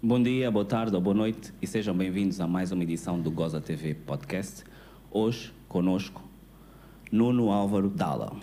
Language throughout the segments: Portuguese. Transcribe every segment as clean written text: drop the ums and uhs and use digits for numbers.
Bom dia, boa tarde ou boa noite e sejam bem-vindos a mais uma edição do Goza TV Podcast. Hoje, conosco, Nuno Álvaro Dalla.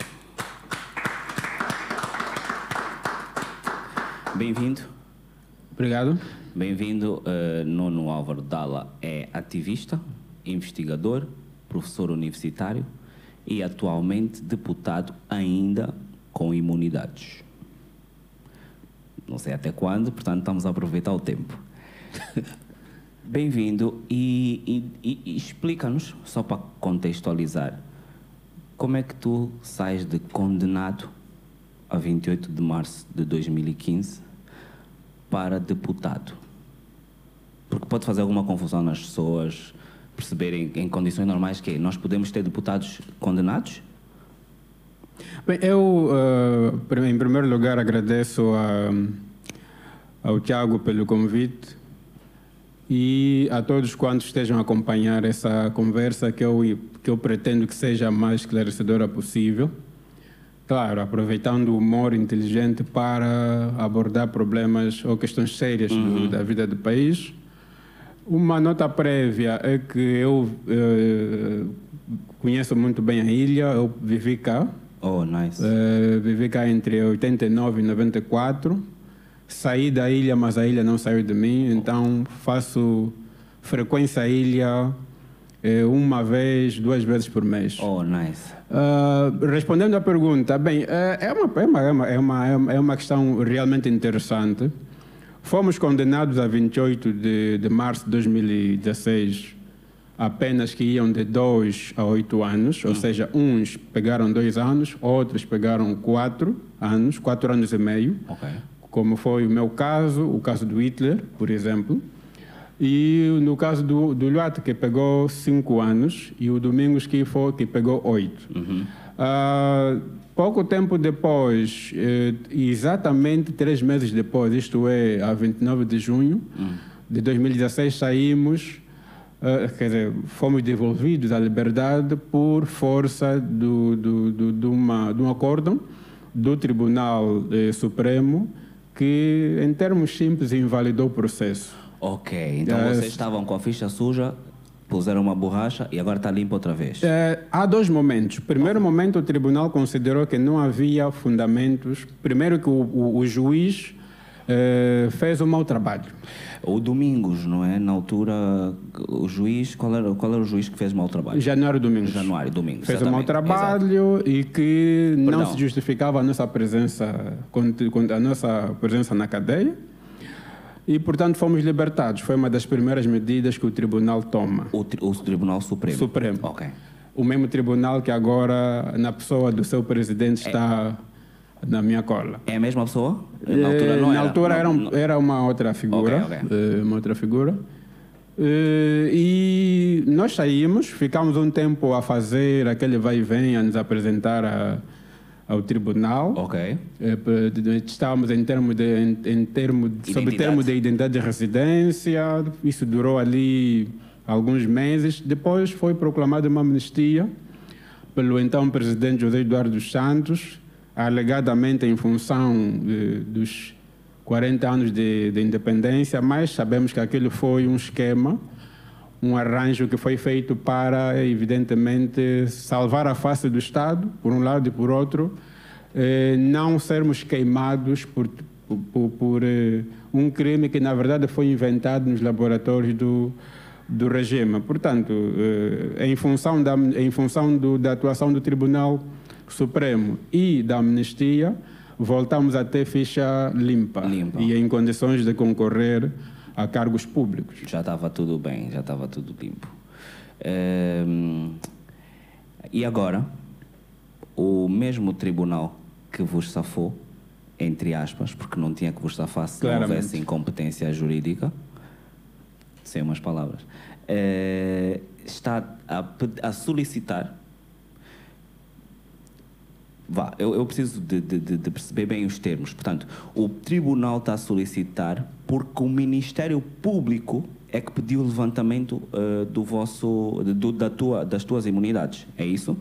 Bem-vindo. Obrigado. Bem-vindo. Nuno Álvaro Dalla é ativista, investigador, professor universitário e atualmente deputado ainda com imunidades. Não sei até quando, portanto estamos a aproveitar o tempo. Bem-vindo e explica-nos, só para contextualizar, como é que tu sais de condenado a 28 de março de 2015 para deputado? Porque pode fazer alguma confusão nas pessoas perceberem em condições normais que nós podemos ter deputados condenados? Bem, eu, em primeiro lugar, agradeço ao Tiago pelo convite e a todos quantos estejam a acompanhar essa conversa que eu pretendo que seja a mais esclarecedora possível. Claro, aproveitando o humor inteligente para abordar problemas ou questões sérias da vida do país. Uma nota prévia é que eu conheço muito bem a ilha, eu vivi cá. Oh, nice. Vivi cá entre 89 e 94. Saí da ilha, mas a ilha não saiu de mim, então faço frequência à ilha uma vez, 2 vezes por mês. Oh, nice. Respondendo à pergunta, bem, é uma questão realmente interessante. Fomos condenados a 28 de março de 2016 a penas que iam de 2 a 8 anos, ou seja, uns pegaram 2 anos, outros pegaram 4 anos, 4 anos e meio, como foi o meu caso, o caso do Hitler, por exemplo, e no caso do Luata, que pegou 5 anos, e o Domingos, que pegou 8. Pouco tempo depois, exatamente 3 meses depois, isto é, a 29 de junho de 2016, saímos. Quer dizer, fomos devolvidos à liberdade por força de um acórdão do Tribunal Supremo que, em termos simples, invalidou o processo. Ok, então vocês estavam com a ficha suja, puseram uma borracha e agora está limpo outra vez? Há 2 momentos. Primeiro momento, o Tribunal considerou que não havia fundamentos. Primeiro que o juiz fez um mau trabalho. O Domingos, não é? Na altura, o juiz, qual era o juiz que fez mau trabalho? Januário Domingos. Fez um mau trabalho. Exato. E que não se justificava a nossa presença na cadeia. E, portanto, fomos libertados. Foi uma das primeiras medidas que o tribunal toma. O Tribunal Supremo? Supremo. Ok. O mesmo tribunal que agora, na pessoa do seu presidente, está na minha cola. É a mesma pessoa? Na altura não era? Na altura era uma outra figura. Okay. Uma outra figura. E nós saímos, ficamos um tempo a fazer aquele vai e vem, a nos apresentar ao tribunal. Ok. Estávamos sob termo de identidade de residência. Isso durou ali alguns meses. Depois foi proclamada uma amnistia pelo então presidente José Eduardo dos Santos, alegadamente em função dos 40 anos de independência, mas sabemos que aquilo foi um esquema, um arranjo que foi feito para, evidentemente, salvar a face do Estado, por um lado, e por outro, não sermos queimados por um crime que, na verdade, foi inventado nos laboratórios do regime. Portanto, em função da atuação do Tribunal Supremo e da amnistia, voltamos a ter ficha limpa. E em condições de concorrer a cargos públicos. Já estava tudo bem, já estava tudo limpo. E agora, o mesmo tribunal que vos safou, entre aspas, porque não tinha que vos safar se não houvesse incompetência jurídica, sem umas palavras, está a solicitar. Eu preciso de perceber bem os termos. Portanto, o tribunal está a solicitar porque o Ministério Público é que pediu o levantamento das tuas imunidades. É isso?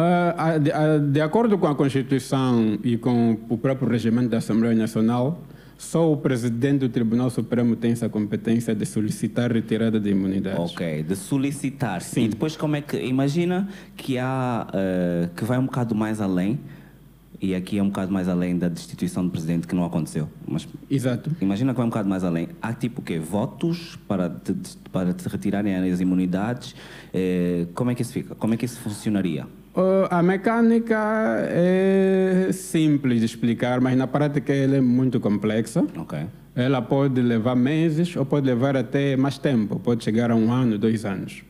De acordo com a Constituição e com o próprio regimento da Assembleia Nacional, só o presidente do Tribunal Supremo tem essa competência de solicitar retirada de imunidades. Ok, de solicitar. Sim. E depois como é que... Imagina que há... que vai um bocado mais além, e aqui é um bocado mais além da destituição do presidente, que não aconteceu. Mas Exato. imagina que vai um bocado mais além. Há tipo o quê? Votos para te retirarem as imunidades? Como é que isso fica? Como é que isso funcionaria? A mecânica é simples de explicar, mas na prática ela é muito complexa. Ok. Ela pode levar meses ou pode levar até mais tempo, pode chegar a 1 ano, 2 anos.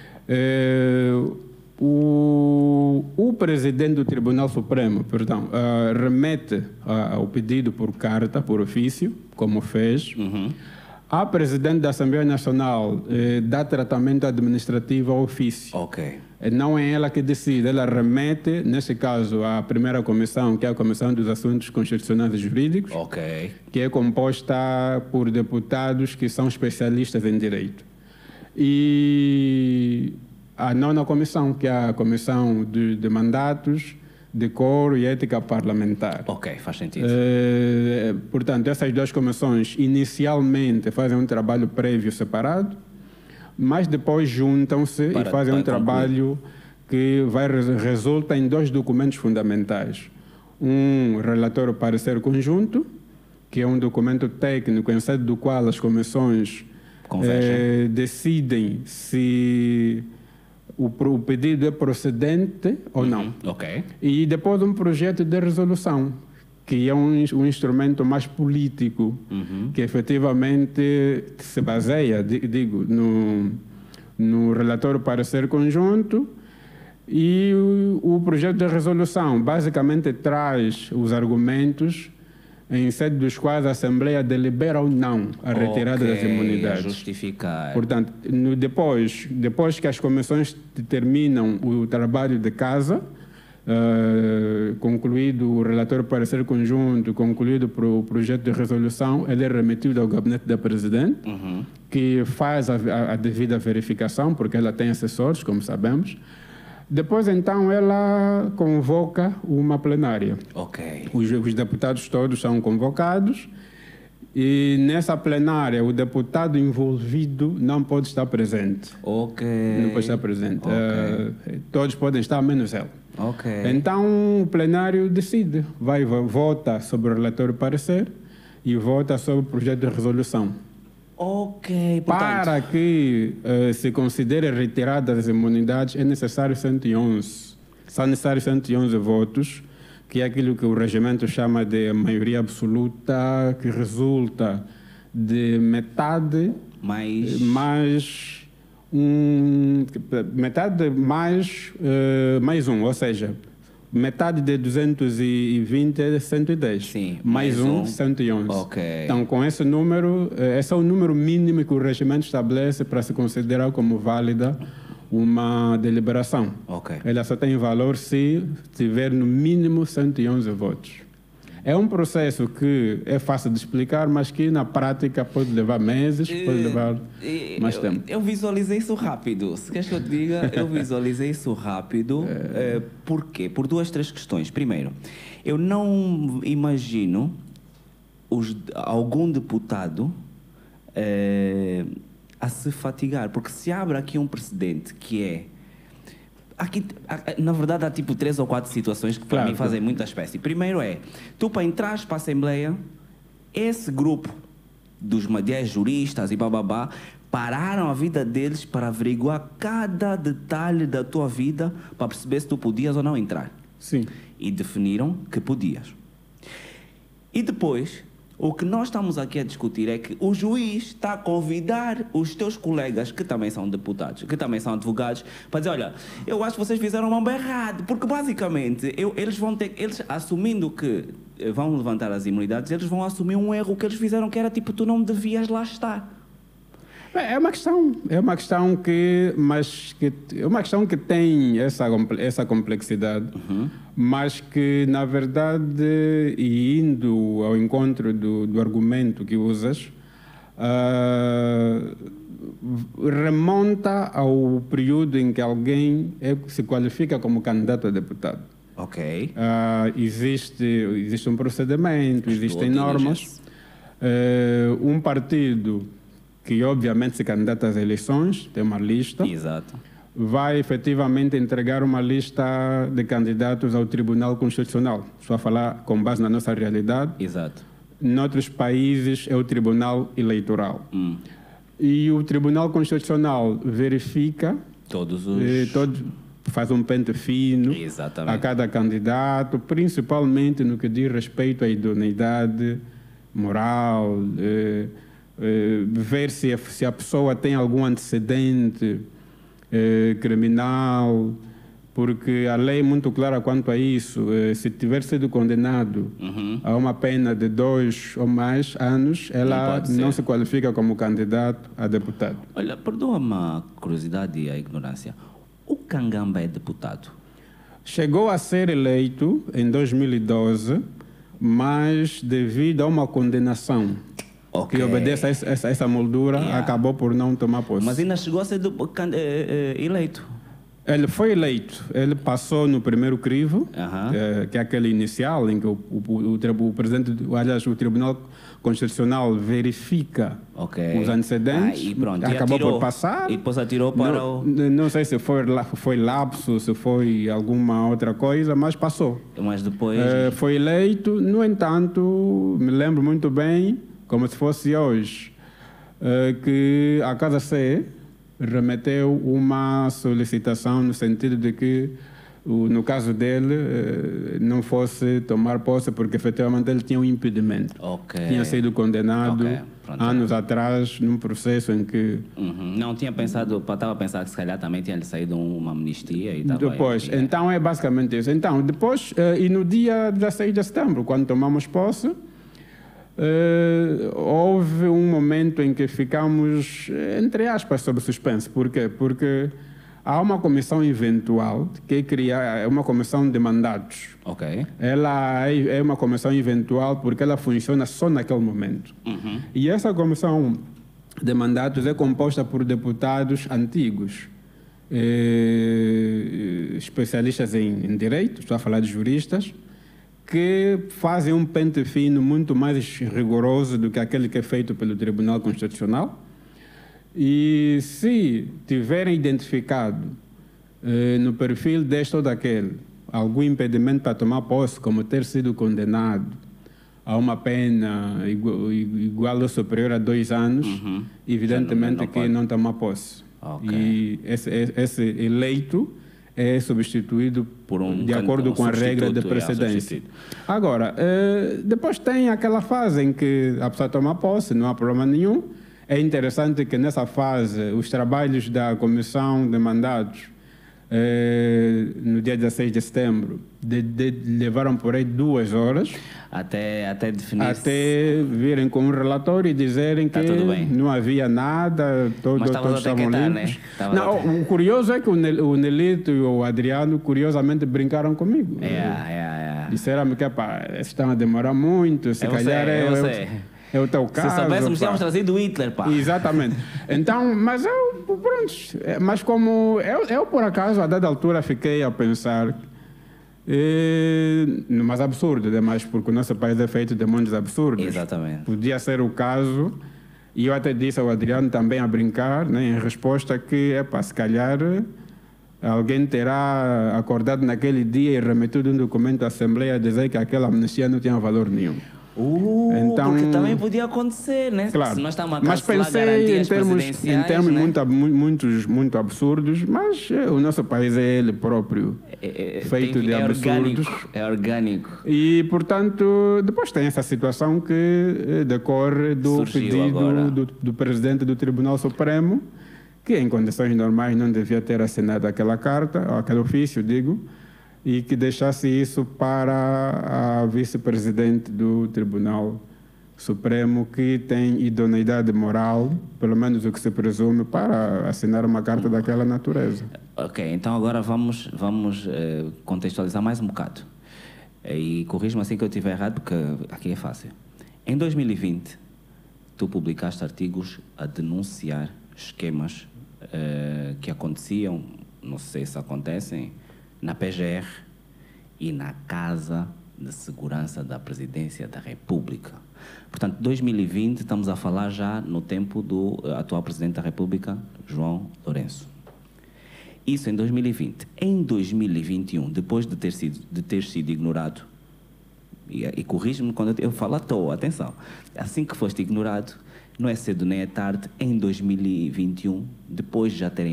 O presidente do Tribunal Supremo, perdão, remete ao pedido por carta, por ofício, como fez. A presidente da Assembleia Nacional dá tratamento administrativo ao ofício. Ok. Não é ela que decide, ela remete, nesse caso, à primeira comissão, que é a Comissão dos Assuntos Constitucionais e Jurídicos, Ok. que é composta por deputados que são especialistas em direito. E a 9ª comissão, que é a Comissão de Mandatos, Decoro e Ética Parlamentar. Ok, faz sentido. Portanto, essas 2 comissões inicialmente fazem um trabalho prévio separado, mas depois juntam-se e fazem um trabalho que resulta em 2 documentos fundamentais. Um relatório parecer conjunto, que é um documento técnico em sede do qual as comissões decidem se o pedido é procedente ou não. Ok. E depois um projeto de resolução, que é um instrumento mais político, que efetivamente se baseia, digo, no relatório parecer conjunto, e o projeto de resolução basicamente traz os argumentos em sede dos quais a Assembleia delibera ou não a retirada das imunidades. Justificar. Portanto, depois que as comissões terminam o trabalho de casa, concluído o relatório parecer conjunto, concluído o projeto de resolução, ele é remetido ao gabinete da Presidente, que faz a devida verificação, porque ela tem assessores, como sabemos. Depois, então, ela convoca uma plenária. Ok. Os deputados todos são convocados e, nessa plenária, o deputado envolvido não pode estar presente. Ok. Não pode estar presente. Okay. Todos podem estar, menos ele. Ok. Então, o plenário decide. Vota sobre o relatório parecer e vota sobre o projeto de resolução. Ok. Portanto, Para que se considere retirada das imunidades, é necessário 111. São necessários 111 votos, que é aquilo que o regimento chama de maioria absoluta, que resulta de metade mais um, ou seja, metade de 220 é 110. Sim, mais um, 111. Ok. Então, com esse número, esse é o número mínimo que o regimento estabelece para se considerar como válida uma deliberação. Ok. Ela só tem valor se tiver no mínimo 111 votos. É um processo que é fácil de explicar, mas que na prática pode levar meses, pode levar mais tempo. Eu visualizei isso rápido. Se queres que eu te diga, eu visualizei isso rápido. Por quê? Por 2, 3 questões. Primeiro, eu não imagino algum deputado a se fatigar, porque se abre aqui um precedente que é... Aqui, na verdade, há tipo 3 ou 4 situações que para mim fazem muita espécie. Primeiro é, tu para entrar para a Assembleia, esse grupo dos 10 juristas e bababá pararam a vida deles para averiguar cada detalhe da tua vida para perceber se tu podias ou não entrar. Sim. E definiram que podias. E depois, o que nós estamos aqui a discutir é que o juiz está a convidar os teus colegas, que também são deputados, que também são advogados, para dizer, olha, eu acho que vocês fizeram uma errado, porque basicamente eles assumindo que vão levantar as imunidades, eles vão assumir um erro que eles fizeram, que era tipo, tu não devias lá estar. É uma questão que tem essa complexidade, mas que, na verdade, e indo ao encontro do argumento que usas, remonta ao período em que alguém se qualifica como candidato a deputado. Ok. Existe um procedimento, existem normas. Um partido que obviamente se candidata às eleições, tem uma lista, Exato. vai efetivamente entregar uma lista de candidatos ao Tribunal Constitucional. Estou a falar com base na nossa realidade. Exato. Noutros países é o Tribunal Eleitoral. E o Tribunal Constitucional verifica, Todos os... faz um pente fino Exatamente. a cada candidato, principalmente no que diz respeito à idoneidade moral, ver se a pessoa tem algum antecedente criminal, porque a lei é muito clara quanto a isso. Se tiver sido condenado a uma pena de 2 ou mais anos, ela não se qualifica como candidato a deputado. Olha, perdoa-me a curiosidade e a ignorância. O Kangamba é deputado? Chegou a ser eleito em 2012, mas devido a uma condenação que obedece a essa moldura, acabou por não tomar posse. Mas ainda chegou a ser eleito? Ele foi eleito, ele passou no primeiro crivo, que é aquele inicial, em que o presidente, aliás, o Tribunal Constitucional verifica os antecedentes, e pronto, acabou por passar. E depois atirou para não sei se foi lapso, se foi alguma outra coisa, mas passou. Mas depois... foi eleito, no entanto, me lembro muito bem, como se fosse hoje, que a Casa C remeteu uma solicitação no sentido de que, no caso dele, não fosse tomar posse, porque efetivamente ele tinha um impedimento. Tinha sido condenado anos atrás num processo em que... Não tinha pensado, estava a pensar que se calhar também tinha-lhe saído uma amnistia e tal. Depois, então é basicamente isso. Então, depois, e no dia 16 de setembro, quando tomamos posse, houve um momento em que ficamos, entre aspas, sob suspense. Por quê? Porque há uma comissão eventual que é uma comissão de mandatos. Ela é uma comissão eventual porque ela funciona só naquele momento. E essa comissão de mandatos é composta por deputados antigos, especialistas em direito, estou a falar de juristas, que fazem um pente fino muito mais rigoroso do que aquele que é feito pelo Tribunal Constitucional. E se tiverem identificado no perfil deste ou daquele algum impedimento para tomar posse, como ter sido condenado a uma pena igual ou superior a 2 anos, evidentemente que não tomar posse. E esse eleito é substituído de acordo com a regra de precedência. Agora, depois tem aquela fase em que a pessoa toma posse, não há problema nenhum. É interessante que nessa fase os trabalhos da comissão de mandados, no dia 16 de setembro, levaram por aí 2 horas. Até definir. Até virem com um relatório e dizerem que não havia nada, todos estavam limpos. Né? O curioso é que o Nelito e o Adriano, curiosamente, brincaram comigo. Disseram-me que estão a demorar muito, se calhar é o teu caso. Se soubéssemos, tínhamos trazido o Hitler, pá. Exatamente. Então, mas mas como eu por acaso, a dada altura, fiquei a pensar, mas absurdo demais, porque o nosso país é feito de muitos absurdos. Exatamente. Podia ser o caso, e eu até disse ao Adriano também a brincar, né, em resposta que, se calhar, alguém terá acordado naquele dia e remetido um documento à Assembleia a dizer que aquela amnistia não tinha valor nenhum. Então, porque também podia acontecer, né? Claro. Se nós estamos a mas pensei em termos né? muito absurdos, mas o nosso país é ele próprio, feito de absurdos. É orgânico. E, portanto, depois tem essa situação que decorre do pedido do presidente do Tribunal Supremo, que em condições normais não devia ter assinado aquela carta, ou aquele ofício, digo, e que deixasse isso para a vice-presidente do Tribunal Supremo, que tem idoneidade moral, pelo menos o que se presume, para assinar uma carta daquela natureza. Então agora vamos contextualizar mais um bocado. E corrijo-me assim que eu estiver errado, porque aqui é fácil. Em 2020, tu publicaste artigos a denunciar esquemas que aconteciam, não sei se acontecem, na PGR e na Casa de Segurança da Presidência da República. Portanto, 2020, estamos a falar já no tempo do atual Presidente da República, João Lourenço. Isso em 2020. Em 2021, depois de ter sido ignorado, e corrige-me quando eu falo à toa, atenção, assim que foste ignorado, não é cedo nem é tarde, em 2021, depois de já terem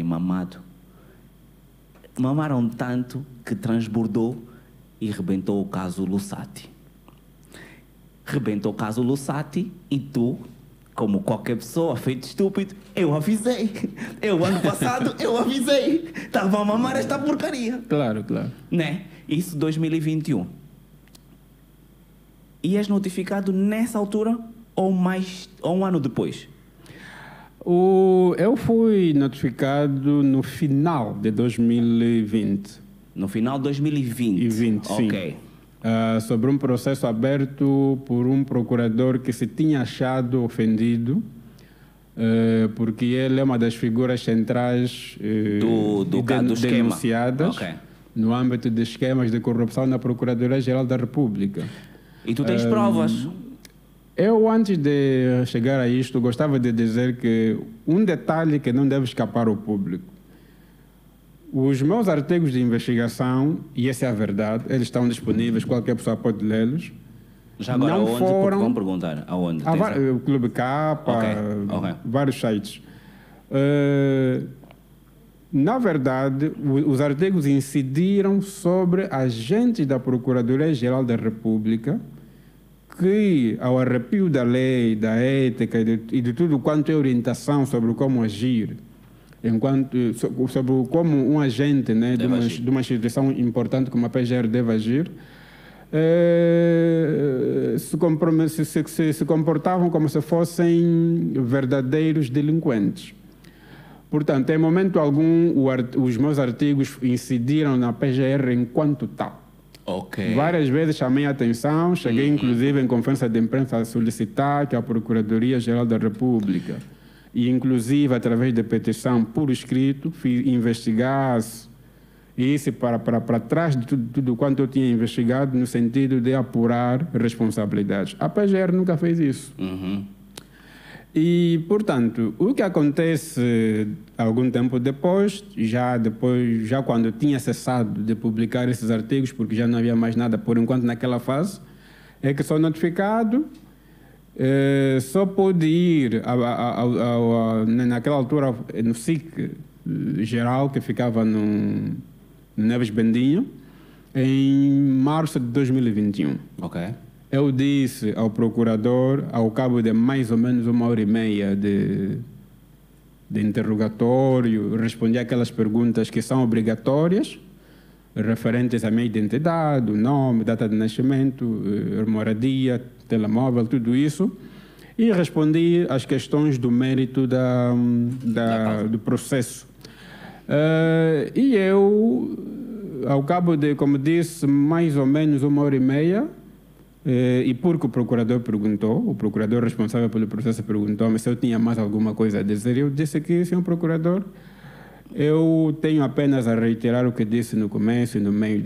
mamaram tanto que transbordou e rebentou o caso Lussati. Rebentou o caso Lussati e tu, como qualquer pessoa, feito estúpido, eu avisei. Ano passado, eu avisei. Estava a mamar esta porcaria. Claro, claro. Né? Isso 2021. E és notificado nessa altura ou um ano depois? Eu fui notificado no final de 2020. No final de 2020? Sim. Ok. Sobre um processo aberto por um procurador que se tinha achado ofendido, porque ele é uma das figuras centrais denunciadas no âmbito de esquemas de corrupção na Procuradoria-Geral da República. E tu tens provas? Eu, antes de chegar a isto, gostava de dizer que um detalhe que não deve escapar ao público. Os meus artigos de investigação, e essa é a verdade, eles estão disponíveis, qualquer pessoa pode lê-los. Já agora, não aonde? Foram... Vamos perguntar aonde? O Clube Capa, vários sites. Na verdade, os artigos incidiram sobre agentes da Procuradoria-Geral da República que, ao arrepio da lei, da ética e de tudo quanto é orientação sobre como agir, sobre como um agente, né, de uma instituição importante como a PGR deve agir, se comportavam como se fossem verdadeiros delinquentes. Portanto, em momento algum, os meus artigos incidiram na PGR enquanto tal. Okay. Várias vezes chamei a atenção, cheguei inclusive em conferência de imprensa a solicitar que a Procuradoria-Geral da República, e inclusive através de petição por escrito, investigasse isso para trás de tudo quanto eu tinha investigado, no sentido de apurar responsabilidades. A PGR nunca fez isso. E, portanto, o que acontece algum tempo depois, já quando eu tinha cessado de publicar esses artigos, porque já não havia mais nada por enquanto naquela fase, é que sou notificado, só pude ir naquela altura no SIC geral, que ficava no Neves Bendinho, em março de 2021. Ok. Eu disse ao procurador, ao cabo de mais ou menos 1h30 de interrogatório, respondi aquelas perguntas que são obrigatórias, referentes à minha identidade, o nome, data de nascimento, moradia, telemóvel, tudo isso, e respondi às questões do mérito do processo. E eu, ao cabo de, como disse, mais ou menos 1h30, e porque o procurador responsável pelo processo perguntou-me se eu tinha mais alguma coisa a dizer, eu disse que, senhor procurador, eu tenho apenas a reiterar o que disse no começo e no meio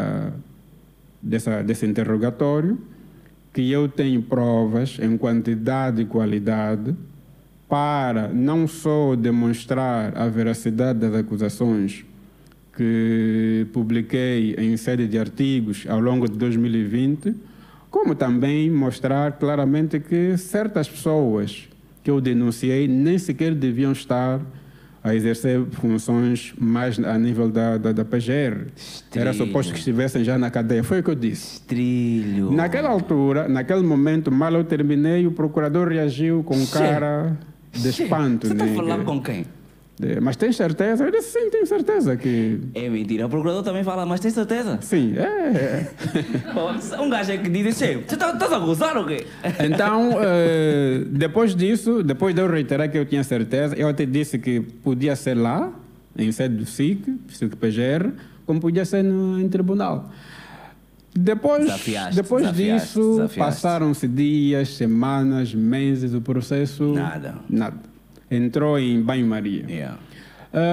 desse interrogatório, que eu tenho provas em quantidade e qualidade para não só demonstrar a veracidade das acusações que publiquei em série de artigos ao longo de 2020, como também mostrar claramente que certas pessoas que eu denunciei nem sequer deviam estar a exercer funções mais a nível da PGR. Estrilho. Era suposto que estivessem já na cadeia. Foi o que eu disse. Estrilho. Naquela altura, naquele momento, mal eu terminei, o procurador reagiu com cara de espanto. Você está a falar com quem? Mas tens certeza? Eu disse, sim, tenho certeza que... É mentira. O procurador também fala, mas tem certeza? Sim, é. Um gajo é que diz, você estás a gozar ou quê? Então, depois disso, depois de eu reiterar que eu tinha certeza, eu até disse que podia ser lá, em sede do SIC PGR, como podia ser em tribunal. Depois disso, passaram-se dias, semanas, meses, o processo... Nada. Entrou em banho-maria. Yeah.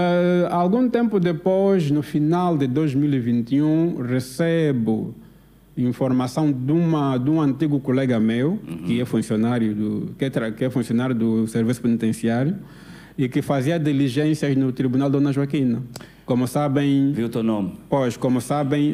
Algum tempo depois, no final de 2021, recebo informação de um antigo colega meu, que é funcionário que é funcionário do Serviço Penitenciário e que fazia diligências no Tribunal Dona Joaquina. Como sabem... Viu o teu nome? Pois, como sabem,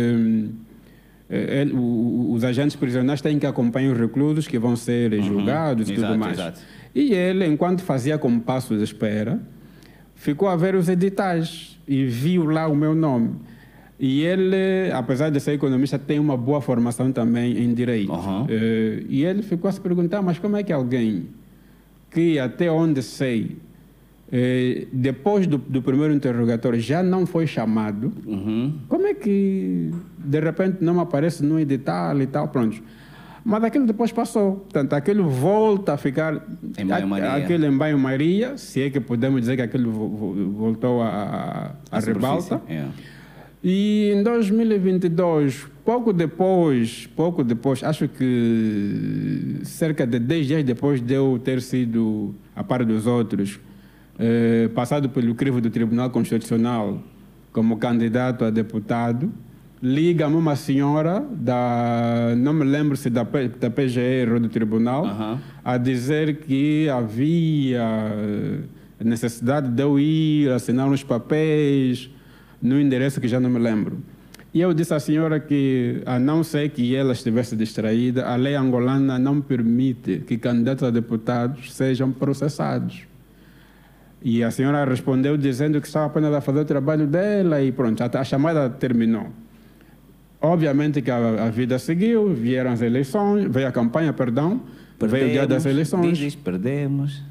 os agentes prisionais têm que acompanhar os reclusos que vão ser julgados e tudo mais. Exato. E ele, enquanto fazia compasso de espera, ficou a ver os editais e viu lá o meu nome. E ele, apesar de ser economista, tem uma boa formação também em direito. E ele ficou a se perguntar, mas como é que alguém que, até onde sei, depois do primeiro interrogatório já não foi chamado, como é que de repente não aparece no edital e tal, pronto. Mas aquilo depois passou. Portanto, aquilo volta a ficar... Em banho-maria. Aquilo em banho-maria, se é que podemos dizer que aquilo voltou a rebalta. E em 2022, pouco depois, acho que cerca de 10 dias depois de eu ter sido, a par dos outros, passado pelo crivo do Tribunal Constitucional como candidato a deputado, liga-me uma senhora, não me lembro se da PGR ou do Tribunal, a dizer que havia necessidade de eu ir assinar uns papéis no endereço que já não me lembro. E eu disse à senhora que, a não ser que ela estivesse distraída, a lei angolana não permite que candidatos a deputados sejam processados. E a senhora respondeu dizendo que estava apenas a fazer o trabalho dela e pronto, a chamada terminou. Obviamente que a vida seguiu, vieram as eleições, veio a campanha, perdão, veio o dia das eleições. Perdemos.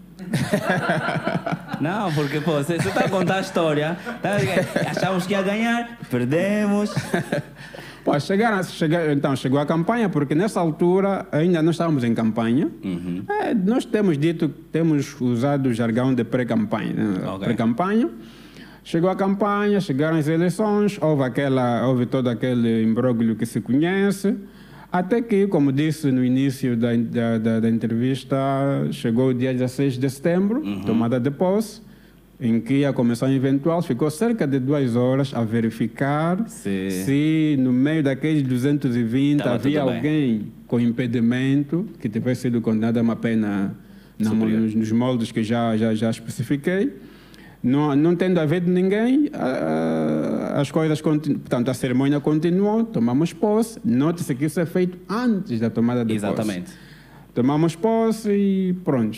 Não, porque pô, você está a contar a história, achávamos que ia ganhar, perdemos. Pô, então chegou a campanha, porque nessa altura ainda não estávamos em campanha. Nós temos usado o jargão de pré-campanha. Pré-campanha. Chegou a campanha, chegaram as eleições, houve todo aquele imbróglio que se conhece. Até que, como disse no início da entrevista, chegou o dia 16 de setembro, tomada de posse, em que a comissão eventual ficou cerca de 2 horas a verificar se no meio daqueles 220 havia alguém com impedimento que tivesse sido condenado a uma pena nos moldes que já especifiquei. Não tendo havido ninguém, as coisas portanto, a cerimônia continuou, tomamos posse. Note-se que isso é feito antes da tomada de posse. Exatamente. Tomamos posse e pronto.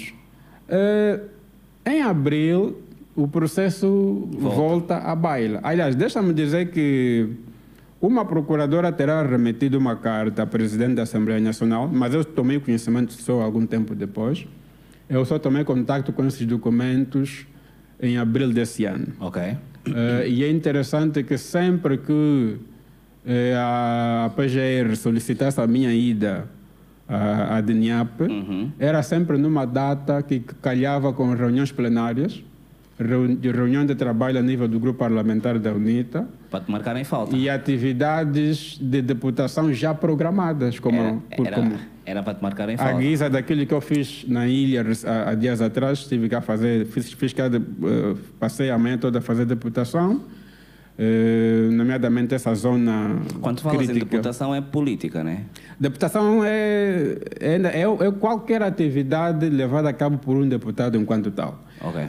Em abril, o processo volta à baila. Aliás, deixa-me dizer que uma procuradora terá remetido uma carta à presidente da Assembleia Nacional, mas eu tomei conhecimento só algum tempo depois. Eu só tomei contato com esses documentos em abril desse ano. E é interessante que sempre que a PGR solicitasse a minha ida à DNIAP, era sempre numa data que calhava com reuniões plenárias, reunião de trabalho a nível do grupo parlamentar da UNITA. Para te marcarem falta. E atividades de deputação já programadas, era para te marcarem falta. A guisa daquilo que eu fiz na ilha há dias atrás, tive que fazer, passei a manhã toda a fazer deputação, nomeadamente essa zona. Quando falas em deputação é política, né? Deputação é qualquer atividade levada a cabo por um deputado enquanto tal.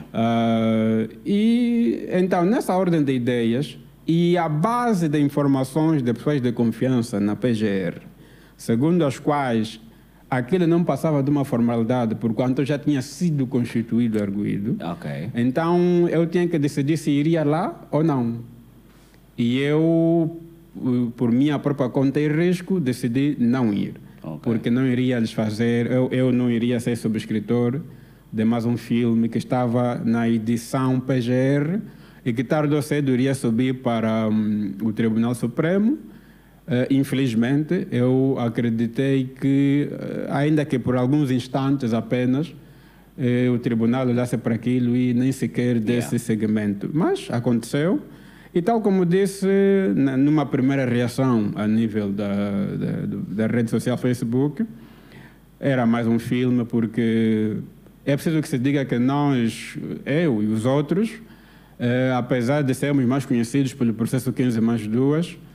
E então, nessa ordem de ideias, e a base de informações de pessoas de confiança na PGR, segundo as quais aquilo não passava de uma formalidade, porquanto já tinha sido constituído arguido. Então, eu tinha que decidir se iria lá ou não. E eu, por minha própria conta e risco, decidi não ir. Porque não iria lhes fazer, eu não iria ser subscritor de mais um filme que estava na edição PGR e que tarde ou cedo iria subir para o Tribunal Supremo. Infelizmente, eu acreditei que, ainda que por alguns instantes apenas, o tribunal olhasse para aquilo e nem sequer desse segmento. Mas aconteceu. E tal como disse, numa primeira reação a nível da rede social Facebook, era mais um filme, porque é preciso que se diga que nós, eu e os outros, apesar de sermos mais conhecidos pelo processo 15+2,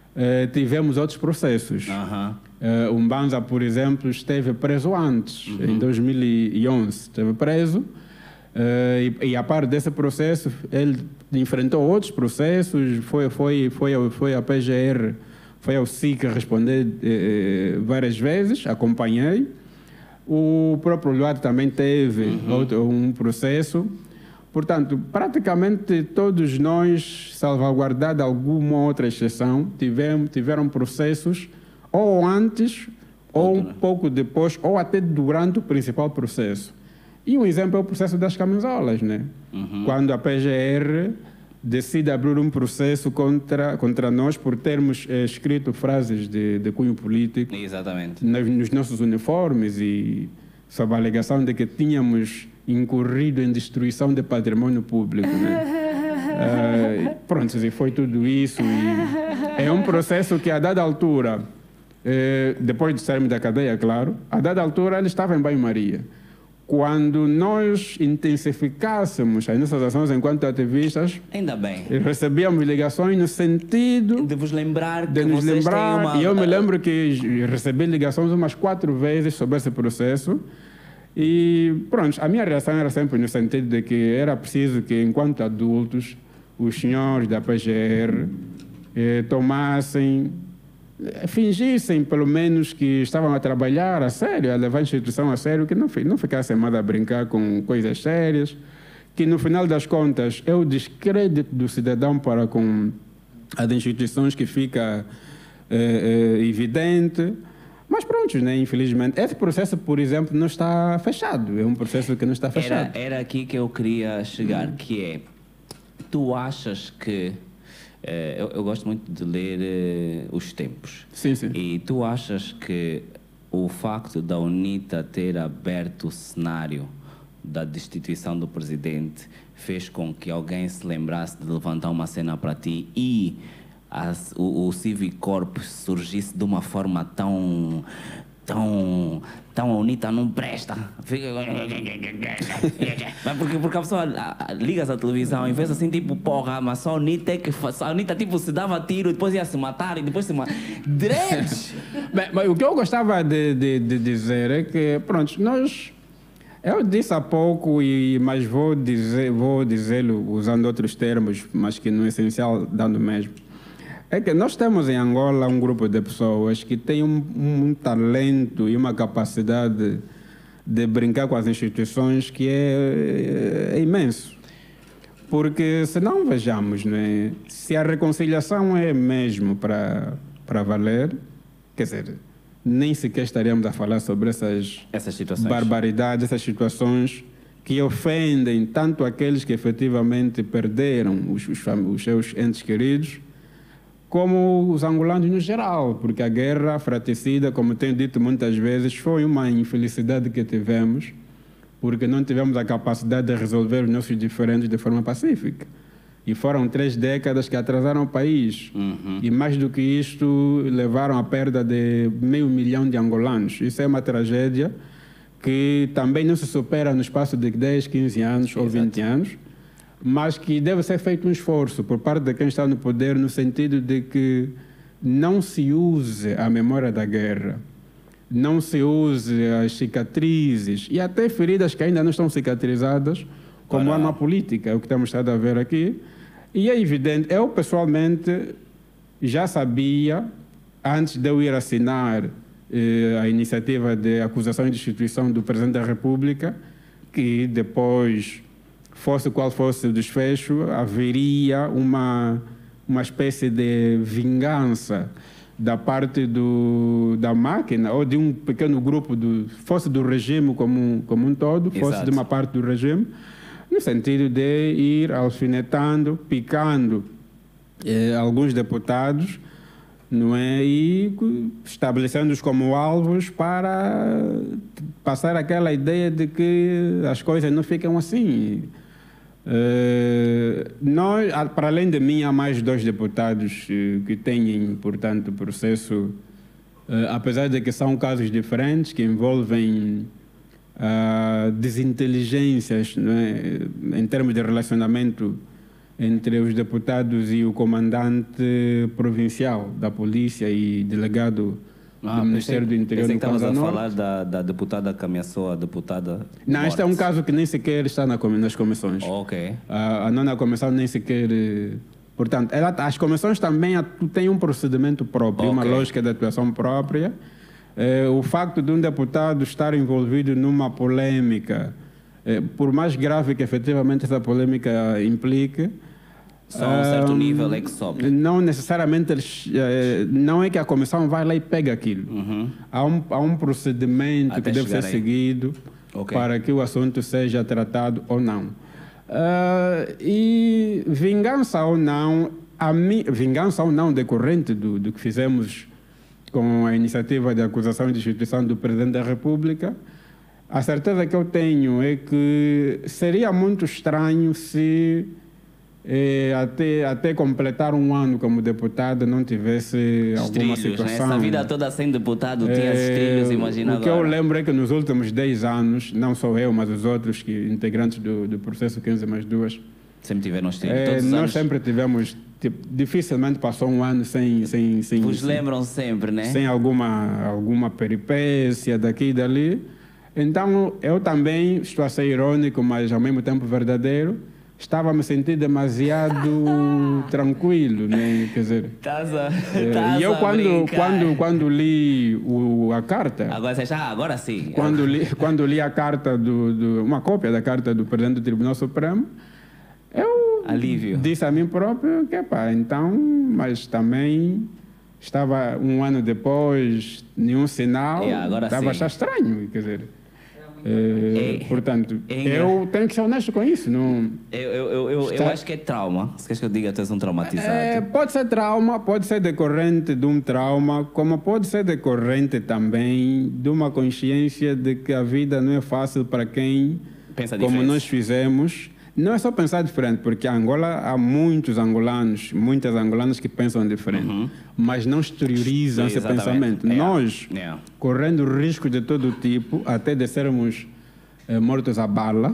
tivemos outros processos. O Mbanza, por exemplo, esteve preso antes, em 2011, esteve preso, e a par desse processo, ele enfrentou outros processos, foi à PGR, foi ao SIC responder várias vezes, acompanhei. O próprio Luado também teve um processo. Portanto, praticamente todos nós, salvaguardada alguma outra exceção, tiveram processos ou antes, ou um pouco depois, ou até durante o principal processo. E um exemplo é o processo das camisolas, né? Quando a PGR decide abrir um processo contra nós por termos escrito frases de cunho político. Exatamente. Nos nossos uniformes, e sob a alegação de que tínhamos incorrido em destruição de patrimônio público, né? Pronto, e foi tudo isso. E é um processo que, a dada altura, depois de sairmos da cadeia, claro, a dada altura ele estava em banho-maria. Quando nós intensificássemos as nossas ações enquanto ativistas, ainda bem, recebíamos ligações no sentido de vos lembrar de nos lembrar. E eu me lembro que recebi ligações umas 4 vezes sobre esse processo. E pronto, a minha reação era sempre no sentido de que era preciso que, enquanto adultos, os senhores da PGR fingissem pelo menos que estavam a trabalhar a sério, a levar a instituição a sério, que não ficassem mais a brincar com coisas sérias, que no final das contas é o descrédito do cidadão para com as instituições que fica evidente. Mas pronto, né? Infelizmente, esse processo, por exemplo, não está fechado. É um processo que não está fechado. Era aqui que eu queria chegar, que é, tu achas que... eu gosto muito de ler Os Tempos. Sim, sim. E tu achas que o facto da UNITA ter aberto o cenário da destituição do presidente fez com que alguém se lembrasse de levantar uma cena para ti e o Civic Corp surgisse de uma forma tão a UNITA não presta? Porque a pessoa liga-se à televisão e vê assim, tipo, porra, mas só a UNITA é que faz. A UNITA, tipo, se dava tiro, depois ia se matar e depois se matar. Dreads! Mas o que eu gostava de dizer é que, pronto, eu disse há pouco, mas vou dizê-lo usando outros termos, mas que no essencial dando o mesmo. É que nós temos em Angola um grupo de pessoas que tem um talento e uma capacidade de brincar com as instituições que é imenso. Porque, se não vejamos, né, se a reconciliação é mesmo para valer, quer dizer, nem sequer estaríamos a falar sobre essas situações, barbaridades, essas situações que ofendem tanto aqueles que efetivamente perderam os seus entes queridos, como os angolanos no geral, porque a guerra fratricida, como tenho dito muitas vezes, foi uma infelicidade que tivemos, porque não tivemos a capacidade de resolver os nossos diferentes de forma pacífica. E foram 3 décadas que atrasaram o país. E mais do que isto, levaram à perda de 500 mil de angolanos. Isso é uma tragédia que também não se supera no espaço de 10, 15 anos ou 20 anos, mas que deve ser feito um esforço por parte de quem está no poder, no sentido de que não se use a memória da guerra, não se use as cicatrizes e até feridas que ainda não estão cicatrizadas como arma política, é o que temos estado a ver aqui. E é evidente, eu pessoalmente já sabia, antes de eu ir assinar a iniciativa de acusação e destituição do Presidente da República, que depois, fosse qual fosse o desfecho, haveria uma espécie de vingança da parte da máquina, ou de um pequeno grupo, fosse do regime como um todo, fosse de uma parte do regime, no sentido de ir alfinetando, picando alguns deputados, não é? E estabelecendo-os como alvos para passar aquela ideia de que as coisas não ficam assim. Nós, para além de mim, há mais 2 deputados que têm, portanto, processo, apesar de que são casos diferentes, que envolvem desinteligências, não é? Em termos de relacionamento entre os deputados e o comandante provincial da polícia e delegado do Ministério do Interior pensei no que estavas Kwanza a Norte. falar da deputada que ameaçou a deputada. Não, este é um caso que nem sequer está nas comissões. Ok. A nona comissão nem sequer... Portanto, as comissões também têm um procedimento próprio, uma lógica de atuação própria. O facto de um deputado estar envolvido numa polêmica, por mais grave que efetivamente essa polêmica implique, Só a um certo nível é que sobe. não necessariamente não é que a comissão vai lá e pega aquilo. Há um procedimento Até que deve ser chegar aí. seguido para que o assunto seja tratado ou não. E vingança ou não, vingança ou não decorrente do que fizemos com a iniciativa de acusação e destituição do Presidente da República, a certeza que eu tenho é que seria muito estranho se até completar um ano como deputado não tivesse alguma situação. Né? Essa vida toda sem deputado tinha trilhos, imagina O que agora. eu lembro é que nos últimos 10 anos, não só eu, mas os outros integrantes do processo 15 mais 2, Sempre tiveram os trilhos. Todos os nós anos sempre tivemos, dificilmente passou um ano sem vos lembram sempre, né? sem alguma peripécia daqui e dali. Então, eu também, estou a ser irônico, mas ao mesmo tempo verdadeiro, estava a me sentir demasiado tranquilo, né? Quer dizer, e eu quando li a carta, agora você agora sim. quando li a carta uma cópia da carta do presidente do Tribunal Supremo, eu Alívio. disse a mim próprio que então, mas também estava um ano depois, nenhum sinal, agora estava sim. a achar estranho, quer dizer. Portanto, eu tenho que ser honesto com isso. Não, eu acho que é trauma. Se queres que eu diga, tu és um traumatizado. pode ser trauma, pode ser decorrente de um trauma, como pode ser decorrente também de uma consciência de que a vida não é fácil para quem, Pensa como diferente. nós fizemos. Não é só pensar diferente, porque em Angola há muitas angolanas que pensam diferente, mas não exteriorizam esse Exatamente. pensamento. Nós, correndo risco de todo tipo, até de sermos mortos à bala,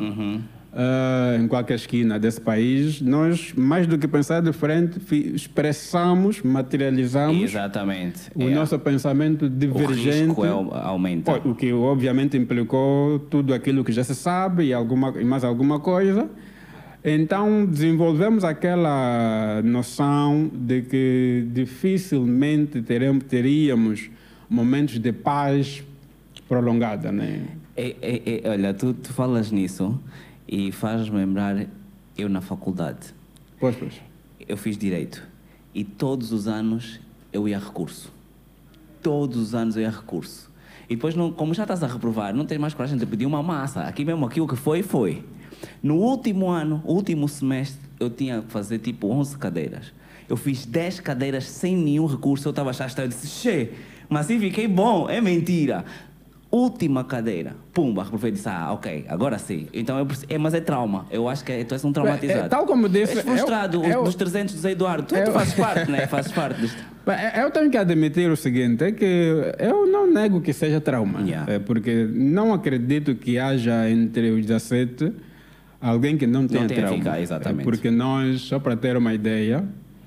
em qualquer esquina desse país, nós, mais do que pensar diferente, expressamos, materializamos Exatamente. o nosso pensamento divergente. O risco aumenta. O que obviamente implicou tudo aquilo que já se sabe e mais alguma coisa. Então desenvolvemos aquela noção de que dificilmente teríamos momentos de paz prolongada, né? Olha, tu falas nisso e faz-me lembrar eu na faculdade. Pois. Eu fiz Direito e todos os anos eu ia a recurso. Todos os anos eu ia a recurso. E depois, como já estás a reprovar, não tens mais coragem de pedir uma massa. Aqui mesmo, aquilo que foi. No último ano, último semestre, eu tinha que fazer tipo 11 cadeiras. Eu fiz 10 cadeiras sem nenhum recurso. Eu estava a achar estranho. Eu disse, che, mas se fiquei bom, é mentira. Última cadeira, pumba, reprovei, disse, ok, agora sim. Então, mas é trauma. Eu acho que tu és um traumatizado. Tal como disse... És frustrado dos 300 do Zé Eduardo. Tu fazes parte, né? Fazes parte disto. Eu tenho que admitir o seguinte, é que eu não nego que seja trauma. Porque não acredito que haja entre os 17 alguém que não tenha trauma. Exatamente. Porque nós, só para ter uma ideia,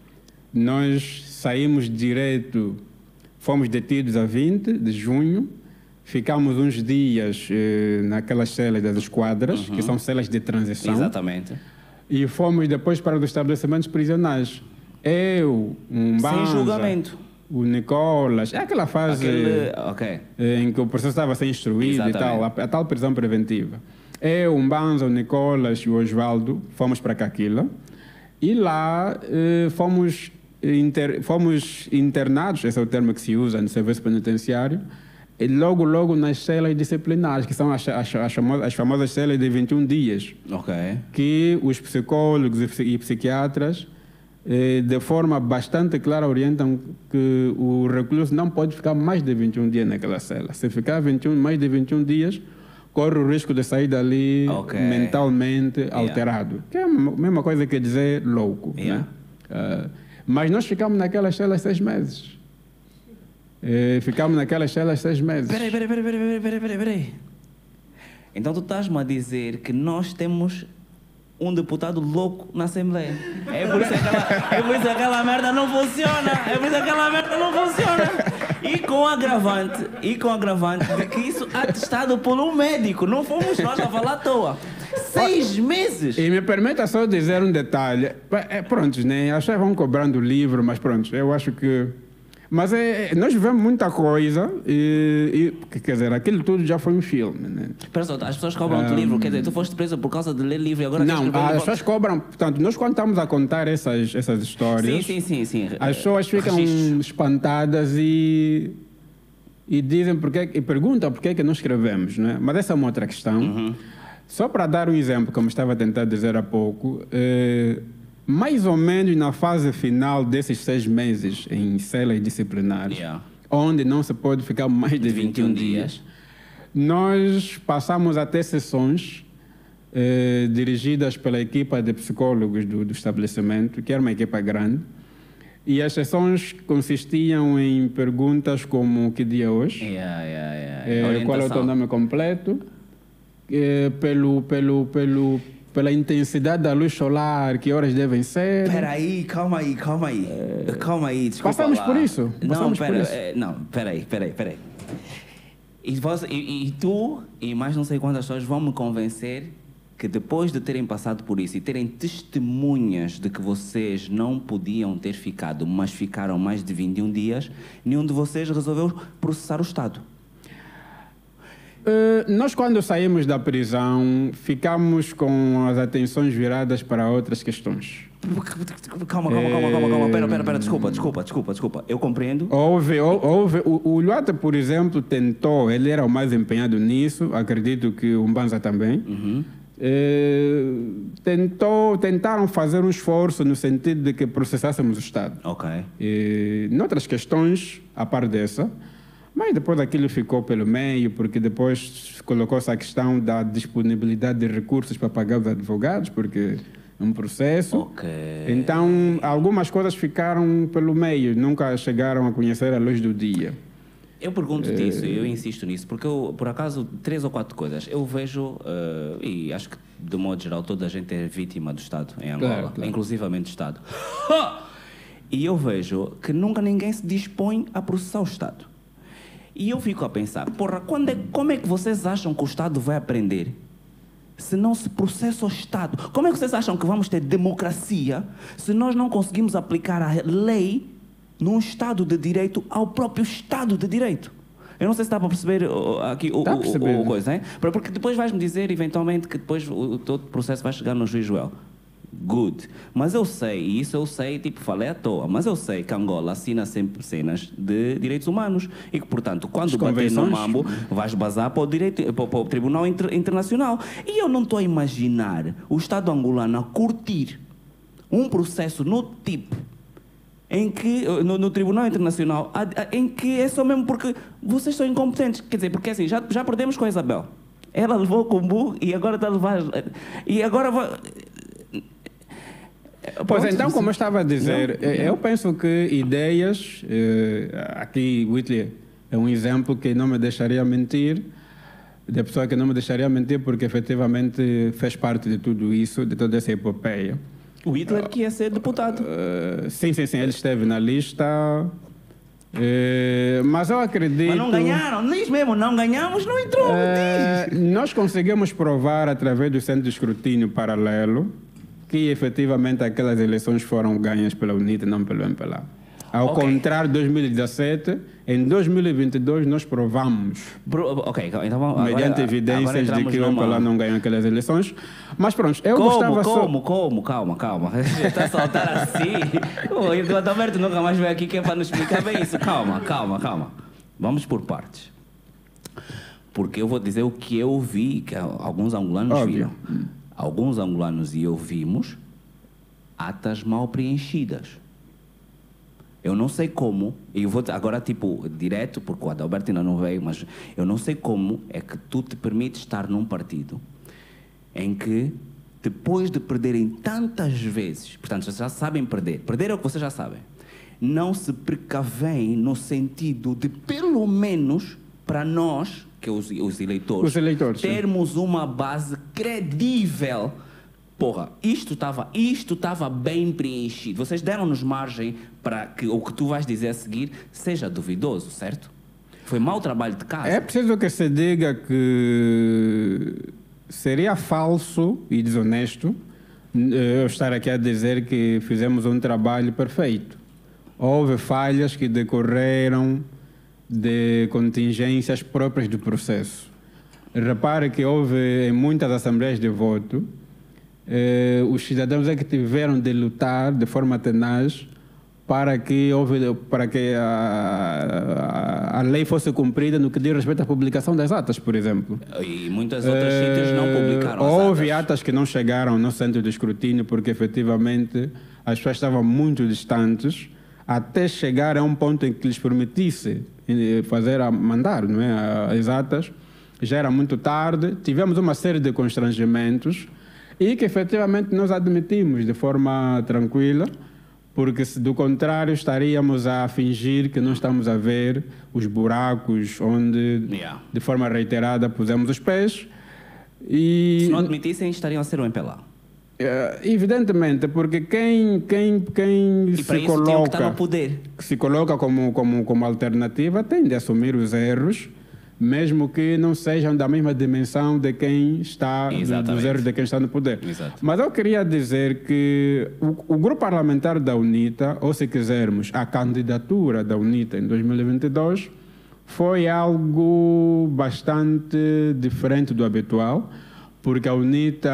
nós saímos direto, fomos detidos a 20 de junho, ficamos uns dias naquelas celas das esquadras, que são celas de transição. Exatamente. E fomos depois para os estabelecimentos prisionais. Eu, Banza, sem julgamento. O Nicolas, é aquela fase em que o processo estava a ser instruído. Exatamente. E tal, a tal prisão preventiva. Eu, Banza, o Nicolas e o Osvaldo fomos para Caquila e lá fomos internados, esse é o termo que se usa no serviço penitenciário, e logo nas celas disciplinares, que são as famosas celas de 21 dias, que os psicólogos e psiquiatras de forma bastante clara orientam que o recluso não pode ficar mais de 21 dias naquela cela. Se ficar mais de 21 dias, corre o risco de sair dali mentalmente alterado. Que é a mesma coisa que dizer louco. Né? Mas nós ficamos naquelas celas 6 meses. Ficamos naquelas celas 6 meses. Peraí. Então tu estás-me a dizer que nós temos um deputado louco na Assembleia. É por isso que aquela merda não funciona. É por isso que aquela merda não funciona. E com agravante de que isso atestado por um médico. Não fomos nós a falar à toa. 6 meses! E me permita só dizer um detalhe. Pronto, né? As pessoas vão cobrando o livro, mas pronto, eu acho que... Mas nós vivemos muita coisa quer dizer, aquilo tudo já foi um filme, né? Espera só, as pessoas cobram o livro, quer dizer, tu foste preso por causa de ler livro e agora... Não, as pessoas cobram, portanto, nós quando estamos a contar essas histórias... Sim. As pessoas ficam espantadas e dizem e perguntam porque é que não escrevemos, né? Mas essa é uma outra questão. Só para dar um exemplo, como estava a tentar dizer há pouco, mais ou menos na fase final desses 6 meses em celas disciplinares, onde não se pode ficar mais de 21 dias, nós passamos a ter sessões dirigidas pela equipa de psicólogos do estabelecimento, que era uma equipa grande, e as sessões consistiam em perguntas como: que dia é hoje? Qual é o teu nome completo? Pela intensidade da luz solar, que horas devem ser? Espera aí, calma aí. Calma aí, desculpa. Passamos por isso? Não, espera aí. E tu e mais não sei quantas pessoas vão me convencer que depois de terem passado por isso e terem testemunhas de que vocês não podiam ter ficado, mas ficaram mais de 21 dias, nenhum de vocês resolveu processar o Estado. Nós, quando saímos da prisão, ficamos com as atenções viradas para outras questões. Calma. Pera. Desculpa. Eu compreendo. O Luata, por exemplo, tentou, ele era o mais empenhado nisso, acredito que o Mbanza também. Tentaram fazer um esforço no sentido de que processássemos o Estado. Noutras questões, a par dessa, mas depois aquilo ficou pelo meio, porque depois colocou-se a questão da disponibilidade de recursos para pagar os advogados, porque é um processo. Então, algumas coisas ficaram pelo meio, nunca chegaram a conhecer a luz do dia. Eu pergunto-te isso, eu insisto nisso, porque eu, por acaso, 3 ou 4 coisas. Eu vejo, e acho que de modo geral toda a gente é vítima do Estado em Angola, claro. Inclusivamente do Estado. E eu vejo que nunca ninguém se dispõe a processar o Estado. E eu fico a pensar, como é que vocês acham que o Estado vai aprender se não se processa o Estado? Como é que vocês acham que vamos ter democracia se nós não conseguimos aplicar a lei num Estado de Direito ao próprio Estado de Direito? Eu não sei se está para perceber aqui o coisa, hein? Porque depois vais-me dizer, eventualmente, que depois todo o processo vai chegar no juiz Joel. Good. Mas eu sei, e isso eu sei, tipo, falei à toa, mas eu sei que Angola assina sempre cenas de direitos humanos e que, portanto, quando bater no mambo, vais basar para o Tribunal Internacional. E eu não estou a imaginar o Estado angolano a curtir um processo no tipo em que, no Tribunal Internacional, em que é só mesmo porque vocês são incompetentes. Quer dizer, porque assim, já perdemos com a Isabel. Ela levou o combo e agora está a levar... E agora vai... Pois então, como eu estava a dizer, eu penso que ideias, aqui Whitley é um exemplo que não me deixaria mentir, da pessoa que não me deixaria mentir porque efetivamente fez parte de tudo isso, de toda essa epopeia. O Hitler que ia ser deputado. Sim, ele esteve na lista, mas eu acredito... Mas não ganharam, nem mesmo não ganhamos, não entrou. Nós conseguimos provar através do Centro de Escrutínio Paralelo que efetivamente aquelas eleições foram ganhas pela UNITA, não pelo MPLA. Ao contrário de 2017, em 2022 nós provamos, então, mediante evidências de que o MPLA não ganhou aquelas eleições. Mas pronto, eu gostava Calma. Está a saltar assim. O Adalberto nunca mais veio aqui que é para nos explicar bem isso. Calma. Vamos por partes. Porque eu vou dizer o que eu vi, que alguns angolanos viram. Alguns angolanos e eu vimos atas mal preenchidas. Eu não sei como, e eu vou agora tipo direto, porque o Adalberto ainda não veio, mas eu não sei como é que tu te permites estar num partido em que, depois de perderem tantas vezes, portanto, vocês já sabem perder é o que vocês já sabem, não se precavem no sentido de, pelo menos, para nós, que os eleitores, termos uma base credível porra, isto estava bem preenchido. Vocês deram-nos margem para que o que tu vais dizer a seguir seja duvidoso, certo? Foi mau trabalho de casa. É preciso que se diga que seria falso e desonesto eu estar aqui a dizer que fizemos um trabalho perfeito. Houve falhas que decorreram de contingências próprias do processo. Repare que houve em muitas assembleias de voto, os cidadãos é que tiveram de lutar de forma tenaz para que a lei fosse cumprida no que diz respeito à publicação das atas, por exemplo. E muitos outros sítios não publicaram as Houve atas. atas que não chegaram no centro de escrutínio porque, efetivamente, as pessoas estavam muito distantes até chegar a um ponto em que lhes permitisse mandar, não é? As atas. Já era muito tarde, tivemos uma série de constrangimentos e que, efetivamente, nós admitimos de forma tranquila, porque, se do contrário, estaríamos a fingir que não estamos a ver os buracos onde, de forma reiterada, pusemos os pés. E se não admitissem, estariam a ser um MPLA. Evidentemente, porque quem e para isso tinham que estar no poder. se coloca como alternativa tem de assumir os erros, mesmo que não sejam da mesma dimensão de quem está, dos erros de quem está no poder. Exato. Mas eu queria dizer que o grupo parlamentar da UNITA, ou se quisermos, a candidatura da UNITA em 2022, foi algo bastante diferente do habitual, porque a UNITA,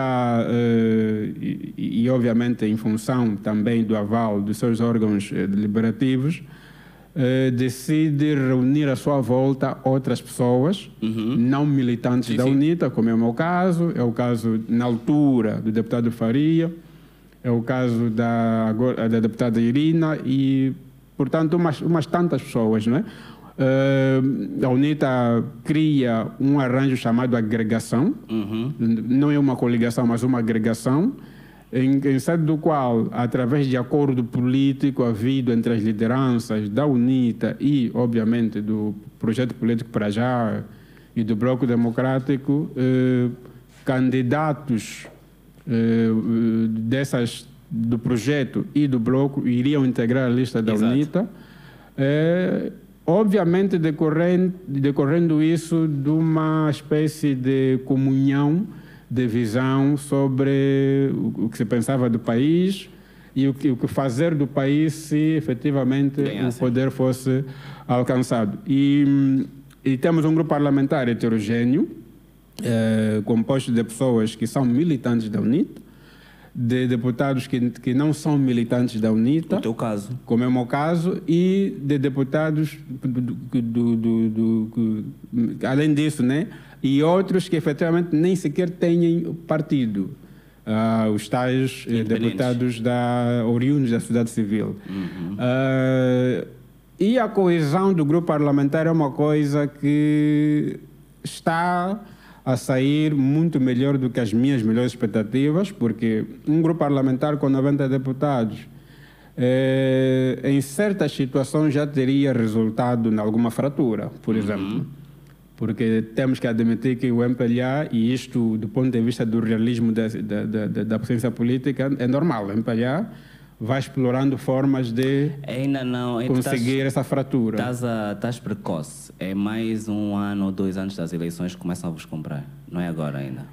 e obviamente em função também do aval dos seus órgãos deliberativos, decide reunir à sua volta outras pessoas, não militantes da UNITA, como é o meu caso, é o caso, na altura, do deputado Faria, é o caso da deputada Irina e, portanto, umas tantas pessoas, não é? A UNITA cria um arranjo chamado agregação, não é uma coligação, mas uma agregação, em sede do qual, através de acordo político havido entre as lideranças da UNITA e, obviamente, do Projeto Político para Já e do Bloco Democrático, candidatos do projeto e do Bloco iriam integrar a lista da UNITA, obviamente decorrendo isso de uma espécie de comunhão de visão sobre o que se pensava do país e o que fazer do país se efetivamente o poder fosse alcançado. E temos um grupo parlamentar heterogêneo, composto de pessoas que são militantes da UNITA, de deputados que não são militantes da UNITA, no teu caso, como é o meu caso, e de deputados além disso, né? E outros que efetivamente nem sequer têm partido, os tais deputados oriundos da sociedade civil. E a coesão do grupo parlamentar é uma coisa que está a sair muito melhor do que as minhas melhores expectativas, porque um grupo parlamentar com 90 deputados, em certas situações já teria resultado em alguma fratura, por exemplo. Porque temos que admitir que o MPLA, e isto do ponto de vista do realismo da potência política, é normal. O MPLA vai explorando formas de conseguir essa fratura. Estás precoce. É mais 1 ano ou 2 anos das eleições que começam a vos comprar. Não é agora ainda.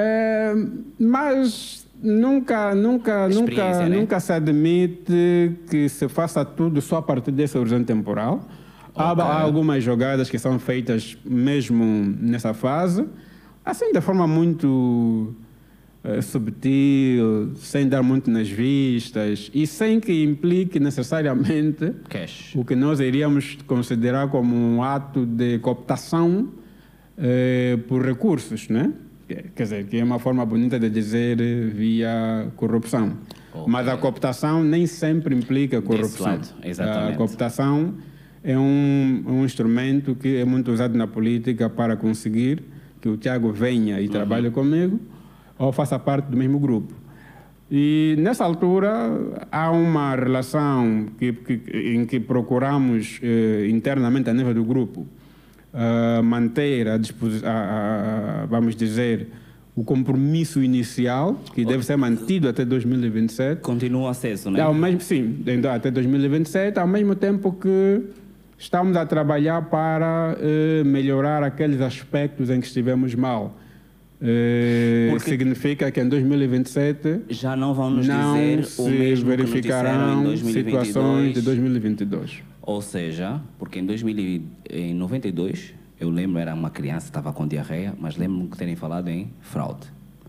Mas nunca se admite que se faça tudo só a partir desse horizonte temporal. Há algumas jogadas que são feitas mesmo nessa fase, assim de forma muito subtil, sem dar muito nas vistas e sem que implique necessariamente cash, o que nós iríamos considerar como um ato de cooptação por recursos, né? Quer dizer, que é uma forma bonita de dizer via corrupção. Mas a cooptação nem sempre implica corrupção. Exatamente. A cooptação é um instrumento que é muito usado na política para conseguir que o Tiago venha e trabalhe comigo ou faça parte do mesmo grupo. E, nessa altura, há uma relação em que procuramos internamente, a nível do grupo, manter vamos dizer, o compromisso inicial, que deve ser mantido até 2027. Continua aceso, né? Sim, até 2027, ao mesmo tempo que estamos a trabalhar para melhorar aqueles aspectos em que estivemos mal. Significa que em 2027 já não vão nos dizer se o mesmo verificarão que nos disseram em 2022. situações de 2022. Ou seja, porque em 92, eu lembro, era uma criança, estava com diarreia, mas lembro-me de terem falado em fraude.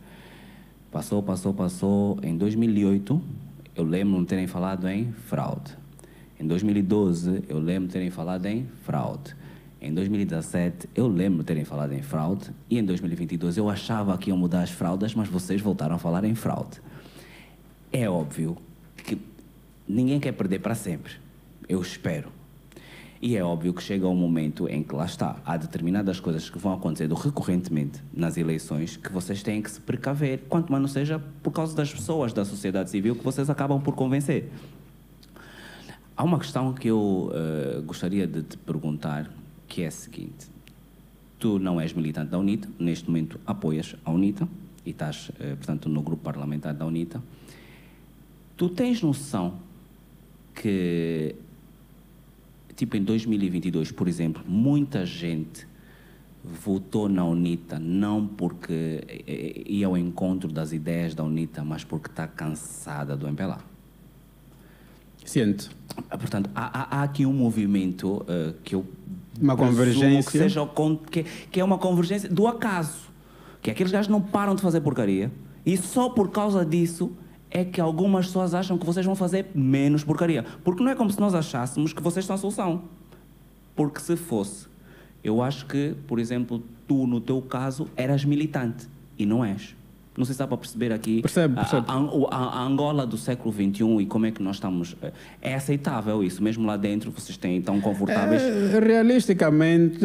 Passou. Em 2008, eu lembro-me de terem falado em fraude. Em 2012, eu lembro de terem falado em fraude. Em 2017, eu lembro de terem falado em fraude. E em 2022, eu achava que iam mudar as fraldas, mas vocês voltaram a falar em fraude. É óbvio que ninguém quer perder para sempre. Eu espero. E é óbvio que chega um momento em que, lá está, há determinadas coisas que vão acontecendo recorrentemente nas eleições que vocês têm que se precaver, quanto mais não seja por causa das pessoas da sociedade civil que vocês acabam por convencer. Há uma questão que eu gostaria de te perguntar, que é a seguinte. Tu não és militante da UNITA, neste momento apoias a UNITA e estás, portanto, no grupo parlamentar da UNITA. Tu tens noção que, tipo, em 2022, por exemplo, muita gente votou na UNITA não porque ia ao encontro das ideias da UNITA, mas porque está cansada do MPLA? Ciente. Portanto, há aqui um movimento que eu uma convergência que é uma convergência do acaso, que aqueles gajos não param de fazer porcaria e só por causa disso é que algumas pessoas acham que vocês vão fazer menos porcaria, porque não é como se nós achássemos que vocês são a solução, porque se fosse, eu acho que, por exemplo, tu no teu caso eras militante e não és. Não sei se dá para perceber aqui. Percebe. A Angola do século XXI e como é que nós estamos. É aceitável isso, mesmo lá dentro vocês estão confortáveis? Realisticamente,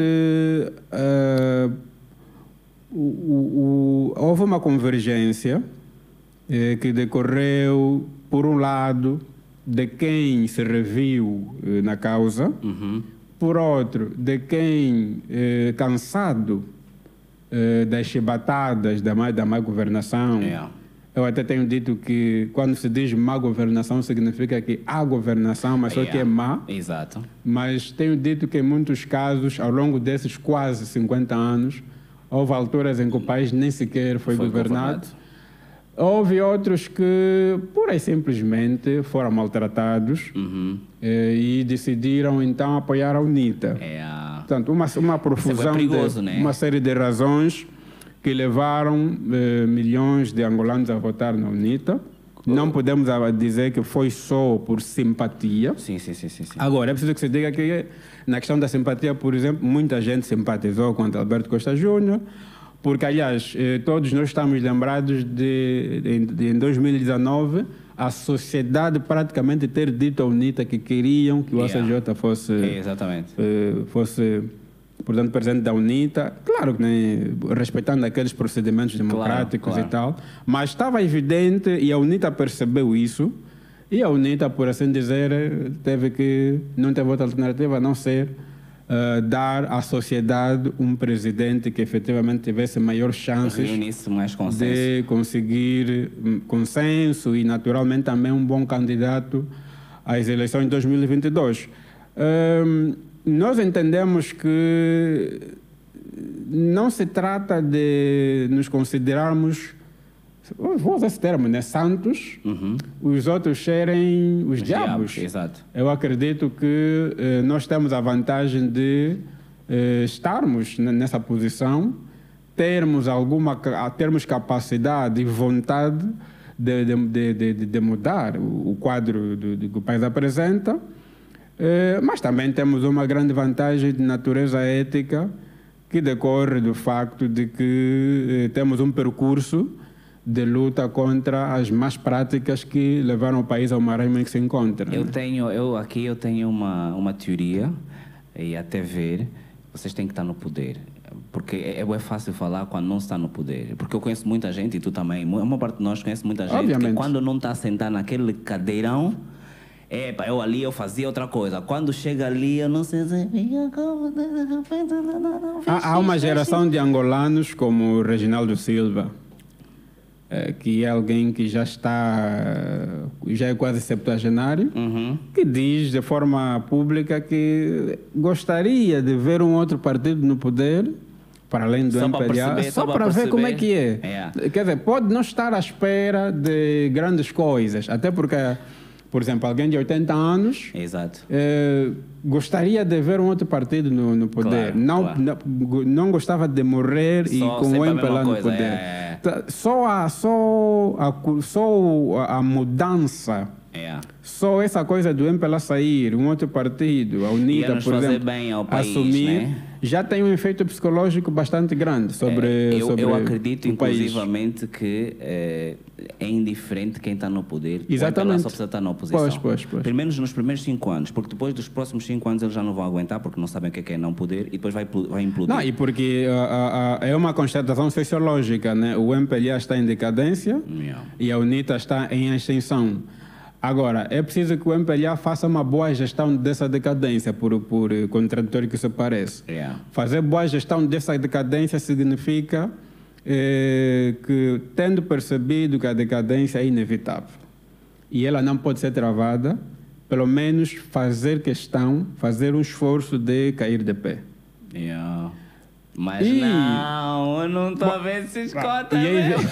houve uma convergência que decorreu, por um lado, de quem se reviu na causa, por outro, de quem, cansado das chibatadas da má governação. Eu até tenho dito que quando se diz má governação significa que há governação, mas só que é má. Exato. Mas tenho dito que em muitos casos, ao longo desses quase 50 anos, houve alturas em que o país nem sequer foi governado. Houve outros que, pura e simplesmente, foram maltratados e decidiram, então, apoiar a UNITA. Portanto, uma profusão perigoso, de né? uma série de razões que levaram milhões de angolanos a votar na UNITA. Não podemos dizer que foi só por simpatia. Sim. Agora, é preciso que se diga que, na questão da simpatia, por exemplo, muita gente simpatizou com Alberto Costa Júnior, porque, aliás, todos nós estamos lembrados de em 2019, a sociedade praticamente ter dito à UNITA que queriam que o ACJ fosse, portanto, presidente da UNITA. Claro que, né, respeitando aqueles procedimentos democráticos e tal, mas estava evidente e a UNITA percebeu isso, e a UNITA, por assim dizer, não teve outra alternativa a não ser dar à sociedade um presidente que efetivamente tivesse maiores chances de conseguir consenso e, naturalmente, também um bom candidato às eleições de 2022. Nós entendemos que não se trata de nos considerarmos, vou usar esse termo, né, santos, os outros serem os diabos. Exato. Eu acredito que nós temos a vantagem de estarmos nessa posição, termos capacidade e vontade de mudar o quadro que o país apresenta, mas também temos uma grande vantagem de natureza ética que decorre do facto de que temos um percurso de luta contra as más práticas que levaram o país ao marasmo em que se encontra. Eu tenho uma teoria, e até ver, vocês têm que estar no poder. Porque é fácil falar quando não está no poder. Porque eu conheço muita gente, e tu também, uma parte de nós conhece muita gente, que quando não está sentado naquele cadeirão, eu fazia outra coisa. Quando chega ali, eu não sei se... Há uma geração de angolanos como o Reginaldo Silva, que é alguém que já é quase septuagenário, que diz de forma pública que gostaria de ver um outro partido no poder, para além do MPLA, só para ver como é que é. Quer dizer, pode não estar à espera de grandes coisas, até porque, por exemplo, alguém de 80 anos gostaria de ver um outro partido no poder. Claro, não gostava de morrer e com o MPLA no poder. Só a mudança, só essa coisa do MPLA sair, um outro partido, a UNITA, por exemplo, país, assumir, né? Já tem um efeito psicológico bastante grande sobre eu acredito, inclusivamente, que é indiferente quem está no poder. Exatamente. O MPLA só precisa estar na oposição. Pois. Pelo menos nos primeiros 5 anos, porque depois dos próximos 5 anos eles já não vão aguentar, porque não sabem o que é não poder, e depois vai implodir. Não, e porque é uma constatação sociológica, né? O MPLA está em decadência e a UNITA está em ascensão. Agora, é preciso que o MPLA faça uma boa gestão dessa decadência, por contraditório que isso parece. Fazer boa gestão dessa decadência significa que, tendo percebido que a decadência é inevitável e ela não pode ser travada, pelo menos fazer um esforço de cair de pé. Mas não, eu não estou a ver se escota mesmo.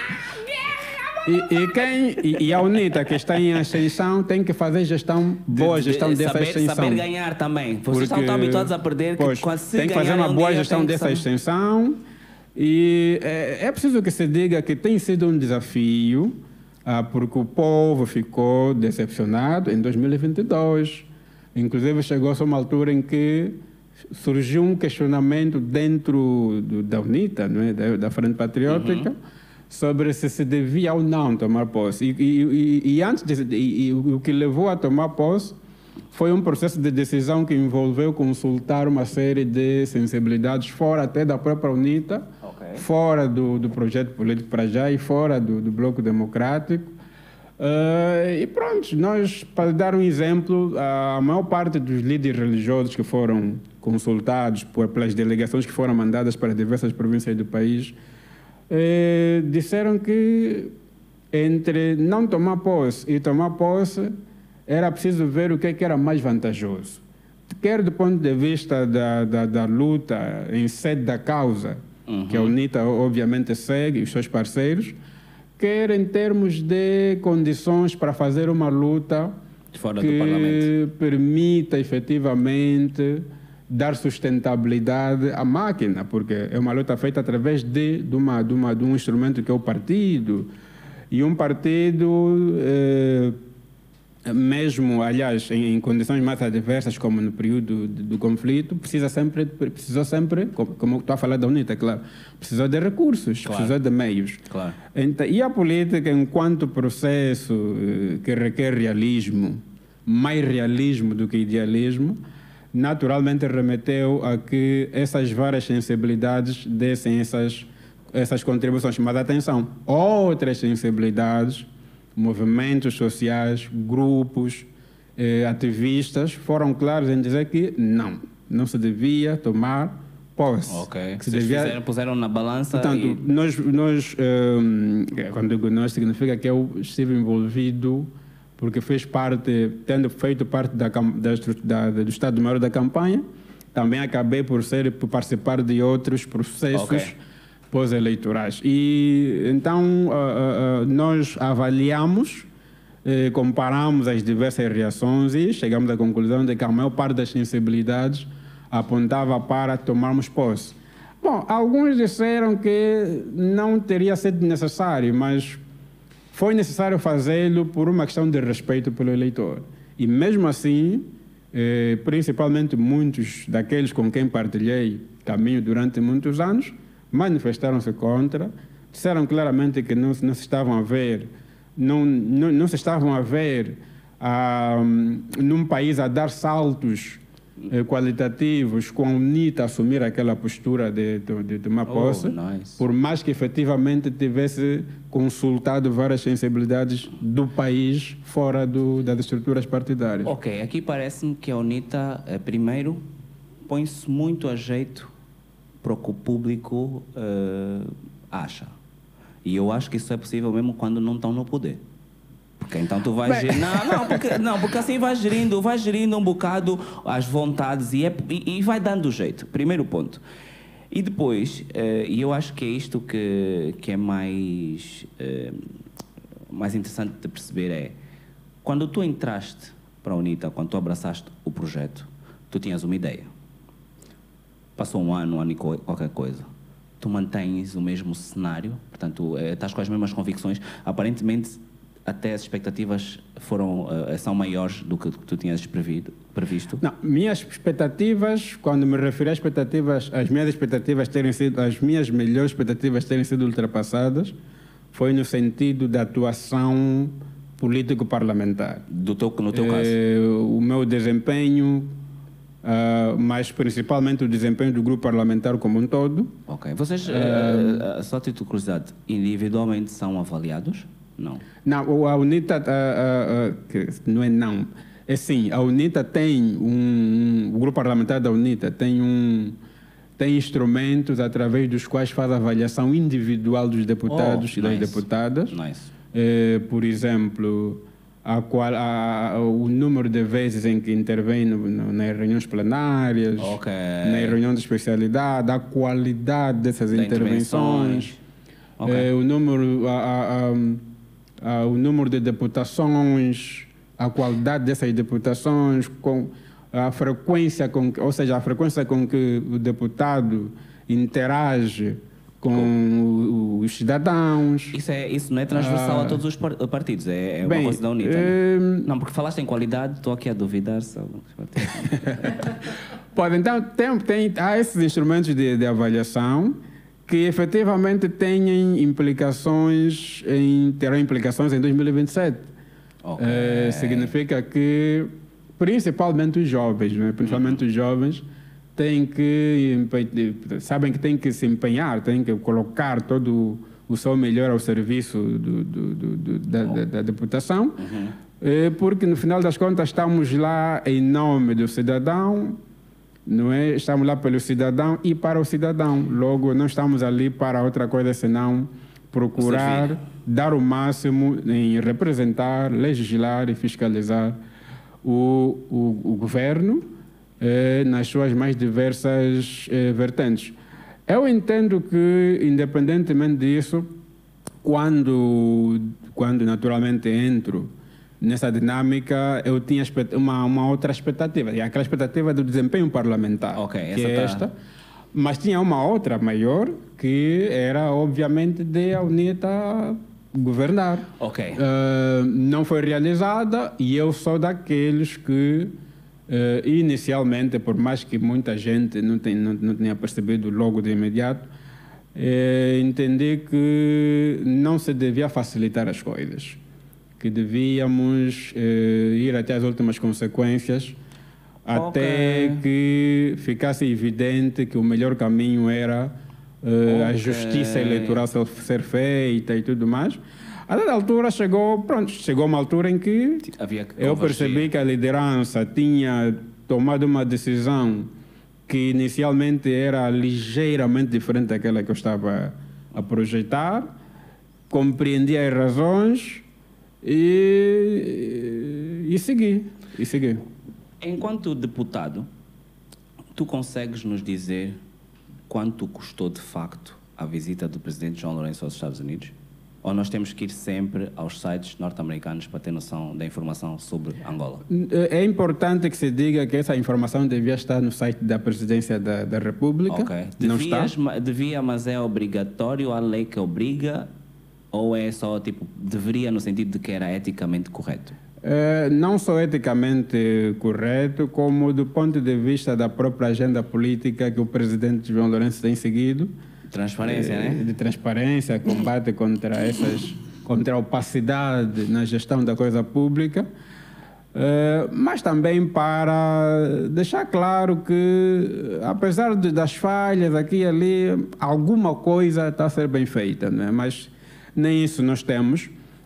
E a UNITA, que está em ascensão, tem que fazer boa gestão dessa ascensão. Saber ganhar também. Vocês estão tão habituados a perder, tem que fazer uma boa gestão dessa ascensão. E é preciso que se diga que tem sido um desafio, porque o povo ficou decepcionado em 2022. Inclusive, chegou-se a uma altura em que surgiu um questionamento dentro da UNITA, não é? da Frente Patriótica, sobre se devia ou não tomar posse. E o que levou a tomar posse foi um processo de decisão que envolveu consultar uma série de sensibilidades fora até da própria UNITA, fora do projeto político para já e fora do Bloco Democrático. E pronto, nós, para dar um exemplo, a maior parte dos líderes religiosos que foram consultados pelas delegações que foram mandadas para diversas províncias do país disseram que entre não tomar posse e tomar posse era preciso ver o que era mais vantajoso. Quer do ponto de vista da luta em sede da causa, que a UNITA obviamente segue, os seus parceiros, quer em termos de condições para fazer uma luta fora do Parlamento, permita efetivamente dar sustentabilidade à máquina, porque é uma luta feita através de um instrumento que é o partido. E um partido, mesmo, aliás, em condições mais adversas, como no período do conflito, precisou sempre, como estou a falar da UNITA, claro, precisou de recursos, precisou de meios. Então, e a política, enquanto processo que requer realismo, mais realismo do que idealismo, naturalmente remeteu a que essas várias sensibilidades dessem essas contribuições. Mas atenção, outras sensibilidades, movimentos sociais, grupos, ativistas, foram claros em dizer que não se devia tomar posse. Que vocês puseram na balança. Portanto, quando digo nós, significa que eu estive envolvido, porque tendo feito parte do Estado-Maior da campanha, também acabei por participar de outros processos pós-eleitorais. E então nós avaliamos, comparamos as diversas reações e chegamos à conclusão de que a maior parte das sensibilidades apontava para tomarmos posse. Bom, alguns disseram que não teria sido necessário, mas foi necessário fazê-lo por uma questão de respeito pelo eleitor. E mesmo assim, principalmente muitos daqueles com quem partilhei caminho durante muitos anos, manifestaram-se contra, disseram claramente que não se estavam a ver num país a dar saltos qualitativos com a UNITA assumir aquela postura de tomar posse, por mais que efetivamente tivesse consultado várias sensibilidades do país fora das estruturas partidárias. Aqui parece-me que a UNITA, primeiro, põe-se muito a jeito para o que o público acha. E eu acho que isso é possível mesmo quando não estão no poder. Porque então tu vais... porque assim vais gerindo um bocado as vontades e vai dando jeito. Primeiro ponto. E depois, e eu acho que é isto que é mais interessante de perceber é, quando tu entraste para a UNITA, quando tu abraçaste o projeto, tu tinhas uma ideia. Passou um ano e qualquer coisa. Tu mantens o mesmo cenário, portanto, estás com as mesmas convicções. Aparentemente, até as expectativas são maiores do que tu tinhas previsto? Não, minhas expectativas, quando me refiro às expectativas, as minhas melhores expectativas terem sido ultrapassadas, foi no sentido da atuação político-parlamentar. No teu caso? O meu desempenho, mas principalmente o desempenho do grupo parlamentar como um todo. Ok. Vocês, só a título de curiosidade, individualmente são avaliados? Não. Não, a UNITA, não é não. É sim, a UNITA tem o grupo parlamentar da UNITA tem instrumentos através dos quais faz a avaliação individual dos deputados e das deputadas. Nice. Por exemplo, o número de vezes em que intervém nas reuniões plenárias, na reunião de especialidade, a qualidade dessas intervenções, o número de deputações, a qualidade dessas deputações, a frequência com que o deputado interage com os cidadãos. Isso não é transversal a todos os partidos, é uma coisa da UNITA. Não, porque falaste em qualidade, estou aqui a duvidar. Então, há esses instrumentos de avaliação que efetivamente terão implicações em 2027. Significa que, principalmente os jovens, sabem que têm que se empenhar, têm que colocar todo o seu melhor ao serviço da deputação, porque no final das contas estamos lá em nome do cidadão, não é? Estamos lá pelo cidadão e para o cidadão. Logo, não estamos ali para outra coisa senão procurar dar o máximo em representar, legislar e fiscalizar o governo nas suas mais diversas vertentes. Eu entendo que, independentemente disso, quando naturalmente entro nessa dinâmica, eu tinha uma outra expectativa, e aquela expectativa do desempenho parlamentar, mas tinha uma outra maior, que era, obviamente, de a UNITA governar. Não foi realizada, e eu sou daqueles que, inicialmente, por mais que muita gente não tenha percebido logo de imediato, entendi que não se devia facilitar as coisas, que devíamos ir até as últimas consequências, até que ficasse evidente que o melhor caminho era a justiça eleitoral ser feita e tudo mais. A dada altura chegou uma altura em que eu percebi que a liderança tinha tomado uma decisão que inicialmente era ligeiramente diferente daquela que eu estava a projetar, compreendi as razões e segui. Enquanto deputado, tu consegues nos dizer quanto custou de facto a visita do presidente João Lourenço aos Estados Unidos? Ou nós temos que ir sempre aos sites norte-americanos para ter noção da informação sobre Angola? É importante que se diga que essa informação devia estar no site da Presidência da República. Devia, mas é obrigatório, a lei que obriga, ou é só deveria no sentido de que era eticamente correto? Não só eticamente correto, como do ponto de vista da própria agenda política que o presidente João Lourenço tem seguido. Transparência, né? De transparência, combate contra a opacidade na gestão da coisa pública, mas também para deixar claro que, apesar das falhas aqui e ali, alguma coisa está a ser bem feita, né? Mas nem isso nós temos.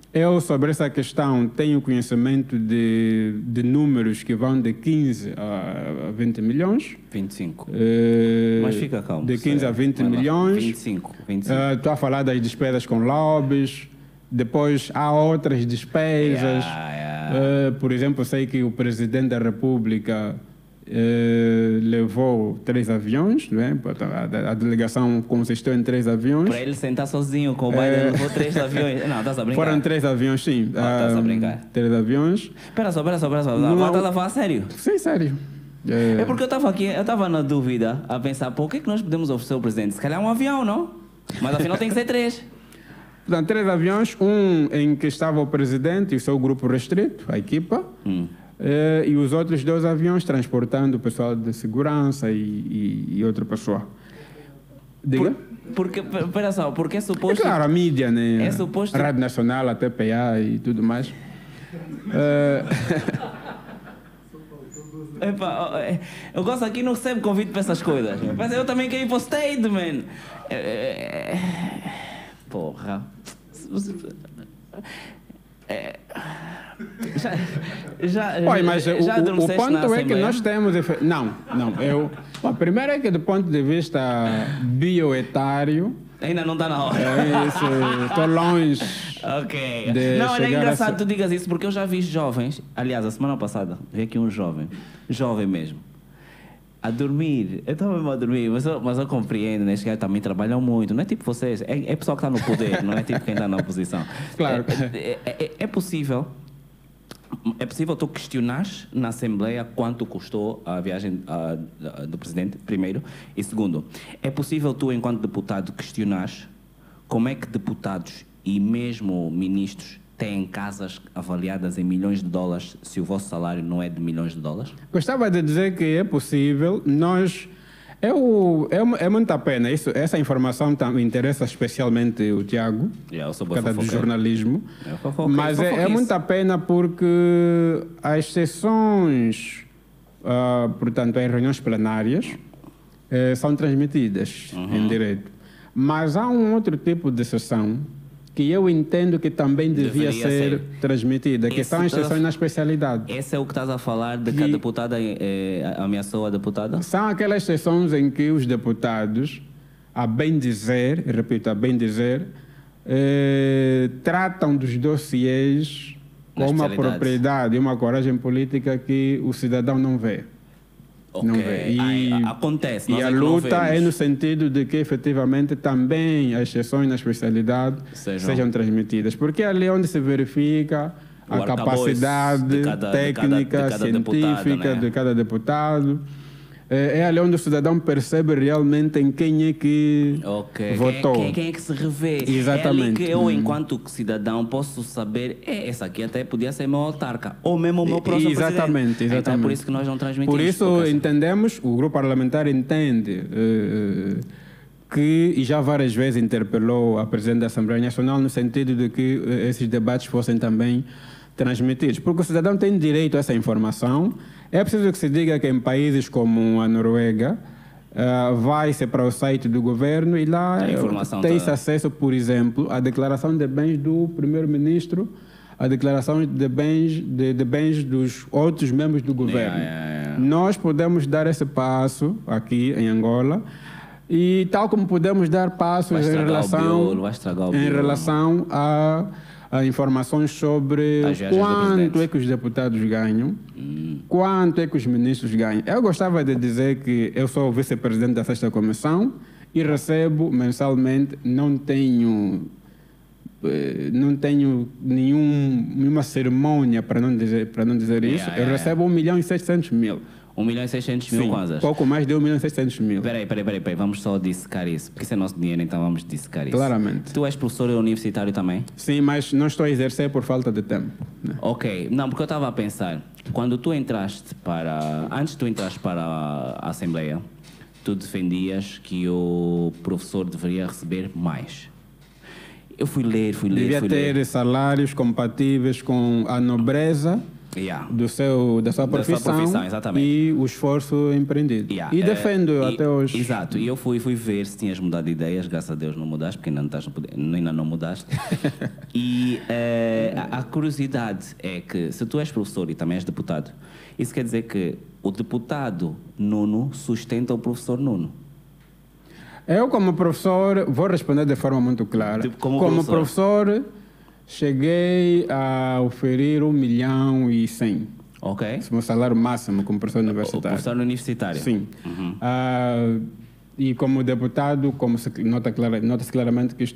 Eu, sobre essa questão, tenho conhecimento de números que vão de 15 a 20 milhões. 25. Mas fica calmo. De 15 a 20 milhões. 25. Estou a falar das despesas com lobbies. Depois há outras despesas. Por exemplo, sei que o Presidente da República levou 3 aviões, não é? A delegação consistiu em 3 aviões. Para ele sentar sozinho com o Biden, levou 3 aviões. Não, estás a brincar. Foram 3 aviões, sim. Estás a brincar. 3 aviões. Espera só. Estás a falar sério? Sim, sério. É porque eu estava na dúvida, a pensar, pô, o que é que nós podemos oferecer ao Presidente? Se calhar um avião, não? Mas afinal tem que ser 3. Portanto, 3 aviões, um em que estava o Presidente e o seu grupo restrito, a equipa, e os outros 2 aviões transportando o pessoal de segurança e outra pessoa. Diga? Porque, espera só, porque é suposto... É claro, a mídia, né? É suposto... A Rádio Nacional, a TPA e tudo mais. Epa, eu gosto aqui, não recebo convite para essas coisas. Mas eu também quero ir para o State, man. Porra. Mas o ponto é que nós temos... Não. Primeiro é que do ponto de vista bioetário... Ainda não está na hora. Estou longe. Ok. Não, é engraçado que tu digas isso, porque eu já vi jovens... Aliás, a semana passada, vi aqui um jovem mesmo, a dormir. Eu estava mesmo a dormir, mas eu compreendo, né? Estes gajos também trabalham muito. Não é tipo vocês, é pessoal que está no poder, não é tipo quem está na oposição. Claro. É possível tu questionares na Assembleia quanto custou a viagem do Presidente, primeiro. E segundo, é possível tu, enquanto deputado, questionares como é que deputados e mesmo ministros têm casas avaliadas em milhões de dólares se o vosso salário não é de milhões de dólares? Gostava de dizer que é possível. É muita pena. Essa informação me interessa especialmente o Tiago, cada de jornalismo. Mas é muita pena porque as sessões, portanto, as reuniões plenárias, são transmitidas em direto. Mas há um outro tipo de sessão que eu entendo que também devia ser transmitida, que são as sessões na especialidade. Esse é o que estás a falar de que a deputada ameaçou a deputada? São aquelas sessões em que os deputados, a bem dizer, tratam dos dossiês com uma propriedade e uma coragem política que o cidadão não vê. Okay. Não vê. Acontece. E a luta é no sentido de que, efetivamente, também as sessões na especialidade sejam transmitidas. Porque é ali onde se verifica a capacidade técnica, científica de cada deputado. É ali onde o cidadão percebe realmente em quem é que votou. Quem é que se revê. Exatamente. É ali que eu, enquanto cidadão, posso saber, essa aqui até podia ser meu autarca, ou mesmo o meu próximo presidente. Então é por isso que nós não transmitimos. Por isso entendemos, o grupo parlamentar entende que, e já várias vezes interpelou a Presidente da Assembleia Nacional no sentido de que esses debates fossem também transmitidos. Porque o cidadão tem direito a essa informação. É preciso que se diga que em países como a Noruega, vai-se para o site do governo e lá tem-se acesso, por exemplo, à declaração de bens do primeiro-ministro, à declaração de bens dos outros membros do governo. Nós podemos dar esse passo aqui em Angola e tal como podemos dar passos em relação a informações sobre quanto é que os deputados ganham, quanto é que os ministros ganham. Eu gostava de dizer que eu sou o vice-presidente da 6ª Comissão e recebo mensalmente, não tenho nenhuma cerimônia para não dizer isso, eu recebo 1.600.000. 1.600.000 kwanzas. Pouco mais de 1.600.000. Peraí, vamos só dissecar isso, porque isso é nosso dinheiro, então vamos dissecar isso. Claramente. Tu és professor universitário também? Sim, mas não estou a exercer por falta de tempo. Ok, não, porque eu estava a pensar, antes de tu entraste para a Assembleia, tu defendias que o professor deveria receber mais. Eu fui ler. Devia ter salários compatíveis com a nobreza da sua profissão exatamente. e o esforço empreendido. E defendo até hoje. Exato. E eu fui ver se tinhas mudado de ideias, graças a Deus não mudaste, porque ainda não mudaste. E a curiosidade é que se tu és professor e também és deputado, isso quer dizer que o deputado Nuno sustenta o professor Nuno. Eu, como professor, vou responder de forma muito clara. Tipo, como professor, cheguei a oferir 1.100.000. Ok. Esse é o meu salário máximo como professor universitário. O professor universitário. Sim. E como deputado, nota-se claramente que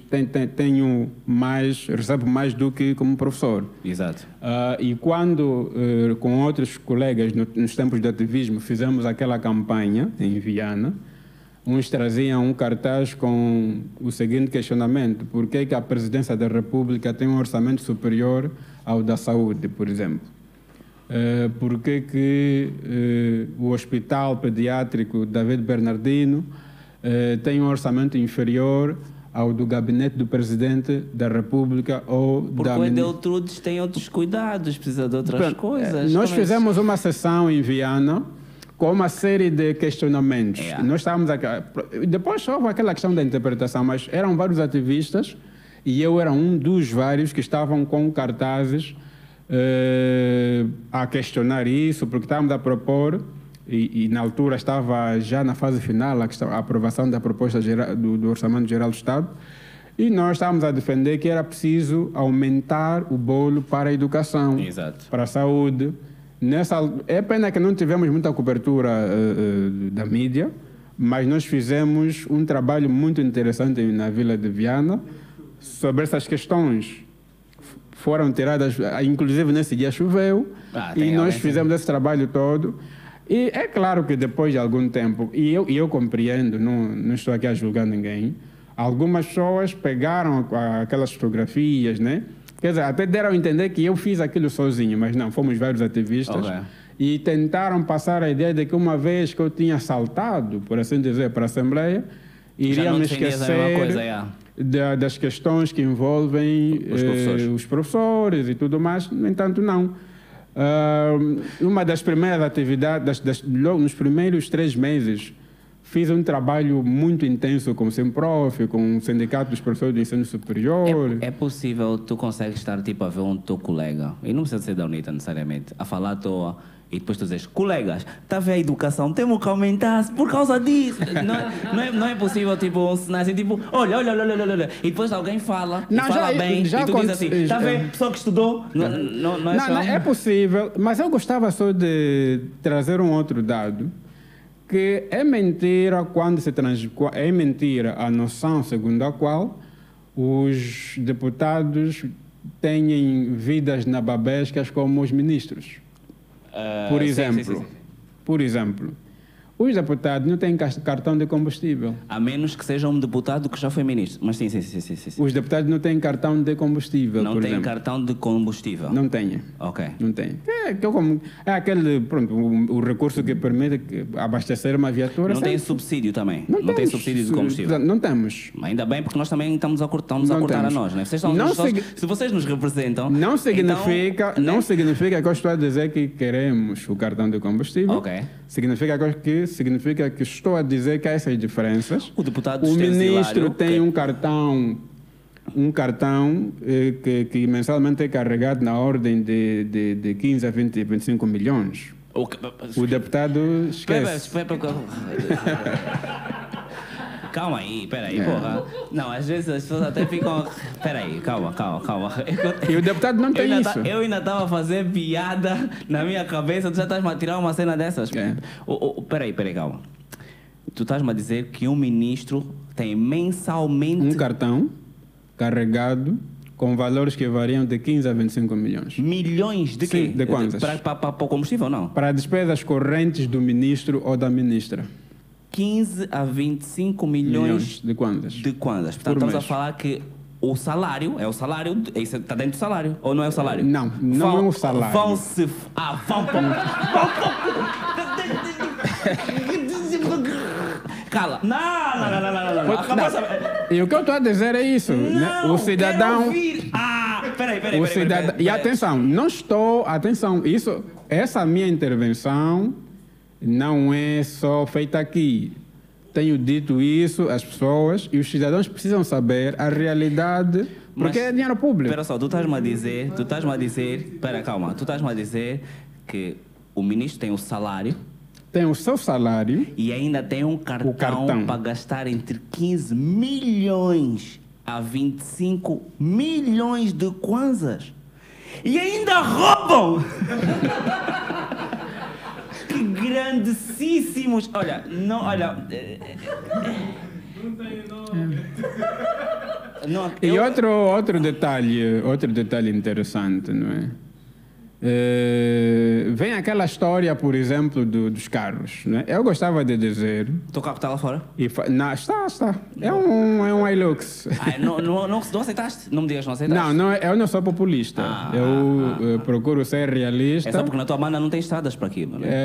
recebo mais do que como professor. Exato. E quando, com outros colegas, nos tempos de ativismo, fizemos aquela campanha em Viana, uns traziam um cartaz com o seguinte questionamento: por que a Presidência da República tem um orçamento superior ao da saúde, por exemplo? Por que o Hospital Pediátrico David Bernardino tem um orçamento inferior ao do gabinete do Presidente da República ou porque da... Porque o Edeltrudes tem outros cuidados, precisa de outras coisas. Nós fizemos uma sessão em Viana com uma série de questionamentos. Nós estávamos aqui, depois houve aquela questão da interpretação, mas eram vários ativistas e eu era um dos vários que estavam com cartazes a questionar isso, porque estávamos a propor, e na altura estava já na fase final a aprovação da proposta do Orçamento Geral do Estado, e nós estávamos a defender que era preciso aumentar o bolo para a educação, exato, para a saúde. É pena que não tivemos muita cobertura da mídia, mas nós fizemos um trabalho muito interessante na Vila de Viana sobre essas questões. Foram tiradas, inclusive nesse dia choveu, e nós fizemos esse trabalho todo. E é claro que depois de algum tempo, e eu compreendo, não estou aqui a julgar ninguém, algumas pessoas pegaram aquelas fotografias, né? Quer dizer, até deram a entender que eu fiz aquilo sozinho, mas não, fomos vários ativistas. E tentaram passar a ideia de que uma vez que eu tinha saltado, por assim dizer, para a Assembleia, iria me esquecer das questões que envolvem os professores e tudo mais. No entanto, não. Uma das primeiras atividades, logo nos primeiros 3 meses, fiz um trabalho muito intenso com o SEMPROF, com o Sindicato dos Professores do Ensino Superior. É possível, tu consegues estar tipo a ver um teu colega, e não precisa ser da UNITA necessariamente, a falar à toa, e depois tu dizes: colegas, está a ver a educação, temos que aumentar por causa disso. Não é possível, tipo, um cenário assim, tipo, olha, e depois alguém fala, bem, e tu dizes assim: está a ver, pessoa que estudou, não é possível, mas eu gostava só de trazer um outro dado, que é mentira é mentira a noção segundo a qual os deputados têm vidas nababescas como os ministros. Por exemplo, os deputados não têm cartão de combustível. A menos que seja um deputado que já foi ministro. Mas sim. Os deputados não têm cartão de combustível, não têm cartão de combustível? Não têm. Ok. Não têm. É aquele, pronto, o recurso que permite abastecer uma viatura. Não tem subsídio também? Não tem subsídio de combustível? Não temos. Ainda bem, porque nós também estamos a cortar a nós, né? Se vocês nos representam... Não significa que eu estou a dizer que queremos o cartão de combustível. Ok. Significa que estou a dizer que há essas diferenças. O ministro tem um cartão que mensalmente é carregado na ordem de 15 a 25 milhões. O deputado esquece. Calma aí, peraí, porra. Não, às vezes as pessoas até ficam... Peraí, calma. E o deputado não tem isso. Eu ainda estava a fazer piada na minha cabeça, tu já estás a tirar uma cena dessas? Peraí, calma. Tu estás-me a dizer que um ministro tem mensalmente... Um cartão carregado com valores que variam de 15 a 25 milhões. Milhões de quê? Sim, de quantas? Para o combustível, não? Para despesas correntes do ministro ou da ministra. 15 a 25 milhões de quantas? Portanto, estamos a falar que o salário, isso está dentro do salário, ou não é o salário? Não é o salário. Vão-se... Cala. Não. E o que eu estou a dizer é isso. Não, o cidadão... Peraí. E atenção, não estou... Atenção, essa minha intervenção não é só feita aqui. Tenho dito isso às pessoas e os cidadãos precisam saber a realidade, porque é dinheiro público. Espera só, tu estás-me a dizer... Espera, calma. Tu estás-me a dizer que o ministro tem o salário... Tem o seu salário... E ainda tem um cartão para gastar entre 15 milhões a 25 milhões de kwanzas. E ainda roubam! Que grandíssimos! Olha, não, olha... Não, E outro detalhe interessante, não é? Vem aquela história, por exemplo, dos carros. Né? Eu gostava de dizer... Teu carro está lá fora? Não, está. É um Hilux. Não aceitaste? Não me digas, não aceitaste? Não, eu não sou populista. Eu procuro ser realista. É só porque na tua banda não tem estradas para aquilo, né?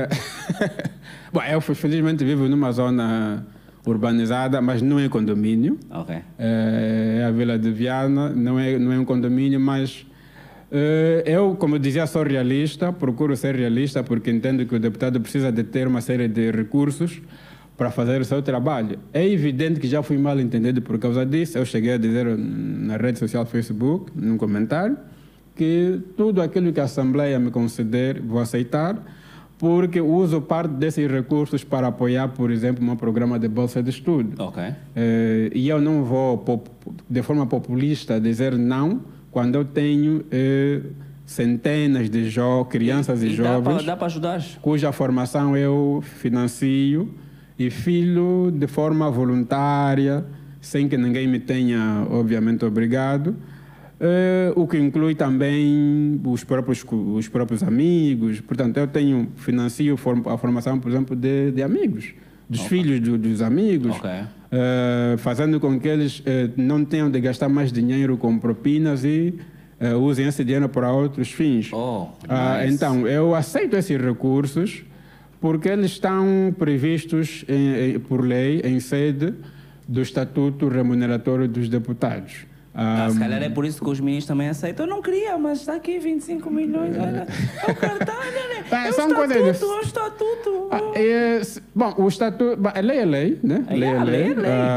Bom, eu felizmente vivo numa zona urbanizada, mas não é condomínio. Ok. É a Vila de Viana, não é um condomínio, mas... eu, como eu dizia, sou realista, procuro ser realista porque entendo que o deputado precisa de ter uma série de recursos para fazer o seu trabalho. É evidente que já fui mal entendido por causa disso. Eu cheguei a dizer na rede social Facebook, num comentário, que tudo aquilo que a Assembleia me conceder, vou aceitar, porque uso parte desses recursos para apoiar, por exemplo, um programa de bolsa de estudo. Ok. E eu não vou, de forma populista, dizer não, quando eu tenho centenas de crianças e jovens dá para ajudar, cuja formação eu financio e filho de forma voluntária, sem que ninguém me tenha, obviamente, obrigado, o que inclui também os próprios amigos. Portanto, eu financio a formação, por exemplo, de amigos, dos filhos dos amigos. Okay. Fazendo com que eles não tenham de gastar mais dinheiro com propinas e usem esse dinheiro para outros fins. Nice. Então, eu aceito esses recursos porque eles estão previstos por lei em sede do Estatuto Remuneratório dos Deputados. Se calhar é por isso que os ministros também aceitam. Eu não queria, mas está aqui 25 milhões. Olha, é o cartão, né? É o estatuto. Bom, o estatuto... A lei é lei, né? Lei é lei.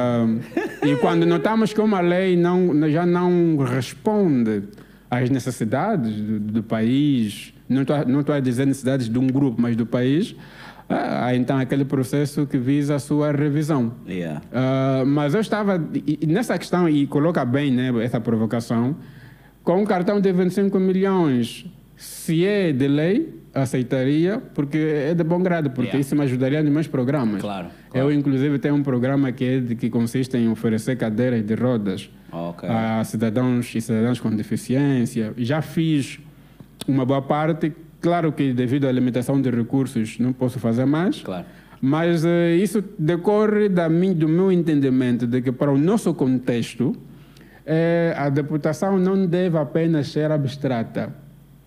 E quando notamos que uma lei já não responde às necessidades do país, não estou a dizer necessidades de um grupo, mas do país, há então aquele processo que visa a sua revisão. Mas eu estava nessa questão, e coloca bem, né, essa provocação, com um cartão de 25 milhões, se é de lei, aceitaria, porque é de bom grado, porque isso me ajudaria nos meus programas. Claro. Eu, inclusive, tenho um programa que consiste em oferecer cadeiras de rodas a cidadãos e cidadãs com deficiência. Já fiz uma boa parte. Claro que, devido à limitação de recursos, não posso fazer mais. Claro. Mas isso decorre do meu entendimento de que, para o nosso contexto, a deputação não deve apenas ser abstrata.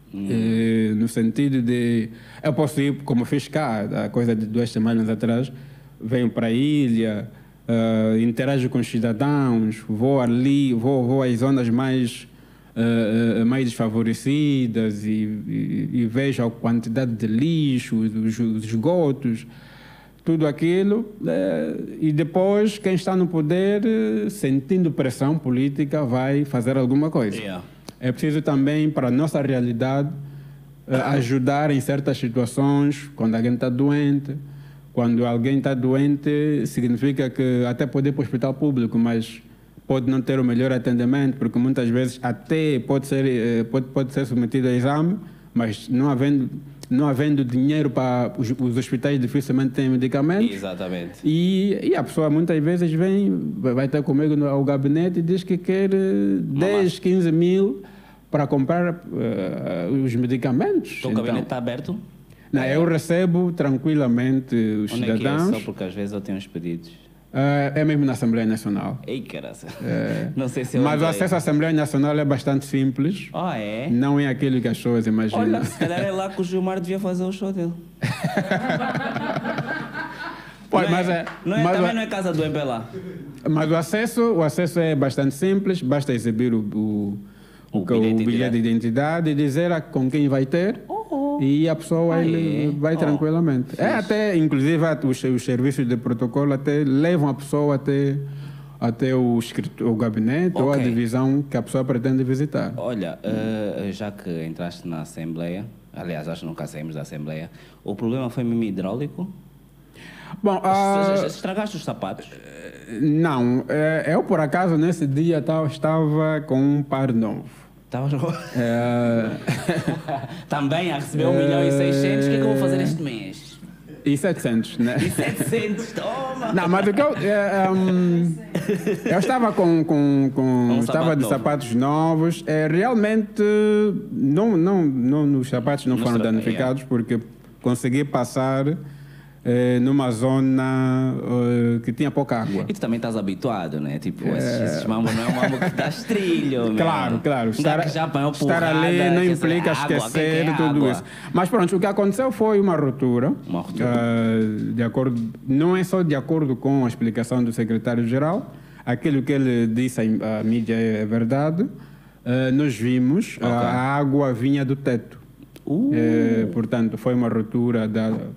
No sentido de... Eu posso ir, como fiz cá, a coisa de 2 semanas atrás, venho para a ilha, interajo com os cidadãos, vou ali, vou às zonas mais desfavorecidas e vejo a quantidade de lixo, os esgotos, tudo aquilo. E depois, quem está no poder, sentindo pressão política, vai fazer alguma coisa. É preciso também, para a nossa realidade, ajudar em certas situações, quando alguém está doente. Quando alguém está doente, significa que até pode ir para o hospital público, mas pode não ter o melhor atendimento, porque muitas vezes até pode ser submetido a exame, mas não havendo dinheiro para os hospitais, dificilmente têm medicamentos. Exatamente. E a pessoa muitas vezes vai ter comigo ao gabinete e diz que quer 10, 15 mil para comprar os medicamentos. O gabinete está aberto? Não, eu recebo tranquilamente os cidadãos. Onde é que é? Só porque às vezes eu tenho uns pedidos. É mesmo na Assembleia Nacional. Ei, caraça. Não sei se mas o acesso à Assembleia Nacional é bastante simples. É? Não é aquilo que as pessoas imaginam. Olha, se calhar é lá que o Gilmar devia fazer o show dele. Também não é casa do MP lá. Mas o acesso é bastante simples, basta exibir O o bilhete de bilhete de identidade e dizer com quem vai ter. E a pessoa ele vai tranquilamente. É até, inclusive, os serviços de protocolo até levam a pessoa até o gabinete ou a divisão que a pessoa pretende visitar. Olha, já que entraste na Assembleia, aliás, acho que nunca saímos da Assembleia, o problema foi mesmo hidráulico? Bom, estragaste os sapatos? não, eu por acaso nesse dia estava com um par novo. Também a receber 1.600.000, o que é que eu vou fazer este mês? E 700, né? E 700, toma! Não, mas o que eu estava estava de sapatos novos. Realmente, os sapatos não foram danificados, porque consegui passar numa zona que tinha pouca água. E tu também estás habituado, né? Tipo, esses mambo não é um mambo que dá trilho, Claro, claro. Estar ali não implica esquecer tudo isso. Mas pronto, o que aconteceu foi uma ruptura. Não é só de acordo com a explicação do secretário-geral. Aquilo que ele disse à mídia é verdade. Nós vimos, a água vinha do teto. Portanto, foi uma ruptura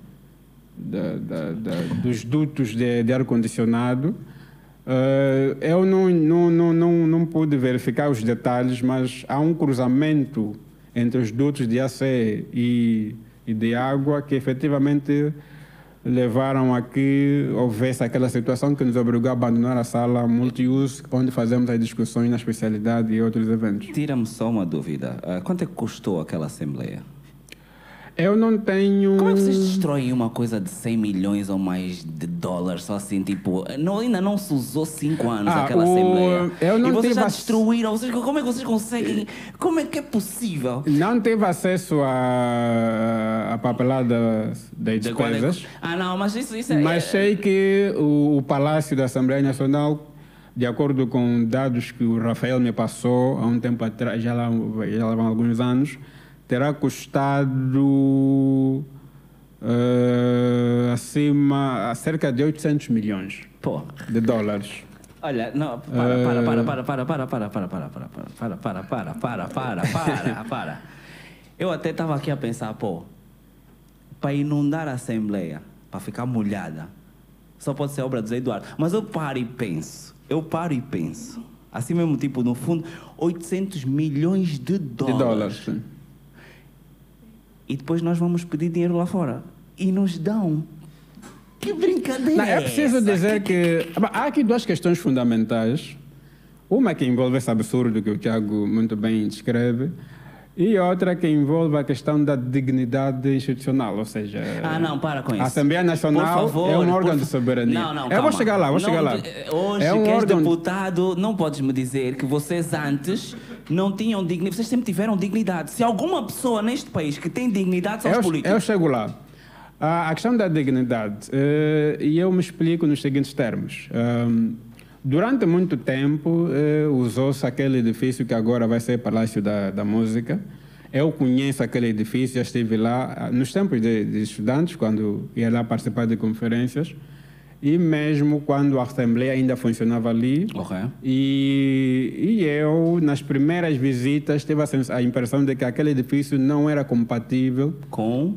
dos dutos de ar-condicionado. Eu não pude verificar os detalhes, mas há um cruzamento entre os dutos de AC e de água que efetivamente levaram a que houvesse aquela situação que nos obrigou a abandonar a sala multiuso, onde fazemos as discussões na especialidade e outros eventos. Tira-me só uma dúvida. Quanto é que custou aquela Assembleia? Eu não tenho... Como é que vocês destroem uma coisa de 100 milhões ou mais de dólares, só assim, tipo... ainda não se usou 5 anos aquela Assembleia. E vocês já destruíram. Como é que vocês conseguem... Como é que é possível? Não teve acesso à papelada das despesas. Não, mas isso é... Mas sei que o Palácio da Assembleia Nacional, de acordo com dados que o Rafael me passou há um tempo atrás, já lá vão alguns anos, terá custado cerca de 800 milhões de dólares. Olha, não, para. Eu até estava aqui a pensar, para inundar a Assembleia, para ficar molhada, só pode ser obra do Zé Eduardo. Mas eu paro e penso, assim mesmo, tipo, no fundo, 800 milhões de dólares. Sim. E depois nós vamos pedir dinheiro lá fora. E nos dão. Que brincadeira! Não, é preciso dizer que há aqui duas questões fundamentais. Uma que envolve esse absurdo que o Tiago muito bem descreve, e outra que envolve a questão da dignidade institucional, ou seja... não, para com isso. A Assembleia Nacional é um órgão de soberania. Não, eu vou chegar lá. Hoje, é um que és órgão... deputado, não podes me dizer que vocês antes não tinham dignidade. Vocês sempre tiveram dignidade. Se alguma pessoa neste país que tem dignidade são os políticos. Eu chego lá. A questão da dignidade, e eu me explico nos seguintes termos. Durante muito tempo, usou-se aquele edifício que agora vai ser Palácio da Música. Eu conheço aquele edifício, já estive lá nos tempos de estudantes, quando ia lá participar de conferências, e mesmo quando a Assembleia ainda funcionava ali. E eu, nas primeiras visitas, tive a impressão de que aquele edifício não era compatível com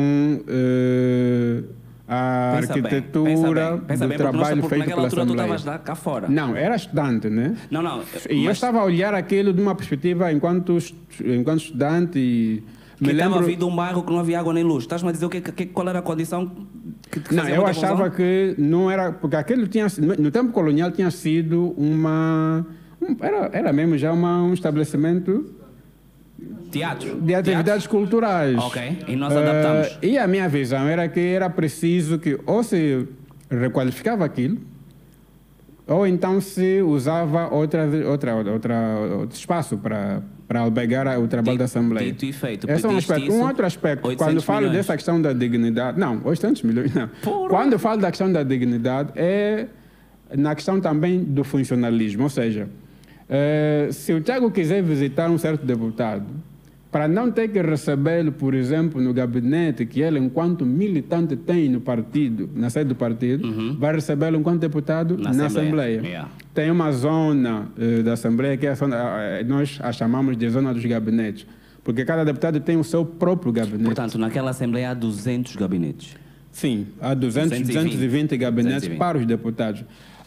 a arquitetura do trabalho feito pela Assembleia. Tu estavas lá cá fora. Não, era estudante, né? Não. E eu estava a olhar aquilo de uma perspectiva enquanto estudante e... Estava a vir de um bairro que não havia água nem luz. Estás-me a dizer qual era a condição que não, eu achava que não era... Porque aquilo tinha... No tempo colonial tinha sido era mesmo já um estabelecimento... Teatro. De atividades culturais. Ok, e nós adaptamos. E a minha visão era que era preciso que ou se requalificava aquilo, ou então se usava outro espaço para albergar o trabalho da Assembleia. Dito e feito. Esse é um aspecto. Um outro aspecto, quando falo dessa questão da dignidade... Não, 800 milhões não. Quando eu falo da questão da dignidade, é na questão também do funcionalismo. Ou seja, se o Tiago quiser visitar um certo deputado, para não ter que recebê-lo, por exemplo, no gabinete que ele, enquanto militante, tem no partido, na sede do partido, vai recebê-lo enquanto deputado na Assembleia. Yeah. Tem uma zona da Assembleia que é a zona, nós a chamamos de zona dos gabinetes, porque cada deputado tem o seu próprio gabinete. Portanto, naquela Assembleia há 200 gabinetes. Sim, há 220 gabinetes 220. para os deputados.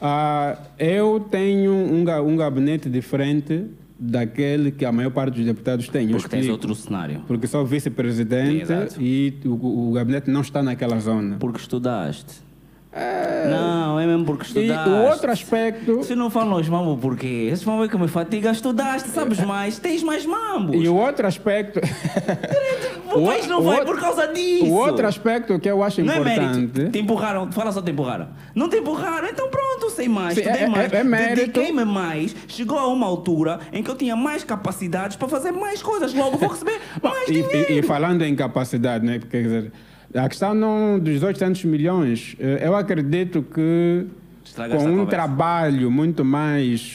Eu tenho um gabinete diferente daquele que a maior parte dos deputados tem. Porque tens outro cenário. Porque sou vice-presidente e o gabinete não está naquela zona. Porque estudaste. Não, é mesmo porque estudaste. E o outro aspecto... Se não falam os mambos, porquê? Esses mambos que me fatigam, estudaste, sabes mais, tens mais mambos. E o outro aspecto... O país não vai por causa disso. O outro aspecto que eu acho importante... Não é mérito. Te empurraram, fala só te empurraram. Não te empurraram, então pronto, sei mais, Sim, estudei mais, mérito. dediquei-me mais, chegou a uma altura em que eu tinha mais capacidades para fazer mais coisas, logo vou receber mais dinheiro. E falando em capacidade, né? Porque, quer dizer, a questão não dos 800 milhões, eu acredito que com um trabalho muito mais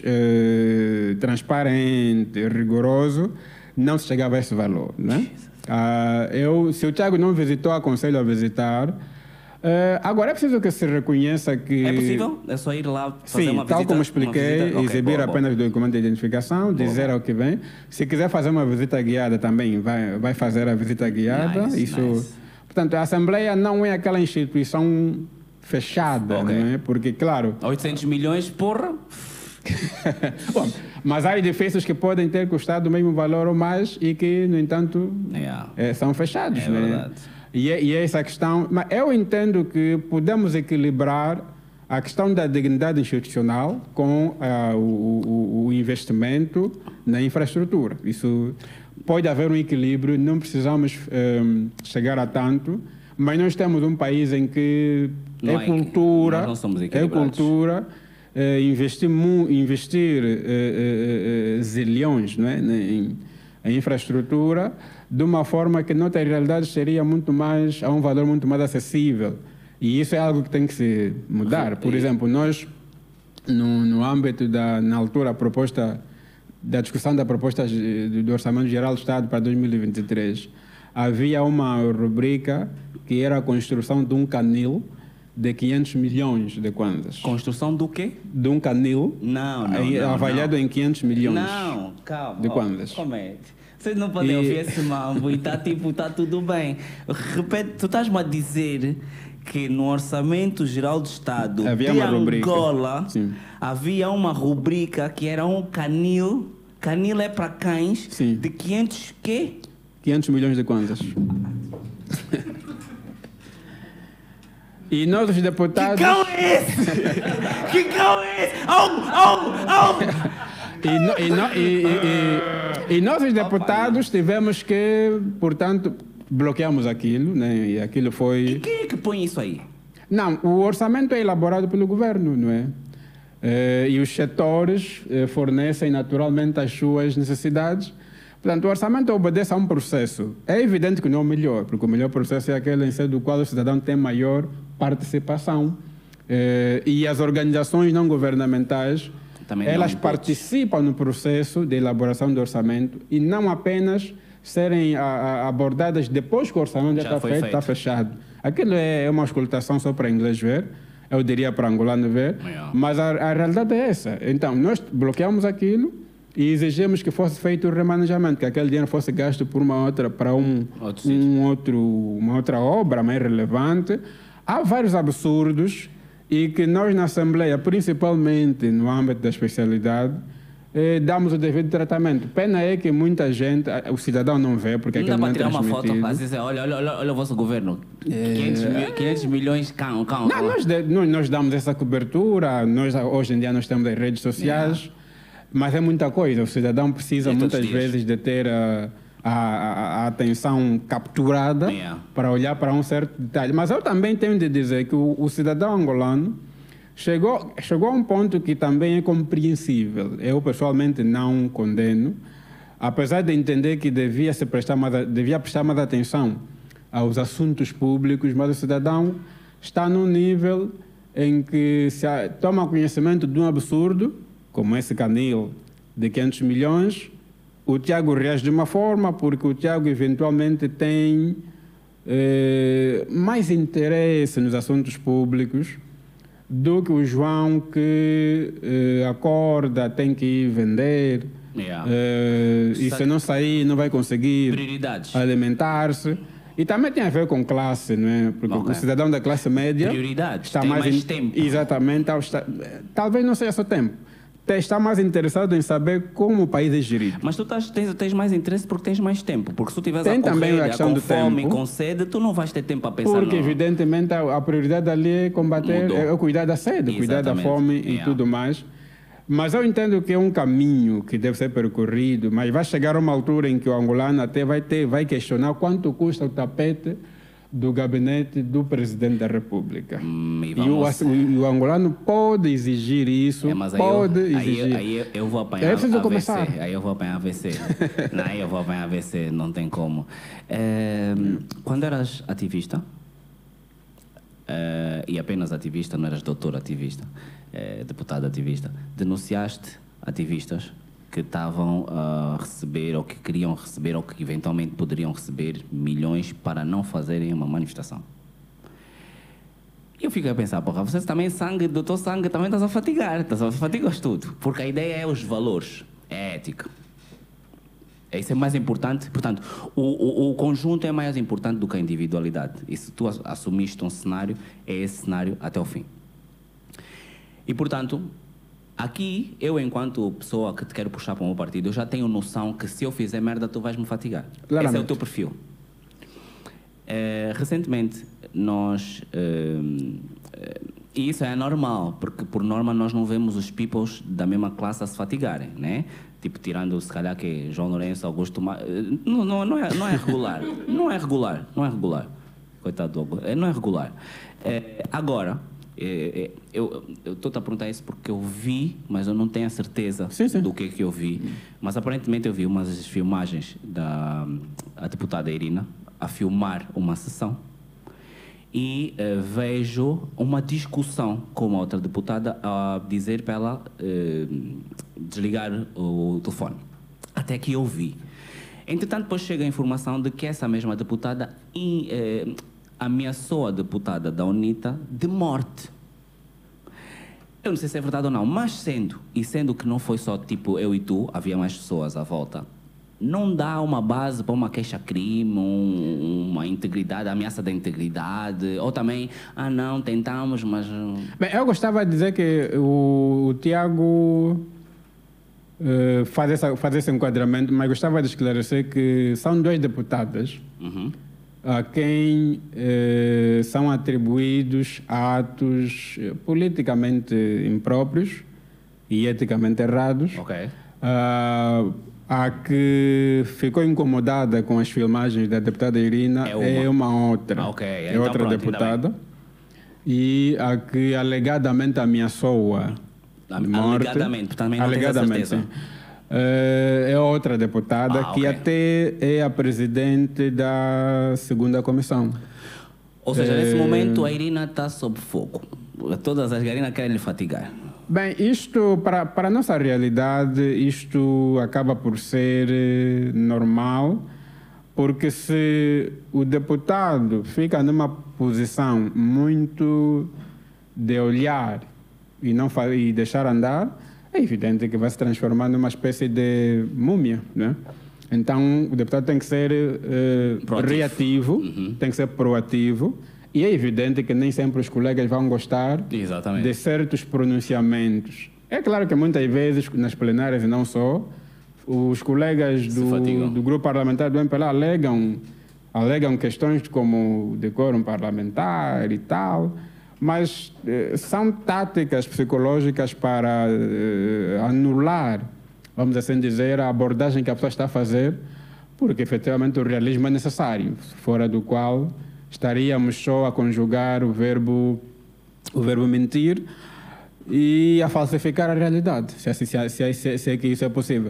transparente, rigoroso, não se chegava a esse valor, né? Se o Tiago não visitou, aconselho a visitar. Agora é preciso que se reconheça que... É possível? É só ir lá fazer uma visita? Sim, tal como expliquei, exibir apenas o documento de identificação, dizer ao que vem. Se quiser fazer uma visita guiada também, vai fazer a visita guiada. Nice. Portanto, a Assembleia não é aquela instituição fechada, não é? Porque, claro... 800 milhões, porra... Bom, mas há edifícios que podem ter custado o mesmo valor ou mais e que, no entanto, são fechados. É verdade. E é essa questão. Mas eu entendo que podemos equilibrar a questão da dignidade institucional com o investimento na infraestrutura. Isso pode haver um equilíbrio, não precisamos chegar a tanto, mas nós temos um país em que nós não somos equilibrados. Investir zilhões, não é? em infraestrutura de uma forma que, noutra realidade, seria muito mais, a um valor muito mais acessível. E isso é algo que tem que se mudar. Por exemplo, nós, no âmbito na altura, da discussão da proposta do Orçamento Geral do Estado para 2023, havia uma rubrica que era a construção de um canil de 500 milhões de kwanzas. Construção do quê? De um canil avaliado em 500 milhões de kwanzas. Como é? Vocês não podem ouvir esse mambo e está tudo bem. Repete, tu estás-me a dizer que no Orçamento Geral do Estado havia de uma Angola rubrica. Havia uma rubrica que era um canil é para cães, de 500 quê? 500 milhões de kwanzas. E nós, os deputados... Que cão é esse? Que cão é esse? E nós, os deputados, tivemos que, portanto, bloqueamos aquilo, né? E aquilo foi... E quem é que põe isso aí? Não, o orçamento é elaborado pelo governo, não é? E os setores fornecem naturalmente as suas necessidades. Portanto, o orçamento obedece a um processo. É evidente que não é o melhor, porque o melhor processo é aquele em sede do qual o cidadão tem maior participação. E as organizações não governamentais, elas participam no processo de elaboração do orçamento e não apenas serem abordadas depois que o orçamento já está feito, está fechado. Aquilo é uma auscultação só para inglês ver, eu diria para angolano ver, mas a realidade é essa. Então, nós bloqueamos aquilo e exigimos que fosse feito o remanejamento, que aquele dinheiro fosse gasto por uma outra obra mais relevante. Há vários absurdos e que nós na Assembleia, principalmente no âmbito da especialidade, damos o devido tratamento. Pena é que muita gente, o cidadão não vê, porque não dá para tirar uma foto para dizer, olha o vosso governo, 500 milhões, cão. Nós damos essa cobertura, hoje em dia nós temos as redes sociais, mas é muita coisa. O cidadão precisa muitas vezes de ter a atenção capturada para olhar para um certo detalhe. Mas eu também tenho de dizer que o cidadão angolano chegou a um ponto que também é compreensível. Eu, pessoalmente, não condeno, apesar de entender que devia prestar mais atenção aos assuntos públicos, mas o cidadão está num nível em que se toma conhecimento de um absurdo, como esse canil de 500 milhões, o Tiago reage de uma forma porque o Tiago eventualmente tem mais interesse nos assuntos públicos do que o João que acorda, tem que ir vender, e se não sair não vai conseguir alimentar-se. E também tem a ver com classe, não é? Porque o cidadão da classe média está tem mais tempo. Exatamente, talvez não seja só tempo. Está mais interessado em saber como o país é gerido. Mas tu tens mais interesse porque tens mais tempo. Porque se tu estiveres a também a questão com do fome, tempo, com sede, tu não vais ter tempo a pensar. Porque, evidentemente, a prioridade ali é combater, é cuidar da sede, cuidar da fome e tudo mais. Mas eu entendo que é um caminho que deve ser percorrido, mas vai chegar uma altura em que o angolano até vai questionar quanto custa o tapete do gabinete do presidente da República. E o angolano pode exigir isso, Aí eu vou apanhar AVC. Aí eu vou apanhar AVC. Não, aí eu vou apanhar AVC, não tem como. Quando eras ativista, e apenas ativista, não eras doutor ativista, deputado ativista, denunciaste ativistas que estavam a receber, ou que queriam receber, ou que eventualmente poderiam receber milhões para não fazerem uma manifestação. E eu fico a pensar, porra, vocês também, do teu sangue, também estás a fatigas tudo. Porque a ideia é os valores, é ética. Isso é mais importante. Portanto, o conjunto é mais importante do que a individualidade. E se tu assumiste um cenário, é esse cenário até o fim. E, portanto, aqui, eu, enquanto pessoa que te quero puxar para o meu partido, eu já tenho noção que se eu fizer merda, tu vais me fatigar. Claramente. Esse é o teu perfil. Recentemente, nós... e isso é normal, porque, por norma, nós não vemos os peoples da mesma classe a se fatigarem, né? Tipo, tirando, se calhar, que João Lourenço, Augusto... Não é regular. Não é regular. Coitado do Augusto. Não é regular. Agora... eu estou-te a perguntar isso porque eu vi, mas eu não tenho a certeza do que eu vi. Mas aparentemente eu vi umas filmagens da deputada Irina a filmar uma sessão e vejo uma discussão com uma outra deputada a dizer para ela desligar o telefone. Até que eu vi. Entretanto, depois chega a informação de que essa mesma deputada ameaçou a deputada da UNITA de morte. Eu não sei se é verdade ou não, mas sendo que não foi só tipo eu e tu, havia mais pessoas à volta, não dá uma base para uma queixa-crime, uma integridade, ameaça da integridade, ou também, não, tentamos, mas... Bem, eu gostava de dizer que o Tiago faz esse enquadramento, mas gostava de esclarecer que são 2 deputadas a quem são atribuídos atos politicamente impróprios e eticamente errados, a que ficou incomodada com as filmagens da deputada Irina é uma outra, então, outra deputada, e a que alegadamente ameaçou-a de morte. Alegadamente, também não tenho certeza. É outra deputada que até é a presidente da segunda comissão. Ou seja, nesse momento a Irina está sob fogo. Todas as Irinas querem lhe fatigar. Bem, isto, para a nossa realidade, isto acaba por ser normal, porque se o deputado fica numa posição muito de olhar e deixar andar, é evidente que vai se transformar numa espécie de múmia, né? Então, o deputado tem que ser reativo, tem que ser proativo, e é evidente que nem sempre os colegas vão gostar de certos pronunciamentos. É claro que muitas vezes, nas plenárias e não só, os colegas do grupo parlamentar do MPLA alegam questões como decoro parlamentar e tal, mas são táticas psicológicas para anular, vamos assim dizer, a abordagem que a pessoa está a fazer, porque efetivamente o realismo é necessário, fora do qual estaríamos só a conjugar o verbo mentir e a falsificar a realidade, se é que isso é possível.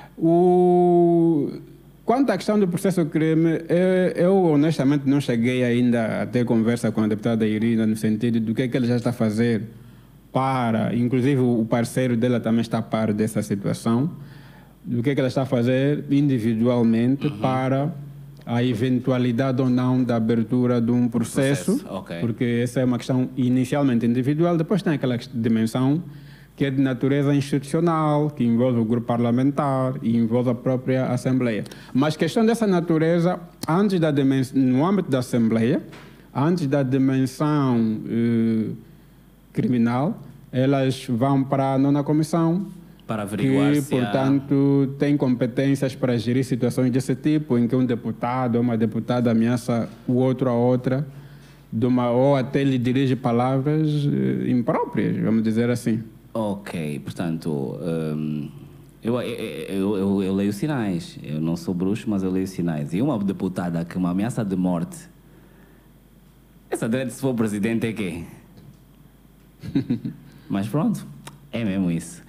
Quanto à questão do processo crime, eu honestamente não cheguei ainda a ter conversa com a deputada Irina no sentido do que ele já está a fazer inclusive o parceiro dela também está a par dessa situação, do que ela está a fazer individualmente para a eventualidade ou não da abertura de um processo, ok. porque essa é uma questão inicialmente individual, depois tem aquela dimensão que é de natureza institucional, que envolve o grupo parlamentar e envolve a própria Assembleia. Mas questão dessa natureza, antes da no âmbito da Assembleia, antes da dimensão criminal, elas vão para a 9ª Comissão, para averiguar que, se portanto, tem competências para gerir situações desse tipo, em que um deputado ou uma deputada ameaça o outro a outra, ou até lhe dirige palavras impróprias, vamos dizer assim. Ok, portanto, eu leio sinais. Eu não sou bruxo, mas eu leio sinais. E uma deputada que uma ameaça de morte, essa direita, se for presidente, é quê? Mas pronto, é mesmo isso.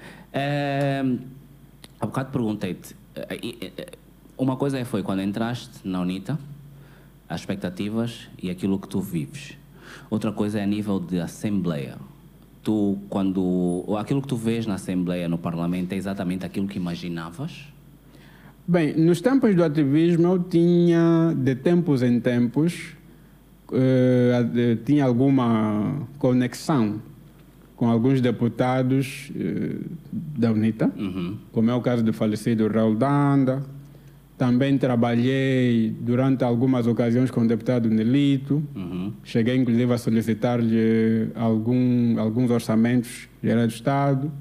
Há bocado perguntei-te, uma coisa foi quando entraste na UNITA, as expectativas e aquilo que tu vives. Outra coisa é a nível de Assembleia. Aquilo que tu vês na Assembleia, no Parlamento, é exatamente aquilo que imaginavas? Bem, nos tempos do ativismo eu tinha, de tempos em tempos, tinha alguma conexão com alguns deputados da UNITA, como é o caso do falecido Raul Danda. Também trabalhei durante algumas ocasiões com o deputado Nelito. Cheguei, inclusive, a solicitar-lhe alguns orçamentos gerais do Estado.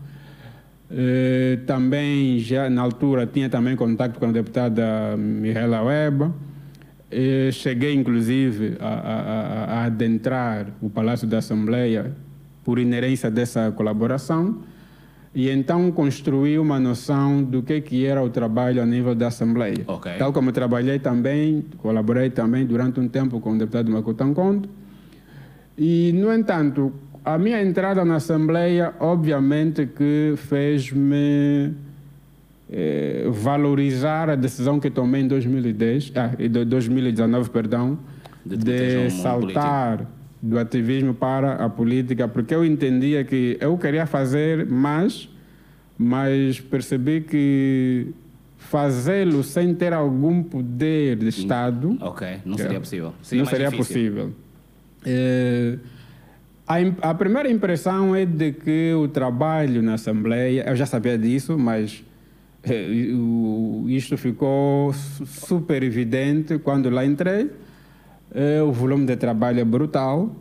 Também, já na altura, tinha também contato com a deputada Mihaela Weba. Cheguei, inclusive, a adentrar o Palácio da Assembleia por inerência dessa colaboração, e então construí uma noção do que era o trabalho a nível da Assembleia. Okay. Tal como colaborei também durante um tempo com o deputado Makuta Nkondo. E, no entanto, a minha entrada na Assembleia, obviamente que fez-me valorizar a decisão que tomei em 2019, perdão, de saltar do ativismo para a política, porque eu entendia que eu queria fazer mais, mas percebi que fazê-lo sem ter algum poder de Estado... não seria possível. Não seria possível. A primeira impressão é de que o trabalho na Assembleia, eu já sabia disso, mas isto ficou super evidente quando lá entrei. O volume de trabalho é brutal.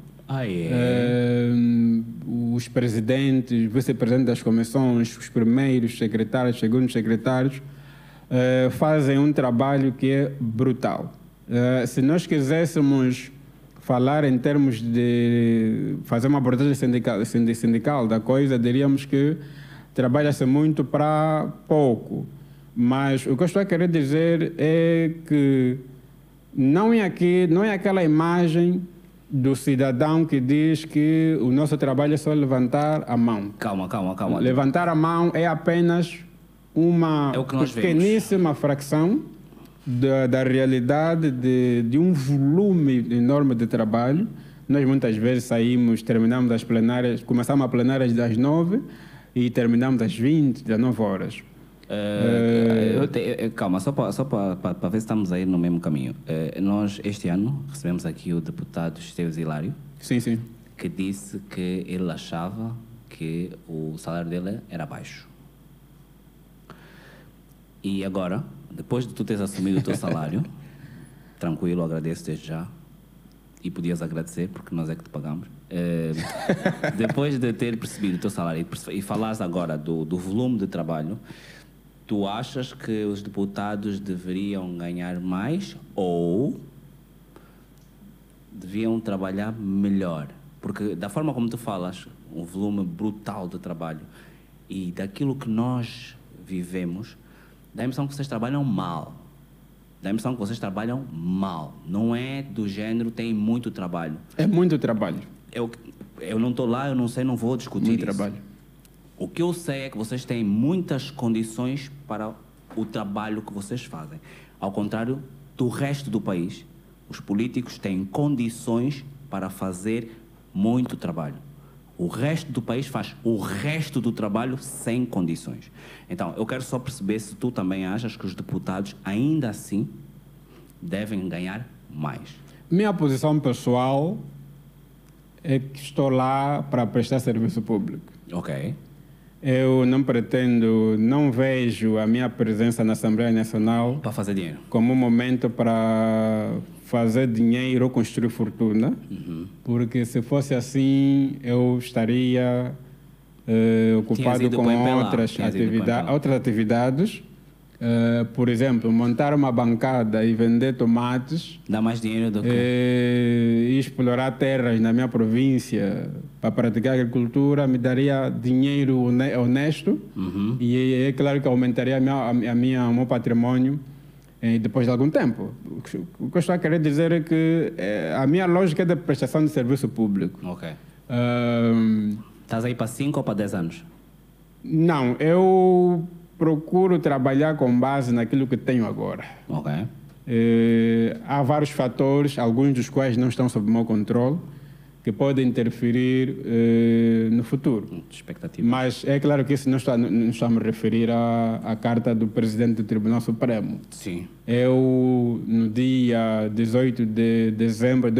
Os presidentes, vice-presidentes das comissões, os primeiros secretários, segundos secretários, fazem um trabalho que é brutal. Se nós quiséssemos falar em termos de fazer uma abordagem sindical da coisa, diríamos que trabalha-se muito para pouco. Mas o que eu estou a querer dizer é que não é aquela imagem do cidadão que diz que o nosso trabalho é só levantar a mão. Calma. Levantar a mão é apenas uma pequeníssima fração da realidade de um volume enorme de trabalho. Nós muitas vezes terminamos as plenárias, começamos a plenárias das 9 e terminamos às 20, 19 horas. Calma, só para ver se estamos aí no mesmo caminho. Nós, este ano, recebemos aqui o deputado Esteves Hilário. Sim. Que disse que ele achava que o salário dele era baixo. E agora, depois de tu teres assumido o teu salário, tranquilo, agradeço desde já. E podias agradecer, porque nós é que te pagamos. Depois de ter percebido o teu salário e falares agora do volume de trabalho, tu achas que os deputados deveriam ganhar mais ou deviam trabalhar melhor? Porque da forma como tu falas, um volume brutal de trabalho e daquilo que nós vivemos, dá a impressão que vocês trabalham mal. Não é do género, tem muito trabalho. É muito trabalho. Eu não estou lá, eu não sei, não vou discutir muito isso. Trabalho. O que eu sei é que vocês têm muitas condições para o trabalho que vocês fazem. Ao contrário do resto do país, os políticos têm condições para fazer muito trabalho. O resto do país faz o resto do trabalho sem condições. Então, eu quero só perceber se tu também achas que os deputados, ainda assim, devem ganhar mais. Minha posição pessoal é que estou lá para prestar serviço público. Ok. Eu não pretendo, não vejo a minha presença na Assembleia Nacional Para fazer dinheiro. como um momento para fazer dinheiro ou construir fortuna, porque se fosse assim eu estaria ocupado com outras atividades. Por exemplo, montar uma bancada e vender tomates. Dá mais dinheiro do que... E explorar terras na minha província para praticar agricultura me daria dinheiro honesto e é claro que aumentaria o meu patrimônio depois de algum tempo. O que eu estou a querer dizer é que a minha lógica é de prestação de serviço público. Ok. Estás aí para 5 ou para 10 anos? Não, eu procuro trabalhar com base naquilo que tenho agora. Ok. Há vários fatores, alguns dos quais não estão sob o meu controle, que podem interferir no futuro. Expectativa. Mas é claro que isso não está a me referir à carta do presidente do Tribunal Supremo. Sim. Eu, no dia 18 de dezembro de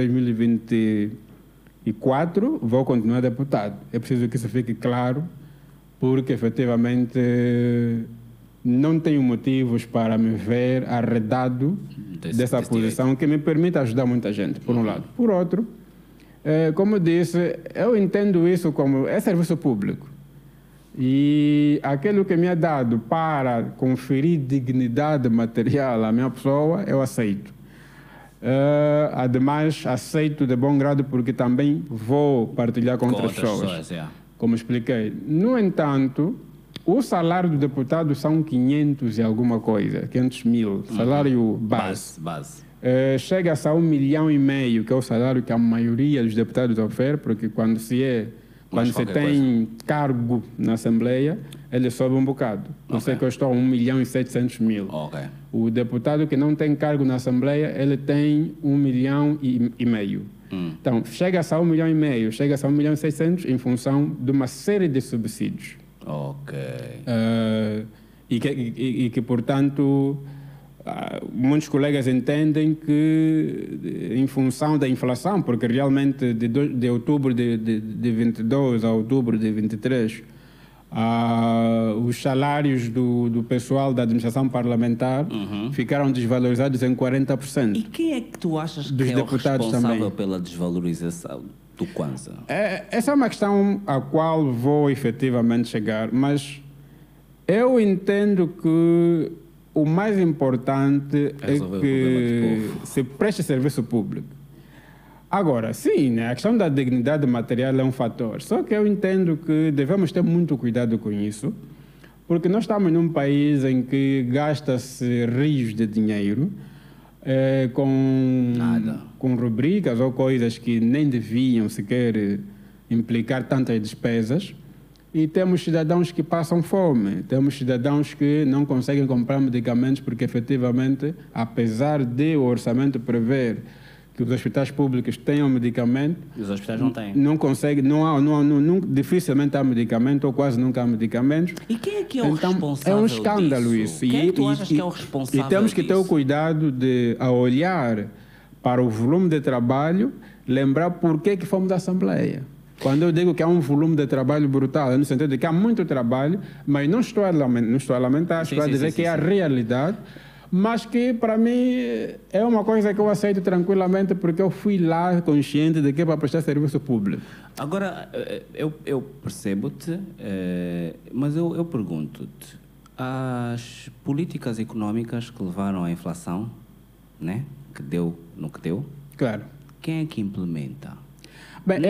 2024, vou continuar deputado. É preciso que isso fique claro, porque efetivamente não tenho motivos para me ver arredado dessa posição que me permite ajudar muita gente, por um lado. Por outro, como eu disse, eu entendo isso como serviço público. E aquilo que me é dado para conferir dignidade material à minha pessoa, eu aceito. Ademais, aceito de bom grado porque também vou partilhar com outras pessoas. Como expliquei. No entanto, o salário do deputado são 500 e alguma coisa, 500 mil, salário base. Chega-se a 1,5 milhão, que é o salário que a maioria dos deputados oferece, porque quando se tem cargo na Assembleia, ele sobe um bocado. Não sei que eu estou a 1,7 milhão. Okay. O deputado que não tem cargo na Assembleia, ele tem 1,5 milhão. Então, chega-se a 1,5 milhão, chega-se a 1,7 milhão em função de uma série de subsídios. Ok. E que, portanto, muitos colegas entendem que, em função da inflação, porque realmente de outubro de 22 a outubro de 23, os salários do pessoal da administração parlamentar ficaram desvalorizados em 40%. E quem é que tu achas que é o responsável pela desvalorização do Kwanza? Essa é uma questão à qual vou efetivamente chegar, mas eu entendo que o mais importante é que se preste serviço público. Agora, sim, né, a questão da dignidade material é um fator, só que eu entendo que devemos ter muito cuidado com isso, porque nós estamos num país em que gasta-se rios de dinheiro com rubricas ou coisas que nem deviam sequer implicar tantas despesas, e temos cidadãos que passam fome, temos cidadãos que não conseguem comprar medicamentos porque, efetivamente, apesar de o orçamento prever que os hospitais públicos tenham medicamento, os hospitais não têm. Não consegue, dificilmente há medicamento ou quase nunca há medicamentos. E quem é que é o responsável? É um escândalo isso. Quem é que tu achas que é o responsável E temos que ter o cuidado de, ao olhar para o volume de trabalho, lembrar por que fomos da Assembleia. Quando eu digo que há um volume de trabalho brutal, é no sentido de que há muito trabalho, mas não estou a lamentar, estou a dizer que é a realidade, mas que para mim é uma coisa que eu aceito tranquilamente porque eu fui lá consciente de que é para prestar serviço público. Agora, eu percebo-te, mas eu pergunto-te, as políticas económicas que levaram à inflação, né, que deu no que deu, claro, quem é que implementa? Bem,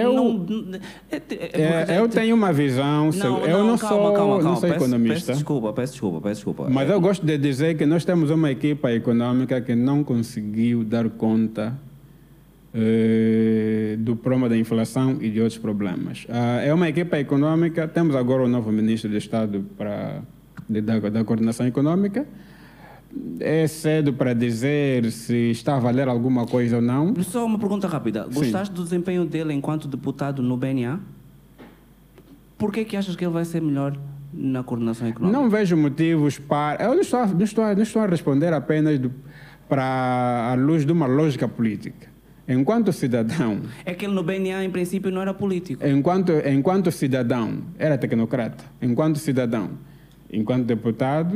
eu tenho uma visão. Eu não sou economista. Peço desculpa. Mas eu gosto de dizer que nós temos uma equipa econômica que não conseguiu dar conta do problema da inflação e de outros problemas. É uma equipa econômica. Temos agora o novo ministro de Estado da Coordenação Econômica. É cedo para dizer se está a valer alguma coisa ou não. Só uma pergunta rápida. Gostaste do desempenho dele enquanto deputado no BNA? Por que achas que ele vai ser melhor na coordenação económica? Não vejo motivos para... Eu não estou a responder apenas para a luz de uma lógica política. Enquanto cidadão... É que ele no BNA, em princípio, não era político. Enquanto cidadão, era tecnocrata. Enquanto cidadão, enquanto deputado,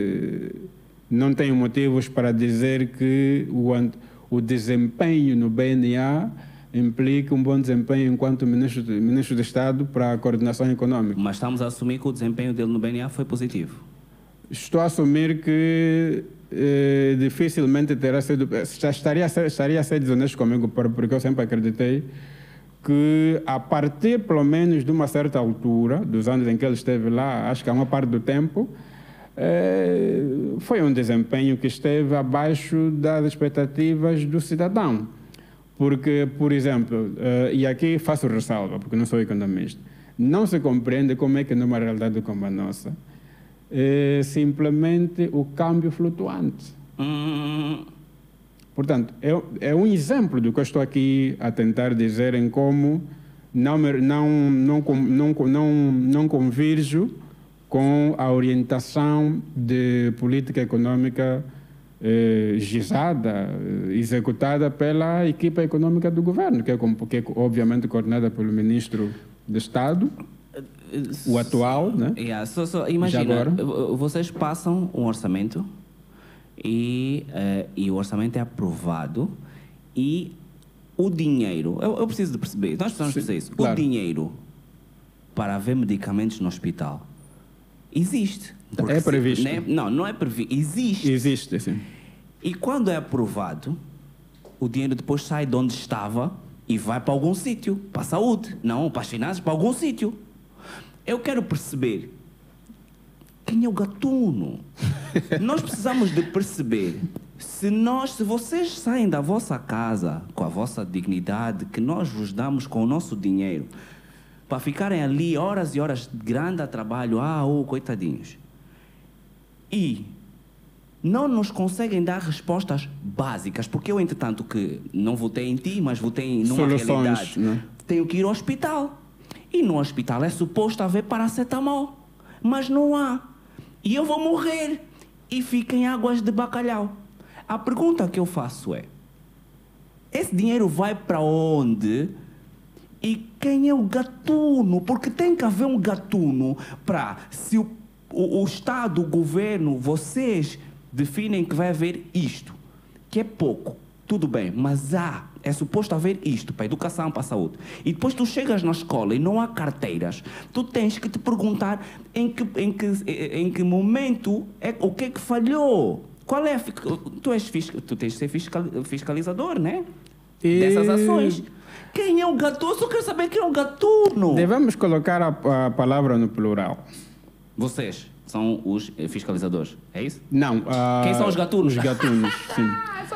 não tenho motivos para dizer que o desempenho no BNA implica um bom desempenho enquanto ministro de Estado para a coordenação económica. Mas estamos a assumir que o desempenho dele no BNA foi positivo. Estou a assumir que dificilmente terá sido... Estaria a ser desonesto comigo, porque eu sempre acreditei que a partir, pelo menos, de uma certa altura, dos anos em que ele esteve lá, acho que a uma parte do tempo, foi um desempenho que esteve abaixo das expectativas do cidadão. Porque, por exemplo, e aqui faço ressalva, porque não sou economista, não se compreende como é que numa realidade como a nossa, simplesmente o câmbio flutuante. Portanto, é um exemplo do que eu estou aqui a tentar dizer em como não convirjo com a orientação de política econômica gizada, executada pela equipa econômica do governo, que é obviamente coordenada pelo ministro de Estado, o atual, né? Imagina, vocês passam um orçamento e o orçamento é aprovado e o dinheiro, eu preciso de perceber, nós precisamos perceber isso, claro. O dinheiro para haver medicamentos no hospital existe. É previsto. Não é previsto, existe. Existe, sim. E quando é aprovado, o dinheiro depois sai de onde estava e vai para algum sítio, para a saúde, não para as finanças, para algum sítio. Eu quero perceber quem é o gatuno. Nós precisamos de perceber se vocês saem da vossa casa com a vossa dignidade que nós vos damos com o nosso dinheiro para ficarem ali horas e horas de grande trabalho, coitadinhos, e não nos conseguem dar respostas básicas, porque eu, entretanto, que não votei em ti, mas votei numa realidade, né? Tenho que ir ao hospital. E no hospital é suposto haver paracetamol, mas não há. E eu vou morrer. E fiquem águas de bacalhau. A pergunta que eu faço é: esse dinheiro vai para onde? E quem é o gatuno? Porque tem que haver um gatuno para, se o Estado, o governo, vocês definem que vai haver isto, que é pouco, tudo bem, mas é suposto haver isto para a educação, para a saúde. E depois tu chegas na escola e não há carteiras. Tu tens que te perguntar em que momento, o que é que falhou? Qual é tu tens de ser fiscalizador, né? Dessas ações. Quem é o gatuno? Eu só quero saber quem é o gatuno. Devemos colocar a palavra no plural. Vocês são os fiscalizadores, é isso? Não. Quem são os gatunos? Os gatunos, sim.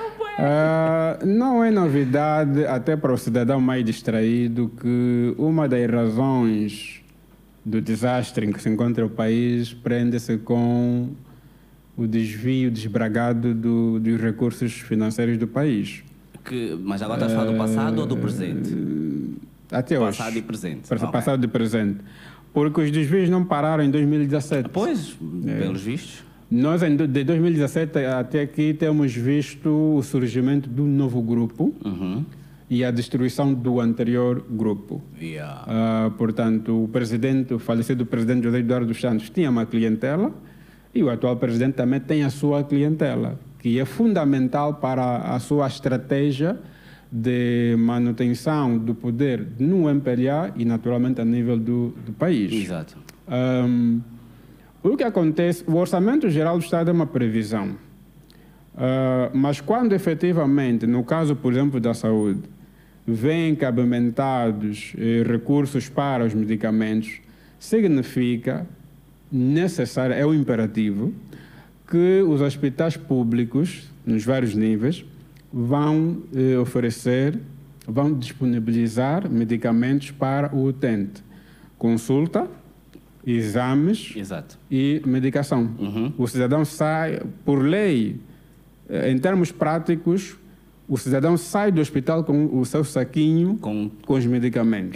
Não é novidade, até para o cidadão mais distraído, que uma das razões do desastre em que se encontra o país prende-se com o desvio desbragado dos recursos financeiros do país. Mas agora estás a falar do passado ou do presente? Até hoje. Passado e presente. Passado e presente. Porque os desvios não pararam em 2017. Pois, pelos vistos. Nós, de 2017 até aqui, temos visto o surgimento do novo grupo e a destruição do anterior grupo. Portanto, o falecido presidente José Eduardo dos Santos tinha uma clientela e o atual presidente também tem a sua clientela, que é fundamental para a sua estratégia de manutenção do poder no MPLA e, naturalmente, a nível do país. Exato. O que acontece, o Orçamento Geral do Estado é uma previsão, mas quando efetivamente, no caso, por exemplo, da saúde, vêm cabimentados recursos para os medicamentos, significa necessário, é o imperativo, que os hospitais públicos, nos vários níveis, vão vão disponibilizar medicamentos para o utente. Consulta, exames e medicação. O cidadão sai, por lei, em termos práticos, o cidadão sai do hospital com o seu saquinho com os medicamentos.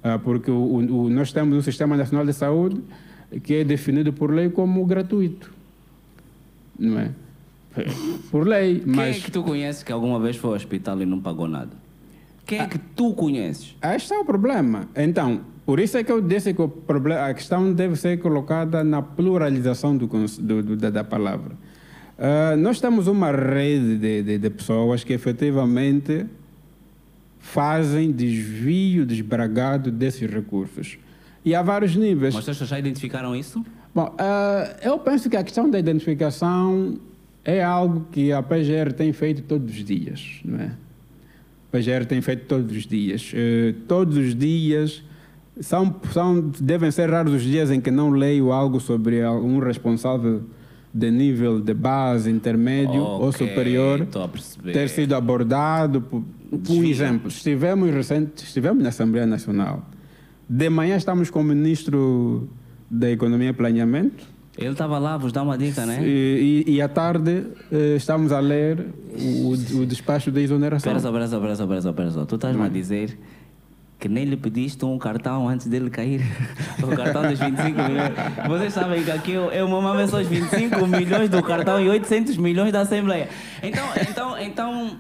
Porque nós temos um Sistema Nacional de Saúde que é definido por lei como gratuito, não é? Por lei, Quem mas... é que tu conheces que alguma vez foi ao hospital e não pagou nada? Quem é que tu conheces? Este é o problema. Então, por isso é que eu disse que a questão deve ser colocada na pluralização da palavra. Nós temos uma rede de pessoas que efetivamente fazem desvio desbragado desses recursos. E há vários níveis. Mas vocês já identificaram isso? Bom, eu penso que a questão da identificação é algo que a PGR tem feito todos os dias, não é? A PGR tem feito todos os dias. Todos os dias devem ser raros os dias em que não leio algo sobre um responsável de nível de base, intermédio ou superior ter sido abordado por um exemplo. Estivemos na Assembleia Nacional. De manhã estamos com o Ministro da Economia e Planeamento. Ele estava lá, vos dá uma dica, né? E à tarde estamos a ler o despacho da exoneração. Pera só. Tu estás-me a dizer que nem lhe pediste um cartão antes dele cair. O cartão dos 25 milhões. Vocês sabem que aqui eu mamava só os 25 milhões do cartão e 800 milhões da Assembleia. Então...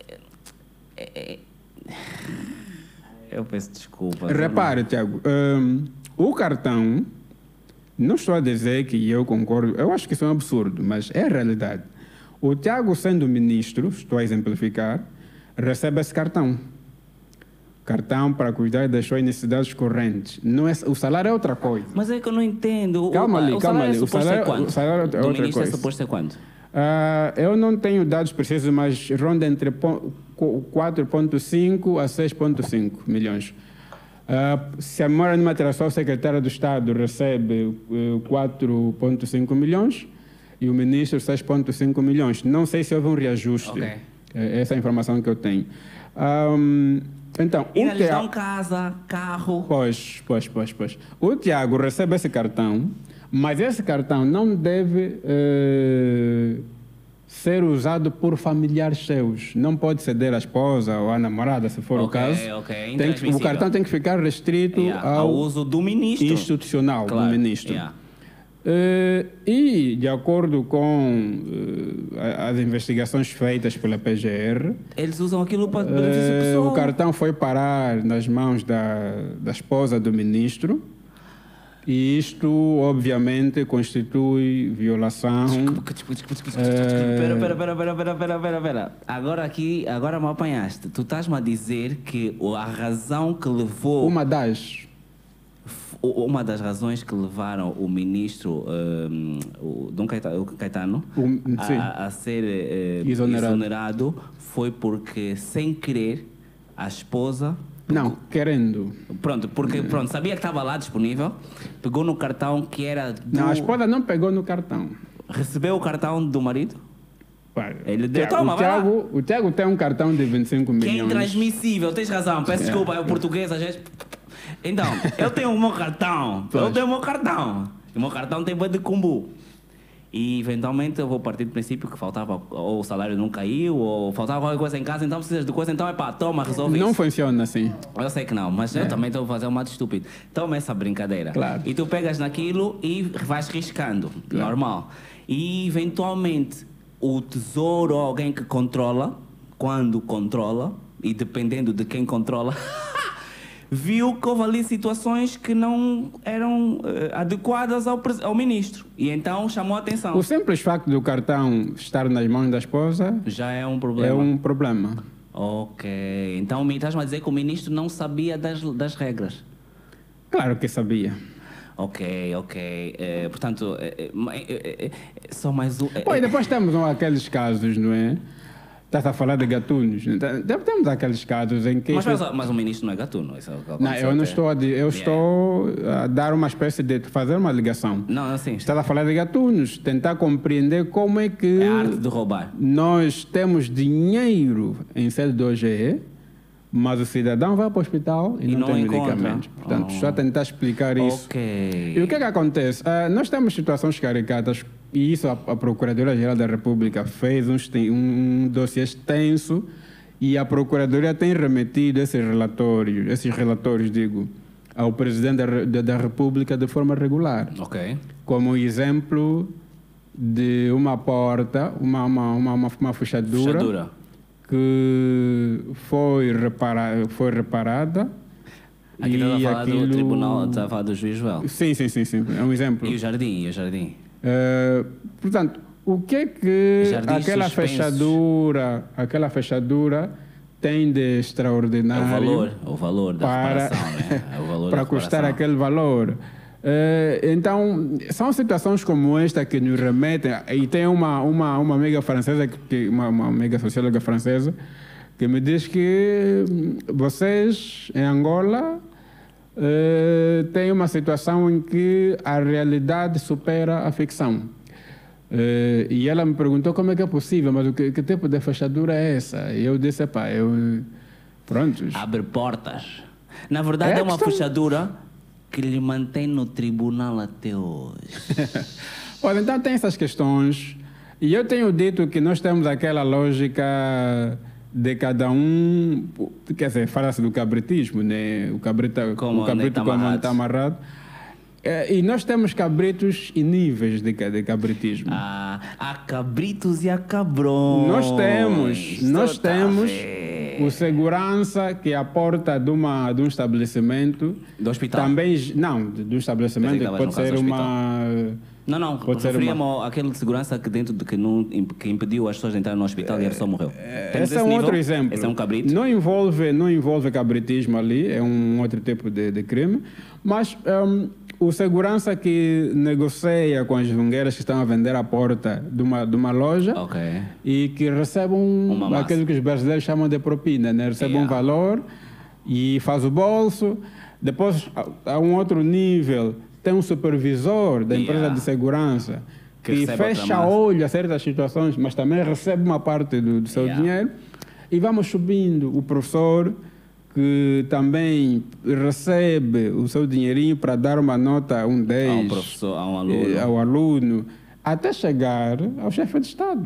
Eu peço desculpa. Repare, Tiago, o cartão, não estou a dizer que eu concordo, eu acho que isso é um absurdo, mas é a realidade. O Tiago, sendo ministro, estou a exemplificar, recebe esse cartão. Cartão para cuidar das suas necessidades correntes. Não é, o salário é outra coisa. Mas é que eu não entendo. Calma ali. O salário é outra coisa. É suposto ser quanto? Eu não tenho dados precisos, mas ronda entre 4,5 a 6,5 milhões. Se a memória não me atrasou, o secretário do Estado recebe 4,5 milhões e o ministro 6,5 milhões. Não sei se houve um reajuste. Okay. Essa é a informação que eu tenho. Então, e eles dão casa, carro. Pois. O Tiago recebe esse cartão, mas esse cartão não deve ser usado por familiares seus. Não pode ceder à esposa ou à namorada, se for o caso. O cartão tem que ficar restrito ao uso do ministro. Institucional do ministro. E, de acordo com as investigações feitas pela PGR... Eles usam aquilo para benefício pessoal. O cartão foi parar nas mãos da esposa do ministro. E isto, obviamente, constitui violação... Pera. Agora me apanhaste. Tu estás-me a dizer que a razão que levou... Uma das razões que levaram o ministro Dom Caetano a ser exonerado foi porque, sem querer, a esposa... Não, querendo. Pronto, sabia que estava lá disponível, pegou no cartão que era do... Não, a esposa não pegou no cartão. Recebeu o cartão do marido? Ele deu, o Tiago tem um cartão de 25 milhões. Que é intransmissível, tens razão, peço desculpa, é o português, a gente... Então, eu tenho o meu cartão. O meu cartão tem de combo. E, eventualmente, eu vou partir do princípio que faltava, ou o salário não caiu, ou faltava alguma coisa em casa, então precisas de coisa, então toma, resolve isso. Não funciona assim. Eu sei que não, mas eu também estou a fazer um mato estúpido. Toma essa brincadeira. Claro. E tu pegas naquilo e vais riscando, normal. E, eventualmente, o tesouro ou alguém que controla, quando controla, e dependendo de quem controla... viu que houve ali situações que não eram adequadas ao ministro. E então chamou a atenção. O simples facto do cartão estar nas mãos da esposa... já é um problema. É um problema. Ok. Então estás-me a dizer que o ministro não sabia das regras? Claro que sabia. Ok. Portanto, só mais um... E depois temos aqueles casos, não é? Estás a falar de gatunos. Temos aqueles casos em que... Mas o ministro não é gatuno. Isso é não, eu não estou a dizer. Eu estou a dar uma espécie de... fazer uma ligação. Não, assim... Estás a falar de gatunos. Tentar compreender como é que... É a arte de roubar. Nós temos dinheiro em sede do OGE, mas o cidadão vai para o hospital e não tem medicamentos. Portanto, estou a tentar explicar isso. Ok. E o que é que acontece? Nós temos situações caricatas. E isso a Procuradoria-Geral da República fez um dossiê extenso e a Procuradoria tem remetido esses relatórios, ao Presidente da República de forma regular. Ok. Como exemplo de uma porta, uma fechadura que foi reparada. Aqui estava a falar do tribunal, estava a falar do juiz Joel. Sim. É um exemplo. E o jardim? Portanto, o que é que aquela fechadura tem de extraordinário? O valor da reparação, né? É o valor para custar aquele valor. Então, são situações como esta que nos remetem, e tem uma amiga francesa, uma amiga socióloga francesa, que me diz que vocês, em Angola, têm uma situação em que a realidade supera a ficção. E ela me perguntou como é que é possível, mas que tipo de fechadura é essa? E eu disse, pronto. Abre portas. Na verdade, é uma fechadura que lhe mantém no tribunal até hoje. Olha, então tem essas questões. E eu tenho dito que nós temos aquela lógica de cada um, quer dizer, fala-se do cabritismo, né? O cabrito quando está amarrado. E nós temos cabritos e níveis de cabritismo. Há cabritos e há cabrões. Nós temos o segurança que é a porta de um estabelecimento. Do hospital? Também, não, do estabelecimento que pode ser uma... Não, referia-me àquele segurança que que impediu as pessoas de entrar no hospital e a pessoa morreu. Esse é um outro exemplo. Esse é um cabrito? Não envolve cabritismo ali, é um outro tipo de crime, mas o segurança que negocia com as jungueiras que estão a vender à porta de uma loja e que recebe aquilo que os brasileiros chamam de propina, né? Recebe um valor e faz o bolso. Depois, a um outro nível, tem um supervisor da empresa de segurança que fecha olho a certas situações, mas também recebe uma parte do seu dinheiro. E vamos subindo. O professor que também recebe o seu dinheirinho para dar uma nota, um 10 a um professor, a um aluno. Ao aluno, até chegar ao chefe de Estado.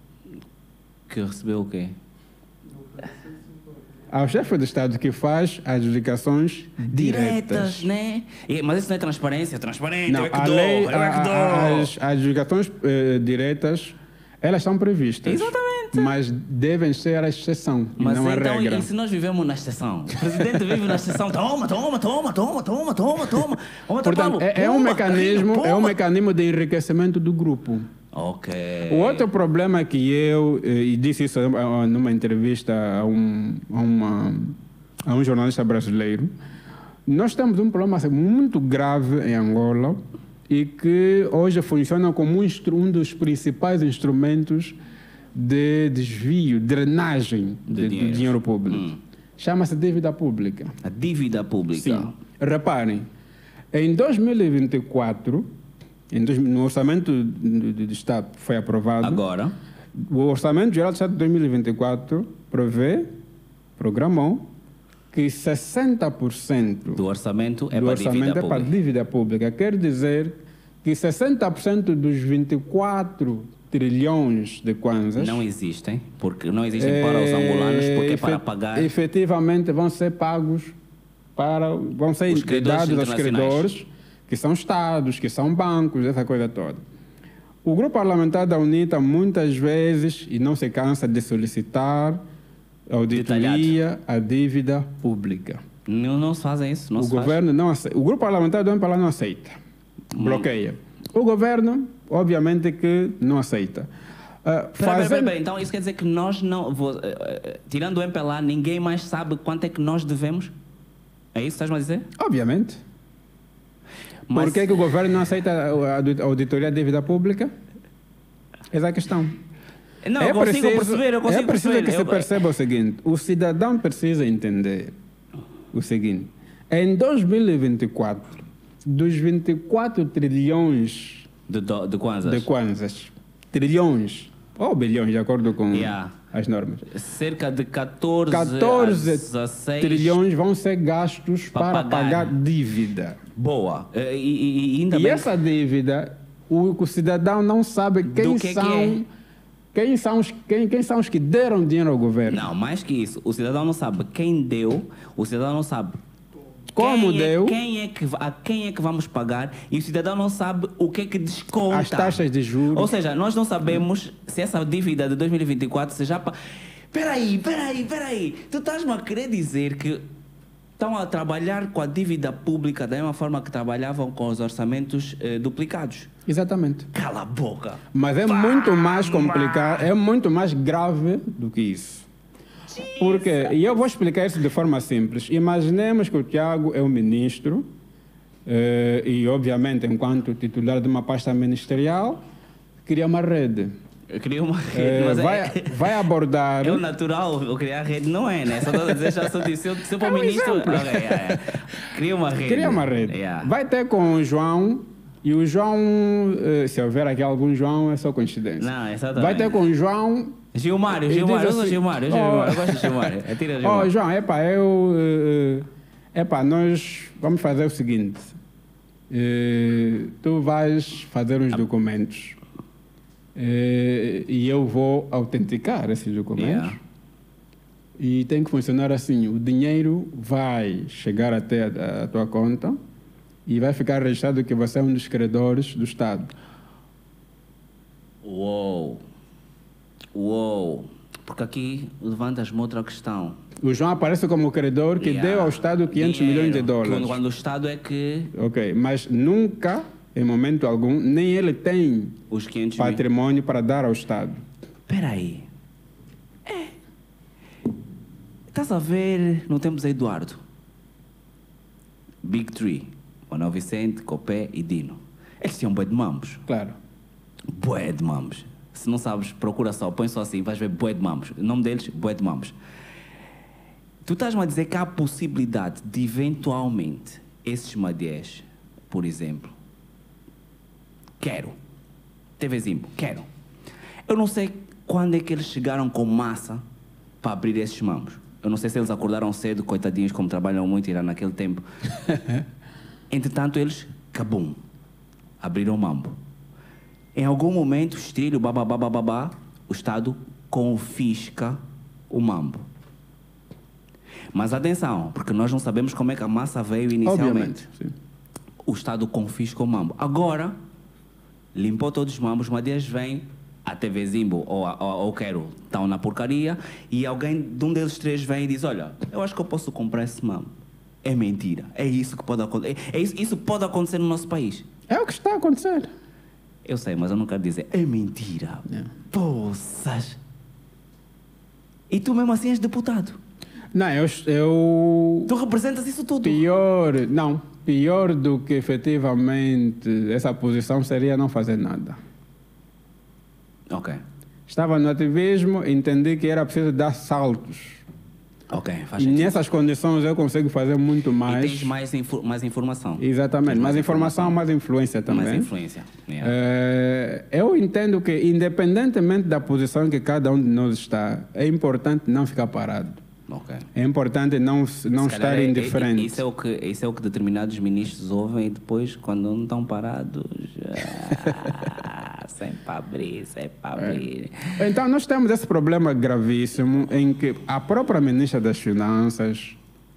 Que recebeu o quê? Ao chefe de Estado que faz adjudicações diretas, né? Mas isso não é transparência? Transparente, não, eu é que dou. As adjudicações diretas, elas são previstas. Exatamente. Mas devem ser a exceção, mas não a então, regra. E se nós vivemos na exceção? O presidente vive na exceção. Toma. Portanto, é um mecanismo de enriquecimento do grupo. Ok. O outro problema que eu disse isso numa entrevista a um jornalista brasileiro, nós temos um problema muito grave em Angola e que hoje funciona como um dos principais instrumentos de desvio, drenagem do dinheiro público. Chama-se dívida pública. A dívida pública. Sim. Reparem, em 2024, no orçamento do Estado foi aprovado. Agora? O Orçamento Geral do Estado de 2024 programou que 60% do orçamento é para a dívida pública. Quer dizer que 60% dos 24 trilhões de kwanzas não existem para os angolanos, porque é para pagar. Efetivamente vão ser pagos vão ser dados aos credores, que são estados, que são bancos, essa coisa toda. O grupo parlamentar da UNITA muitas vezes, e não se cansa de solicitar auditoria à dívida pública. Não se fazem isso? Não o se governo não aceita. O grupo parlamentar do MPLA não aceita. Bloqueia. O governo, obviamente que não aceita. Peraí, então isso quer dizer que nós não... tirando o MPLA, ninguém mais sabe quanto é que nós devemos? É isso que estás-me a dizer? Obviamente. Mas... Por que o governo não aceita a auditoria da dívida pública? Essa é a questão. Não, eu consigo perceber. É preciso que se perceba o seguinte. O cidadão precisa entender o seguinte. Em 2024, dos 24 trilhões de kwanzas, trilhões ou bilhões, de acordo com as normas, cerca de 14 a 6 trilhões vão ser gastos para pagar dívida. Boa. E ainda bem essa dívida, o cidadão não sabe quem são os que deram dinheiro ao governo. Não, mais que isso. O cidadão não sabe quem deu, o cidadão não sabe Como deu? A quem é que vamos pagar e o cidadão não sabe o que é que desconta. As taxas de juros. Ou seja, nós não sabemos se essa dívida de 2024 se já... Peraí. Tu estás-me a querer dizer que estão a trabalhar com a dívida pública da mesma forma que trabalhavam com os orçamentos duplicados? Exatamente. Cala a boca. Mas é muito mais complicado, é muito mais grave do que isso. Porque, e eu vou explicar isso de forma simples. Imaginemos que o Tiago é o ministro e, obviamente, enquanto titular de uma pasta ministerial, cria uma rede. Eu queria uma rede, mas vai abordar... É o natural, eu criar rede não é, né? Só estou a dizer, já sou se eu for ministro... Cria uma rede. Cria uma rede. Yeah. Vai ter com o João, e o João, se houver aqui algum João, é só coincidência. Não, exatamente. Vai ter com o João... Gilmário, eu sou Gilmário, eu gosto de Gilmário. Tira Gilmário. João, nós vamos fazer o seguinte. Tu vais fazer uns documentos e eu vou autenticar esses documentos. Yeah. E tem que funcionar assim. O dinheiro vai chegar até a tua conta e vai ficar registrado que você é um dos credores do Estado. Uou! Porque aqui levantas-me outra questão. O João aparece como credor que deu ao Estado 500 milhões de dólares. Quando o Estado é que... Ok, mas nunca, em momento algum, nem ele tem os 500 patrimônio para dar ao Estado. Espera aí. Estás a ver no tempo de Eduardo? Big Three. Manuel Vicente, Copé e Dino. Eles tinham bué de mambos. Claro. Bué de mambos. Se não sabes, procura só, põe só assim, vais ver bué de mambos. O nome deles, bué de mambos. Tu estás-me a dizer que há a possibilidade de, eventualmente, esses madiés, por exemplo, quero. Eu não sei quando é que eles chegaram com massa para abrir esses mambos. Eu não sei se eles acordaram cedo, coitadinhos, como trabalham muito, irá naquele tempo. Entretanto, eles, cabum, abriram o mambo. Em algum momento, estilho, o Estado confisca o mambo. Mas atenção, porque nós não sabemos como é que a massa veio inicialmente. Obviamente, sim. O Estado confisca o mambo. Agora, limpou todos os mambos, mas eles vêm, a TV Zimbo ou Quero, estão na porcaria, e alguém de um deles três vem e diz, olha, eu acho que eu posso comprar esse mambo. É mentira. É isso que pode acontecer. Isso pode acontecer no nosso país. É o que está a acontecer. Eu sei, mas eu não quero dizer, é mentira. Poças. E tu mesmo assim és deputado. Não, eu... Tu representas isso tudo. Pior do que efetivamente essa posição seria não fazer nada. Ok. Estava no ativismo, entendi que era preciso dar saltos. Ok, faz E sentido. nessas condições eu consigo fazer muito mais. E tens mais informação. Exatamente, mais informação, mais influência também. Mais influência. Yeah. Eu entendo que, independentemente da posição que cada um de nós está, é importante não ficar parado. Okay. É importante não estar indiferente. Isso é o que determinados ministros ouvem e depois, quando não estão parados, sempre para abrir. Então, nós temos esse problema gravíssimo em que a própria ministra das Finanças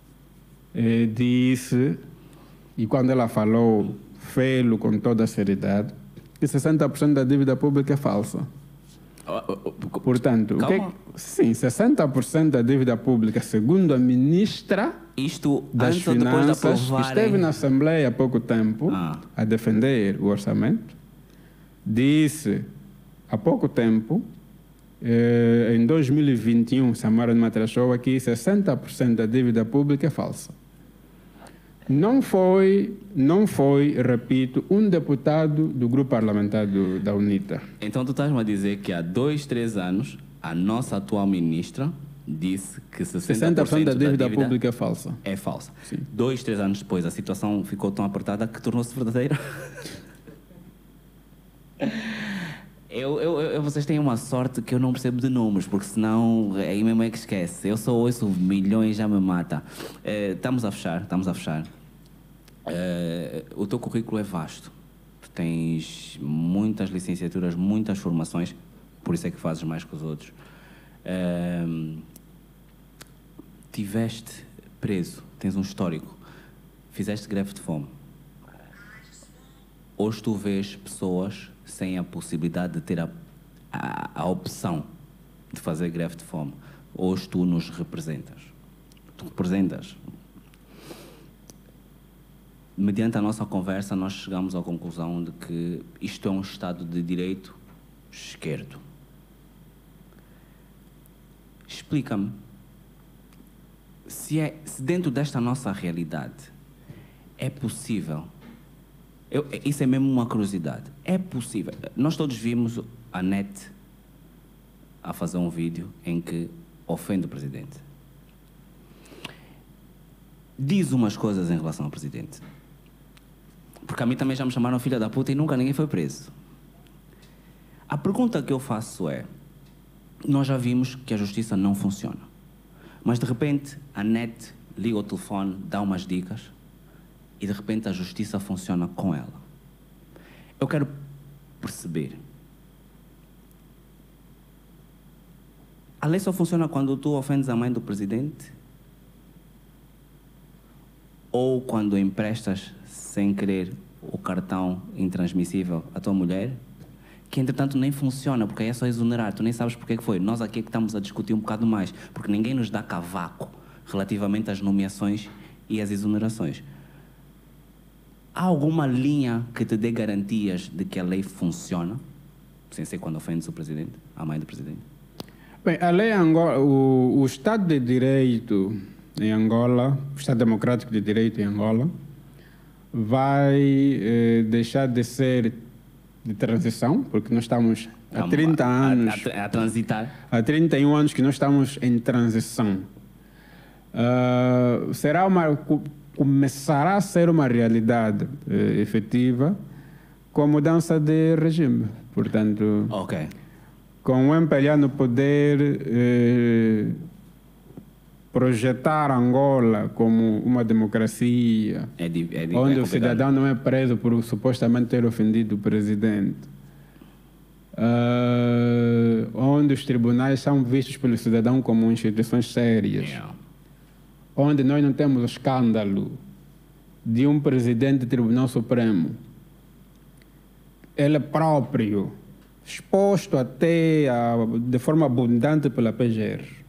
disse, e quando ela falou, fê-lo com toda a seriedade, que 60% da dívida pública é falsa. Portanto, sim, 60% da dívida pública, segundo a ministra das Finanças, que esteve na Assembleia há pouco tempo a defender o orçamento, disse há pouco tempo, em 2021, Samara de Matrachou, que 60% da dívida pública é falsa. Não foi, repito, um deputado do grupo parlamentar da UNITA. Então tu estás-me a dizer que há 2, 3 anos a nossa atual ministra disse que 60% da dívida pública é falsa. É falsa. Sim. 2, 3 anos depois a situação ficou tão apertada que tornou-se verdadeira. Vocês têm uma sorte que eu não percebo de números, porque senão aí mesmo é que esquece. Eu só ouço milhões, já me mata. Estamos a fechar. O teu currículo é vasto. Tu tens muitas licenciaturas, muitas formações, por isso é que fazes mais que os outros. Tiveste preso, tens um histórico. fizeste greve de fome. Hoje tu vês pessoas sem a possibilidade de ter a opção de fazer greve de fome. Hoje tu nos representas. Tu representas. Mediante a nossa conversa, nós chegamos à conclusão de que isto é um Estado de Direito esquerdo. Explica-me se dentro desta nossa realidade é possível. Isso é mesmo uma curiosidade. É possível. Nós todos vimos a NET a fazer um vídeo em que ofende o presidente. Diz umas coisas em relação ao presidente. Porque a mim também já me chamaram filha da puta e nunca ninguém foi preso. A pergunta que eu faço é, nós já vimos que a justiça não funciona. Mas de repente a NET liga o telefone, dá umas dicas e de repente a justiça funciona com ela. Eu quero perceber. A lei só funciona quando tu ofendes a mãe do presidente? Ou quando emprestas sem querer o cartão intransmissível à tua mulher? Que entretanto nem funciona, porque aí é só exonerar, tu nem sabes porque que foi. Nós aqui é que estamos a discutir um bocado mais, porque ninguém nos dá cavaco relativamente às nomeações e às exonerações. Há alguma linha que te dê garantias de que a lei funciona, sem ser quando ofendes o presidente, a mãe do presidente? Bem, a lei Angola, o Estado de Direito em Angola, o Estado Democrático de Direito em Angola, vai deixar de ser de transição, porque nós estamos há 30 anos... A transitar. Há 31 anos que nós estamos em transição. Começará a ser uma realidade efetiva com a mudança de regime. Portanto, okay, com o MPLA no poder, projetar Angola como uma democracia, onde o cidadão não é preso por supostamente ter ofendido o presidente, onde os tribunais são vistos pelo cidadão como instituições sérias, onde nós não temos o escândalo de um presidente do Tribunal Supremo, ele próprio, exposto até de forma abundante pela PGR,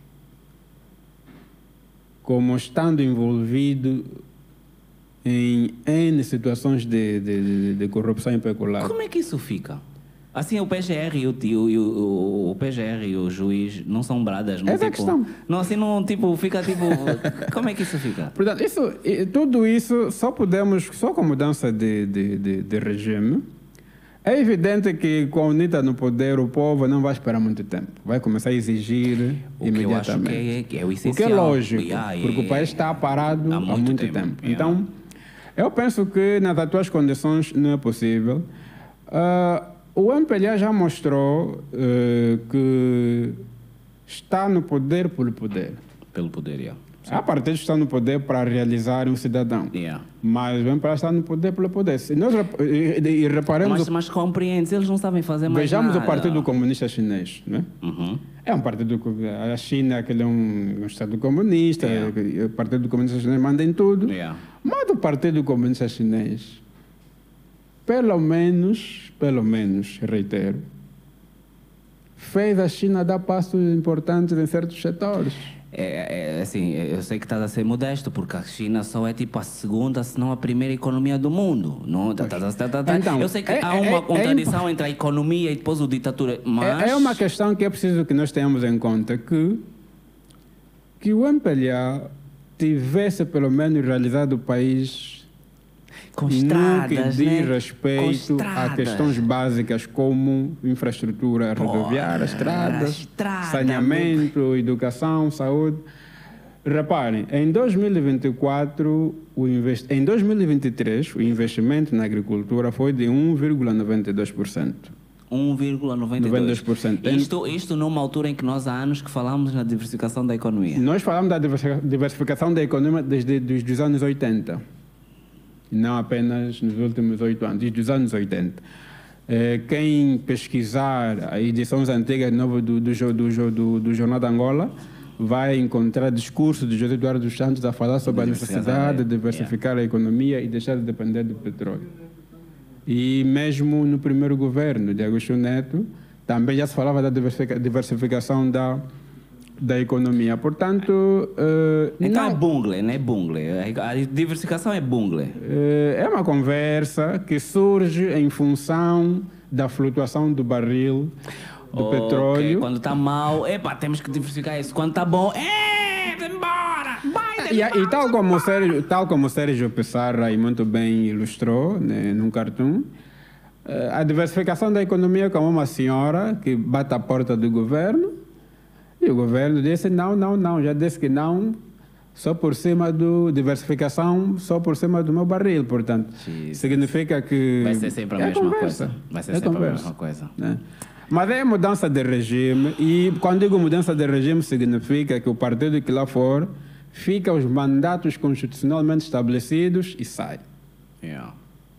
como estando envolvido em N situações de corrupção e peculado. Como é que isso fica? Assim, o PGR o PGR e o juiz não são bradas, não? Essa é a questão. Não, assim, não, tipo, fica tipo... Como é que isso fica? Portanto, tudo isso só com mudança de regime. É evidente que com a UNITA no poder, o povo não vai esperar muito tempo. Vai começar a exigir imediatamente. Que eu acho que é o essencial. O que é lógico, porque o país está parado há muito tempo. Então, eu penso que nas atuais condições não é possível. O MPLA já mostrou que está no poder por poder. Pelo poder, Há partidos que estão no poder para realizar um cidadão. Mas o MPLA está no poder pelo poder. E reparemos... Mas compreende, eles não sabem fazer mais Vejamos nada. o Partido Comunista Chinês. Né? É um partido... A China aquele é um Estado comunista. O Partido Comunista Chinês manda em tudo. Mas o Partido Comunista Chinês, pelo menos, reitero, fez a China dar passos importantes em certos setores. Assim, eu sei que estás a ser modesto, porque a China só é tipo a segunda, se não a primeira economia do mundo. Não? Então, eu sei que há uma contradição entre a economia e depois a ditadura, mas... É uma questão que é preciso que nós tenhamos em conta que o MPLA tivesse pelo menos realizado o país com estradas, no que diz respeito a questões básicas como infraestrutura rodoviária, estradas, saneamento, educação, saúde. Reparem, em 2024, em 2023, o investimento na agricultura foi de 1,92%. 1,92%. Isto numa altura em que nós há anos que falamos na diversificação da economia. Nós falamos da diversificação da economia desde os anos 80. Não apenas nos últimos 8 anos, desde os anos 80. Quem pesquisar as edições antigas do Jornal de Angola vai encontrar discurso de José Eduardo dos Santos a falar sobre a necessidade de diversificar a economia e deixar de depender do petróleo. E mesmo no primeiro governo de Agostinho Neto, também já se falava da diversificação da economia. Portanto, Então não, é bungle, não é bungle. A diversificação é bungle. é uma conversa que surge em função da flutuação do barril do petróleo. Quando está mal, temos que diversificar isso. Quando está bom, embora! E tal como o Sérgio Pissarra e muito bem ilustrou, né, num cartoon, a diversificação da economia como uma senhora que bate à porta do governo e o governo disse não, já disse que não, só por cima diversificação, só por cima do meu barril, portanto, significa que vai ser sempre a mesma coisa. Vai ser sempre a mesma coisa. Né? Mas é mudança de regime e quando digo mudança de regime significa que o partido que lá for fica os mandatos constitucionalmente estabelecidos e sai. Yeah.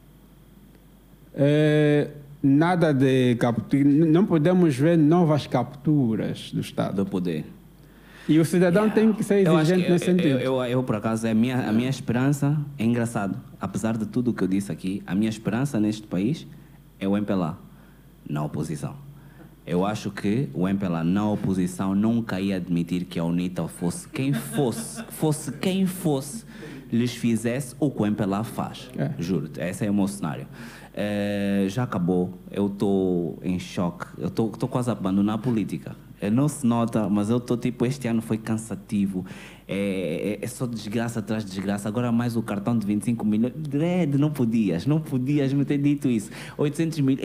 Nada de captura, não podemos ver novas capturas do Estado. Do poder. E o cidadão tem que ser exigente nesse sentido. Eu, por acaso, a minha esperança é engraçado. Apesar de tudo o que eu disse aqui, a minha esperança neste país é o MPLA na oposição. Eu acho que o MPLA na oposição nunca ia admitir que a UNITA fosse quem fosse, lhes fizesse o que o MPLA faz. Juro-te, esse é o meu cenário. Já acabou, eu estou em choque, eu estou quase a abandonar a política. Não se nota, mas eu estou tipo, este ano foi cansativo, é só desgraça atrás de desgraça, agora mais o cartão de 25 milhões, não podias me ter dito isso, 800 mil,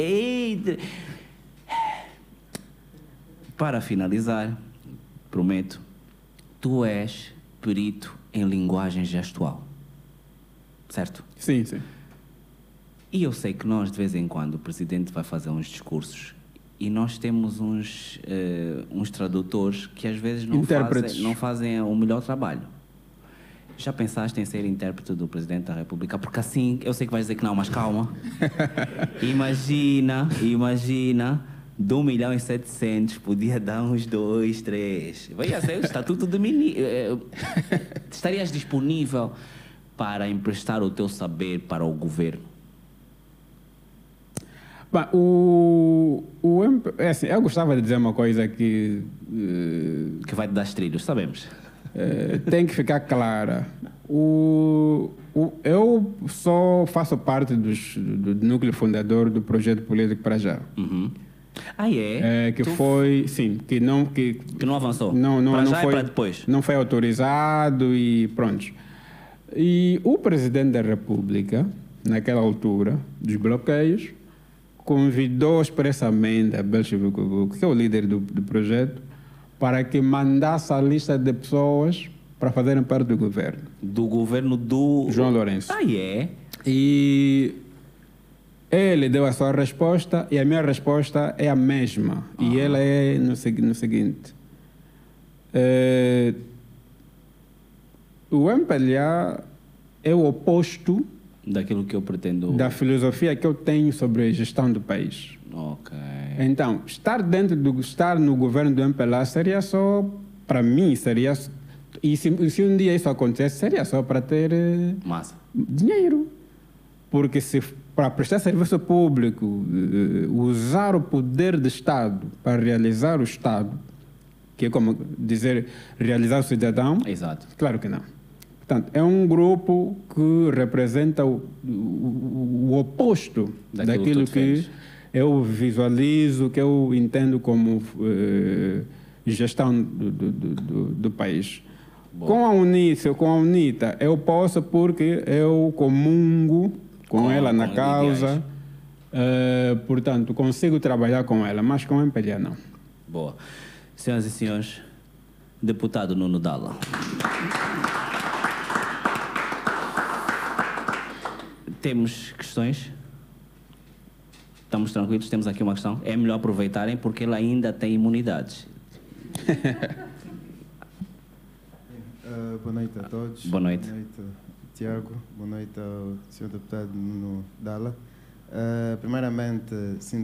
para finalizar, prometo, tu és perito em linguagem gestual, certo? Sim. E eu sei que nós, de vez em quando, o presidente vai fazer uns discursos e nós temos uns tradutores que às vezes não fazem o melhor trabalho. Já pensaste em ser intérprete do Presidente da República? Porque assim, eu sei que vais dizer que não, mas calma. Imagina, de 1.700.000, podia dar uns 2, 3. Vai ser o estatuto de ministro. Estarias disponível para emprestar o teu saber para o governo? Bom, assim, eu gostava de dizer uma coisa que vai te dar trilhos, sabemos. Tem que ficar clara. Eu só faço parte do núcleo fundador do projeto político para já. Uhum. Que foi, sim, que não avançou. Para já foi, é para depois. Não foi autorizado e pronto. E o presidente da República, naquela altura dos bloqueios, convidou expressamente a Belchivico, que é o líder do projeto, para que mandasse a lista de pessoas para fazerem parte do governo. Do governo do João Lourenço. E ele deu a sua resposta e a minha resposta é a mesma. E ela é no seguinte. O MPLA é o oposto daquilo que eu pretendo... da filosofia que eu tenho sobre a gestão do país. Ok. Então, estar no governo do MPLA seria só, para mim, seria... E se um dia isso acontece, seria só para ter massa, dinheiro. Porque se para prestar serviço público, usar o poder do Estado para realizar o Estado, que é como dizer realizar o cidadão... Exato. Claro que não. Portanto, é um grupo que representa o oposto daquilo que eu visualizo, que eu entendo como gestão do país. Com a UNITA, eu posso porque eu comungo com ela na causa, portanto, consigo trabalhar com ela, mas com a MPLA não. Boa. Senhoras e senhores, deputado Nuno Dalla. Temos questões? Estamos tranquilos? Temos aqui uma questão. É melhor aproveitarem porque ele ainda tem imunidades. Boa noite a todos. Boa noite. Boa noite, Tiago. Boa noite ao Sr. Deputado Nuno Dalla. Primeiramente,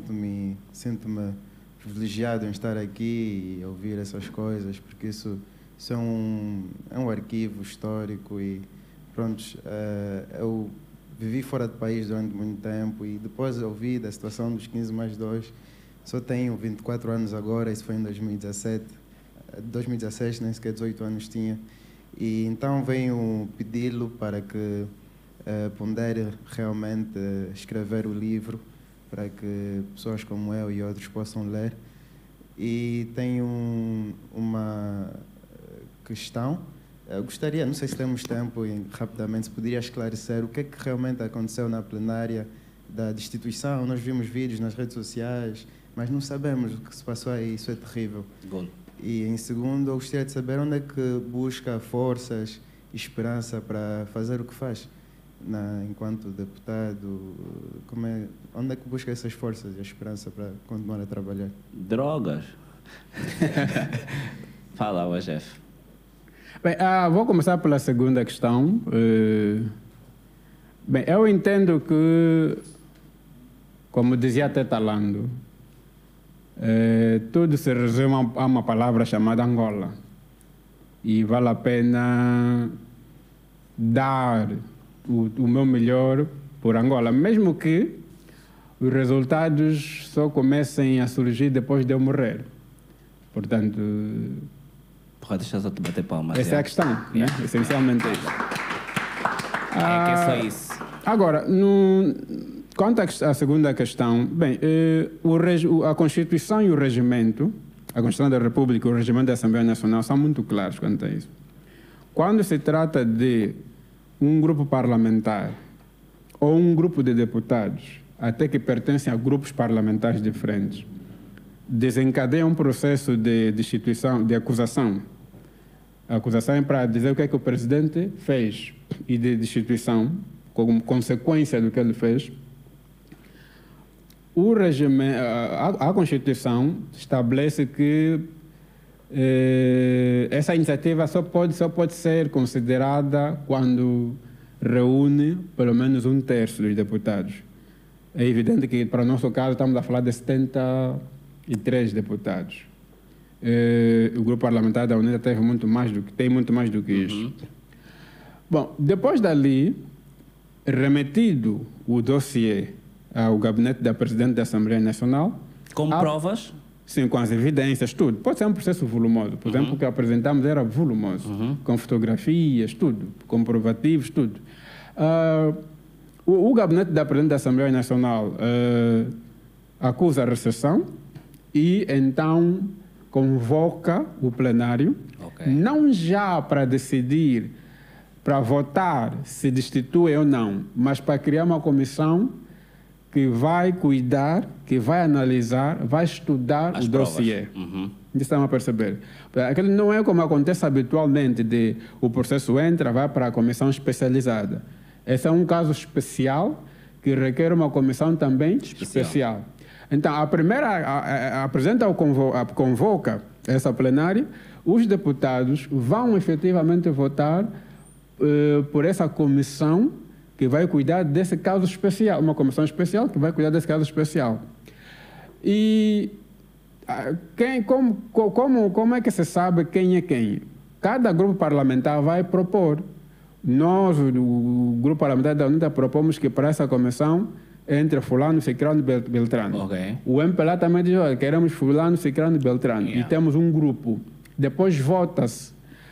sinto-me privilegiado em estar aqui e ouvir essas coisas, porque isso isso é um arquivo histórico e pronto, eu vivi fora do país durante muito tempo e depois ouvi da situação dos 15+2. Só tenho 24 anos agora, isso foi em 2017. 2016, nem sequer 18 anos tinha. E então venho pedi-lo para que pondere realmente escrever o livro para que pessoas como eu e outros possam ler. E tenho uma questão. Eu gostaria, não sei se temos tempo e rapidamente, se poderia esclarecer o que é que realmente aconteceu na plenária da destituição. Nós vimos vídeos nas redes sociais, mas não sabemos o que se passou aí, isso é terrível. Gol. E em segundo, eu gostaria de saber onde é que busca forças e esperança para fazer o que faz enquanto deputado. Onde é que busca essas forças e a esperança para continuar a trabalhar? Drogas. Fala, Wajef. Bem, vou começar pela segunda questão. Bem, eu entendo que, como dizia Teta Lando, tudo se resume a uma palavra chamada Angola. E vale a pena dar o meu melhor por Angola, mesmo que os resultados só comecem a surgir depois de eu morrer. Portanto, porra, deixa eu só te bater palmas. essa é a questão, né? Essencialmente é isso. É que é só isso. Agora, quanto à segunda questão, bem, a Constituição e o Regimento, a Constituição da República e o Regimento da Assembleia Nacional são muito claros quanto a isso. Quando se trata de um grupo parlamentar ou um grupo de deputados, até que pertencem a grupos parlamentares diferentes, desencadeia um processo de destituição, de acusação. A acusação é para dizer o que é que o presidente fez e de destituição, como consequência do que ele fez. O regime, a Constituição estabelece que essa iniciativa só pode ser considerada quando reúne pelo menos 1/3 dos deputados. É evidente que, para o nosso caso, estamos a falar de 73 deputados. O grupo parlamentar da UNITA tem muito mais do que isso. Bom, depois dali, remetido o dossiê ao gabinete da Presidente da Assembleia Nacional... Com provas? Sim, com as evidências, tudo. Pode ser um processo volumoso. Por exemplo, o que apresentamos era volumoso, com fotografias, tudo, comprovativos, tudo. O gabinete da Presidente da Assembleia Nacional acusa a recessão e, então, convoca o plenário, não já para decidir, para votar se destitui ou não, mas para criar uma comissão que vai cuidar, que vai analisar, vai estudar o dossiê. Estão a perceber? Aquilo não é como acontece habitualmente, o processo entra, vai para a comissão especializada. Esse é um caso especial que requer uma comissão também especial. Então, a primeira apresenta convoca essa plenária, os deputados vão efetivamente votar por essa comissão que vai cuidar desse caso especial, uma comissão especial que vai cuidar desse caso especial. E como é que se sabe quem é quem? Cada grupo parlamentar vai propor. Nós, o grupo parlamentar da UNITA, propomos que para essa comissão entre fulano, ciclano e beltrano. O MPLA também diz, olha, queremos fulano, ciclano e beltrano. E temos um grupo. Depois vota-se.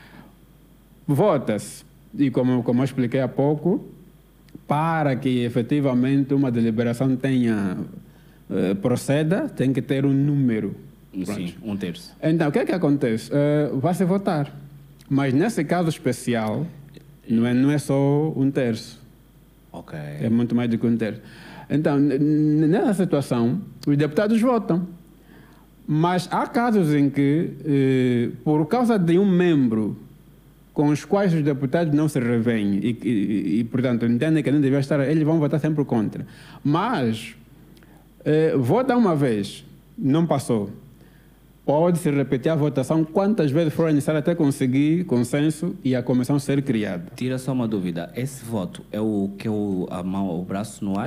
E como eu expliquei há pouco, para que efetivamente uma deliberação proceda, tem que ter um número. Sim, 1/3. Então, o que é que acontece? Vai-se votar. Mas nesse caso especial, não é só 1/3. É muito mais do que 1/3. Então, nessa situação, os deputados votam. Mas há casos em que, por causa de um membro com os quais os deputados não se revêem e portanto, entendem que não devia estar, eles vão votar sempre contra. Mas, vota uma vez, não passou. Pode-se repetir a votação quantas vezes for necessário até conseguir consenso e a comissão ser criada. Tira só uma dúvida. Esse voto é o que o braço no ar?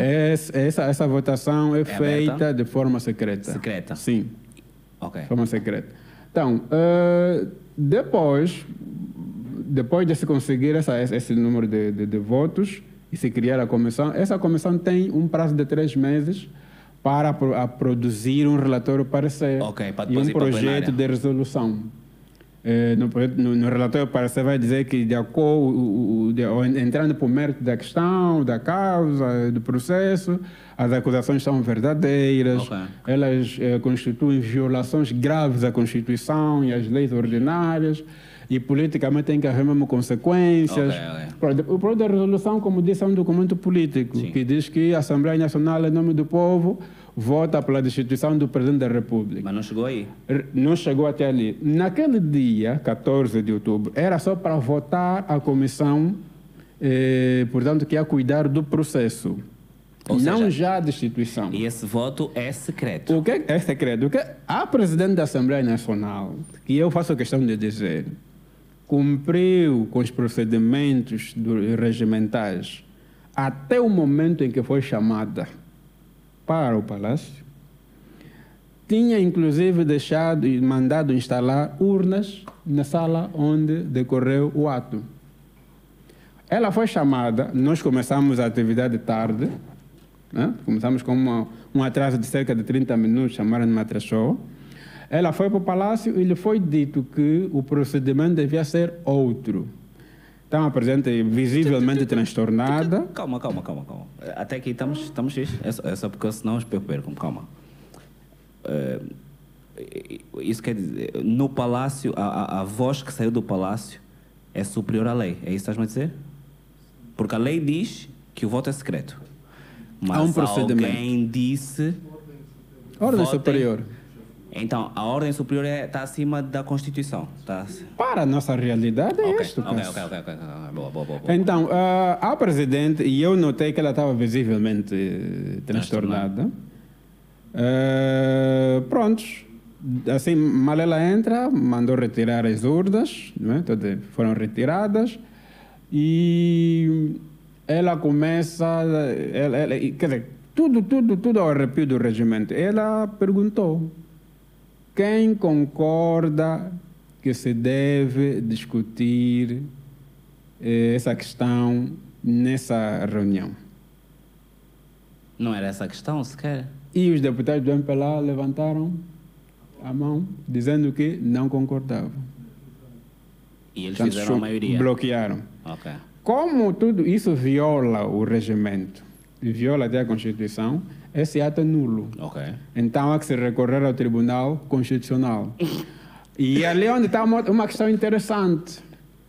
Essa votação é feita aberta? De forma secreta. Secreta? Sim. De forma secreta. Então, depois de se conseguir esse número de votos e se criar a comissão, essa comissão tem um prazo de 3 meses para produzir um relatório parecer e um projeto de resolução. No relatório parecer vai dizer que entrando para o mérito da questão, da causa, do processo, as acusações são verdadeiras, elas constituem violações graves à Constituição e às leis ordinárias, e politicamente tem que haver mesmo consequências. O projeto de resolução, como disse, é um documento político que diz que a Assembleia Nacional, em nome do povo, vota pela destituição do Presidente da República. Mas não chegou aí? Não chegou até ali. Naquele dia, 14 de outubro, era só para votar a comissão, portanto, que ia cuidar do processo. Ou não seja, já a destituição. E esse voto é secreto? O que é secreto? O que a Presidente da Assembleia Nacional, que eu faço questão de dizer, cumpriu com os procedimentos regimentais até o momento em que foi chamada para o Palácio, tinha inclusive deixado e mandado instalar urnas na sala onde decorreu o ato. Ela foi chamada, nós começamos a atividade tarde, né? Começamos com um atraso de cerca de 30 minutos, chamaram de matrachou. Ela foi para o Palácio e lhe foi dito que o procedimento devia ser outro. Então, a Presidente visivelmente transtornada. Calma. Até aqui estamos fixe. É só porque senão os perco. Calma. Isso quer dizer, no Palácio, a voz que saiu do Palácio é superior à lei. É isso que estás-me a dizer? Porque a lei diz que o voto é secreto. Mas há um procedimento. Alguém disse... Ordem superior. Então, a ordem superior está acima da Constituição. Para a nossa realidade é isto. Ok. Boa. Então, a Presidente, e eu notei que ela estava visivelmente transtornada. Prontos. Assim, mal ela entra, mandou retirar as urnas, não é? Todas foram retiradas. E ela começa... quer dizer, tudo ao arrepio do regimento. Ela perguntou: quem concorda que se deve discutir essa questão nessa reunião? Não era essa a questão sequer. E os deputados do MPLA levantaram a mão, dizendo que não concordavam. E eles fizeram a maioria? Bloquearam. Ok. Como tudo isso viola o regimento, viola até a Constituição, esse ato é nulo. Okay. Então há que se recorrer ao Tribunal Constitucional. E ali onde está uma questão interessante.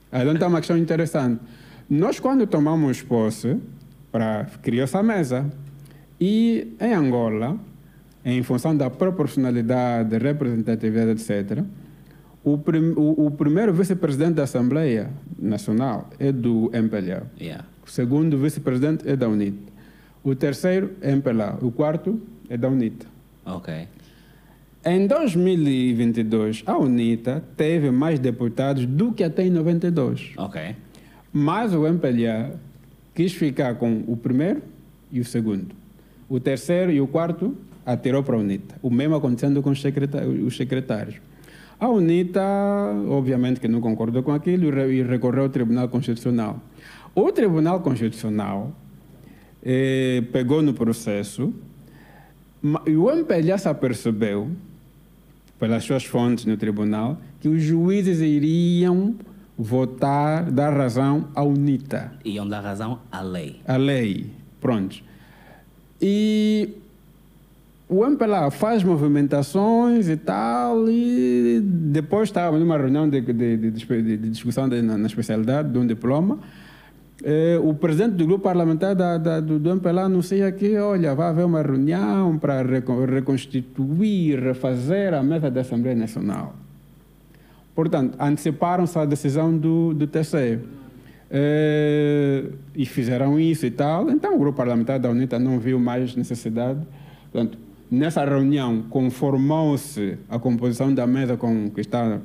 Nós, quando tomamos posse, criou-se a mesa. E em Angola, em função da proporcionalidade, representatividade, etc., o primeiro vice-presidente da Assembleia Nacional é do MPLA. Yeah. O segundo vice-presidente é da UNITA. O terceiro é MPLA. O quarto é da UNITA. Ok. Em 2022, a UNITA teve mais deputados do que até em 92. Ok. Mas o MPLA quis ficar com o primeiro e o segundo. O terceiro e o quarto atirou para a UNITA. O mesmo acontecendo com os secretários. A UNITA, obviamente que não concordou com aquilo e recorreu ao Tribunal Constitucional. O Tribunal Constitucional pegou no processo e o MPLA se apercebeu, pelas suas fontes no tribunal, que os juízes iriam votar, dar razão à UNITA. Iam dar razão à lei. À lei, pronto. E o MPLA faz movimentações e tal, e depois estava numa reunião de discussão na especialidade de um diploma. O presidente do grupo parlamentar do MPLA anuncia que, olha, vai haver uma reunião para reconstituir, refazer a mesa da Assembleia Nacional. Portanto, anteciparam-se a decisão do TCE. E fizeram isso e tal. Então, o grupo parlamentar da UNITA não viu mais necessidade. Portanto, nessa reunião, conformou-se a composição da mesa com o que está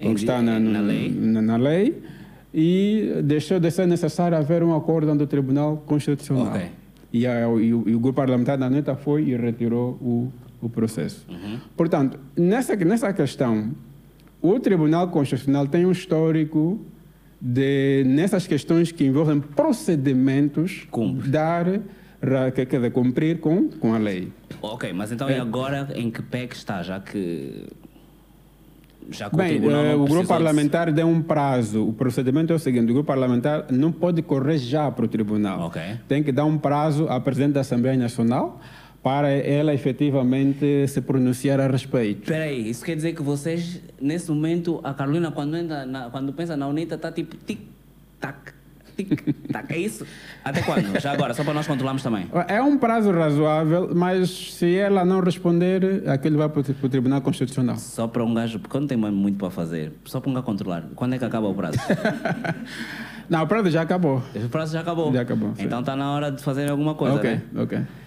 na lei. E deixou de ser necessário haver um acordo do Tribunal Constitucional. Okay. E o grupo parlamentar da UNITA foi e retirou o processo. Uhum. Portanto, nessa questão, o Tribunal Constitucional tem um histórico de, nessas questões que envolvem procedimentos, quer dizer, cumprir com a lei. Ok, mas então e agora em que pé que está, já que o Tribunal não o grupo precisou parlamentar deu um prazo. O procedimento é o seguinte: o grupo parlamentar não pode correr já para o tribunal. Ok. Tem que dar um prazo à Presidente da Assembleia Nacional para ela efetivamente se pronunciar a respeito. Espera aí, isso quer dizer que vocês, nesse momento, a Carolina, quando pensa na UNITA, está tipo tic-tac, tic-tac, é isso? Até quando? Já agora, só para nós controlarmos também. É um prazo razoável, mas se ela não responder, aquilo vai para o Tribunal Constitucional. Só para um gajo, porque não tem muito para fazer, só para um gajo controlar. Quando é que acaba o prazo? Não, o prazo já acabou. O prazo já acabou? Já acabou, sim. Então está na hora de fazer alguma coisa, Ok, né? ok.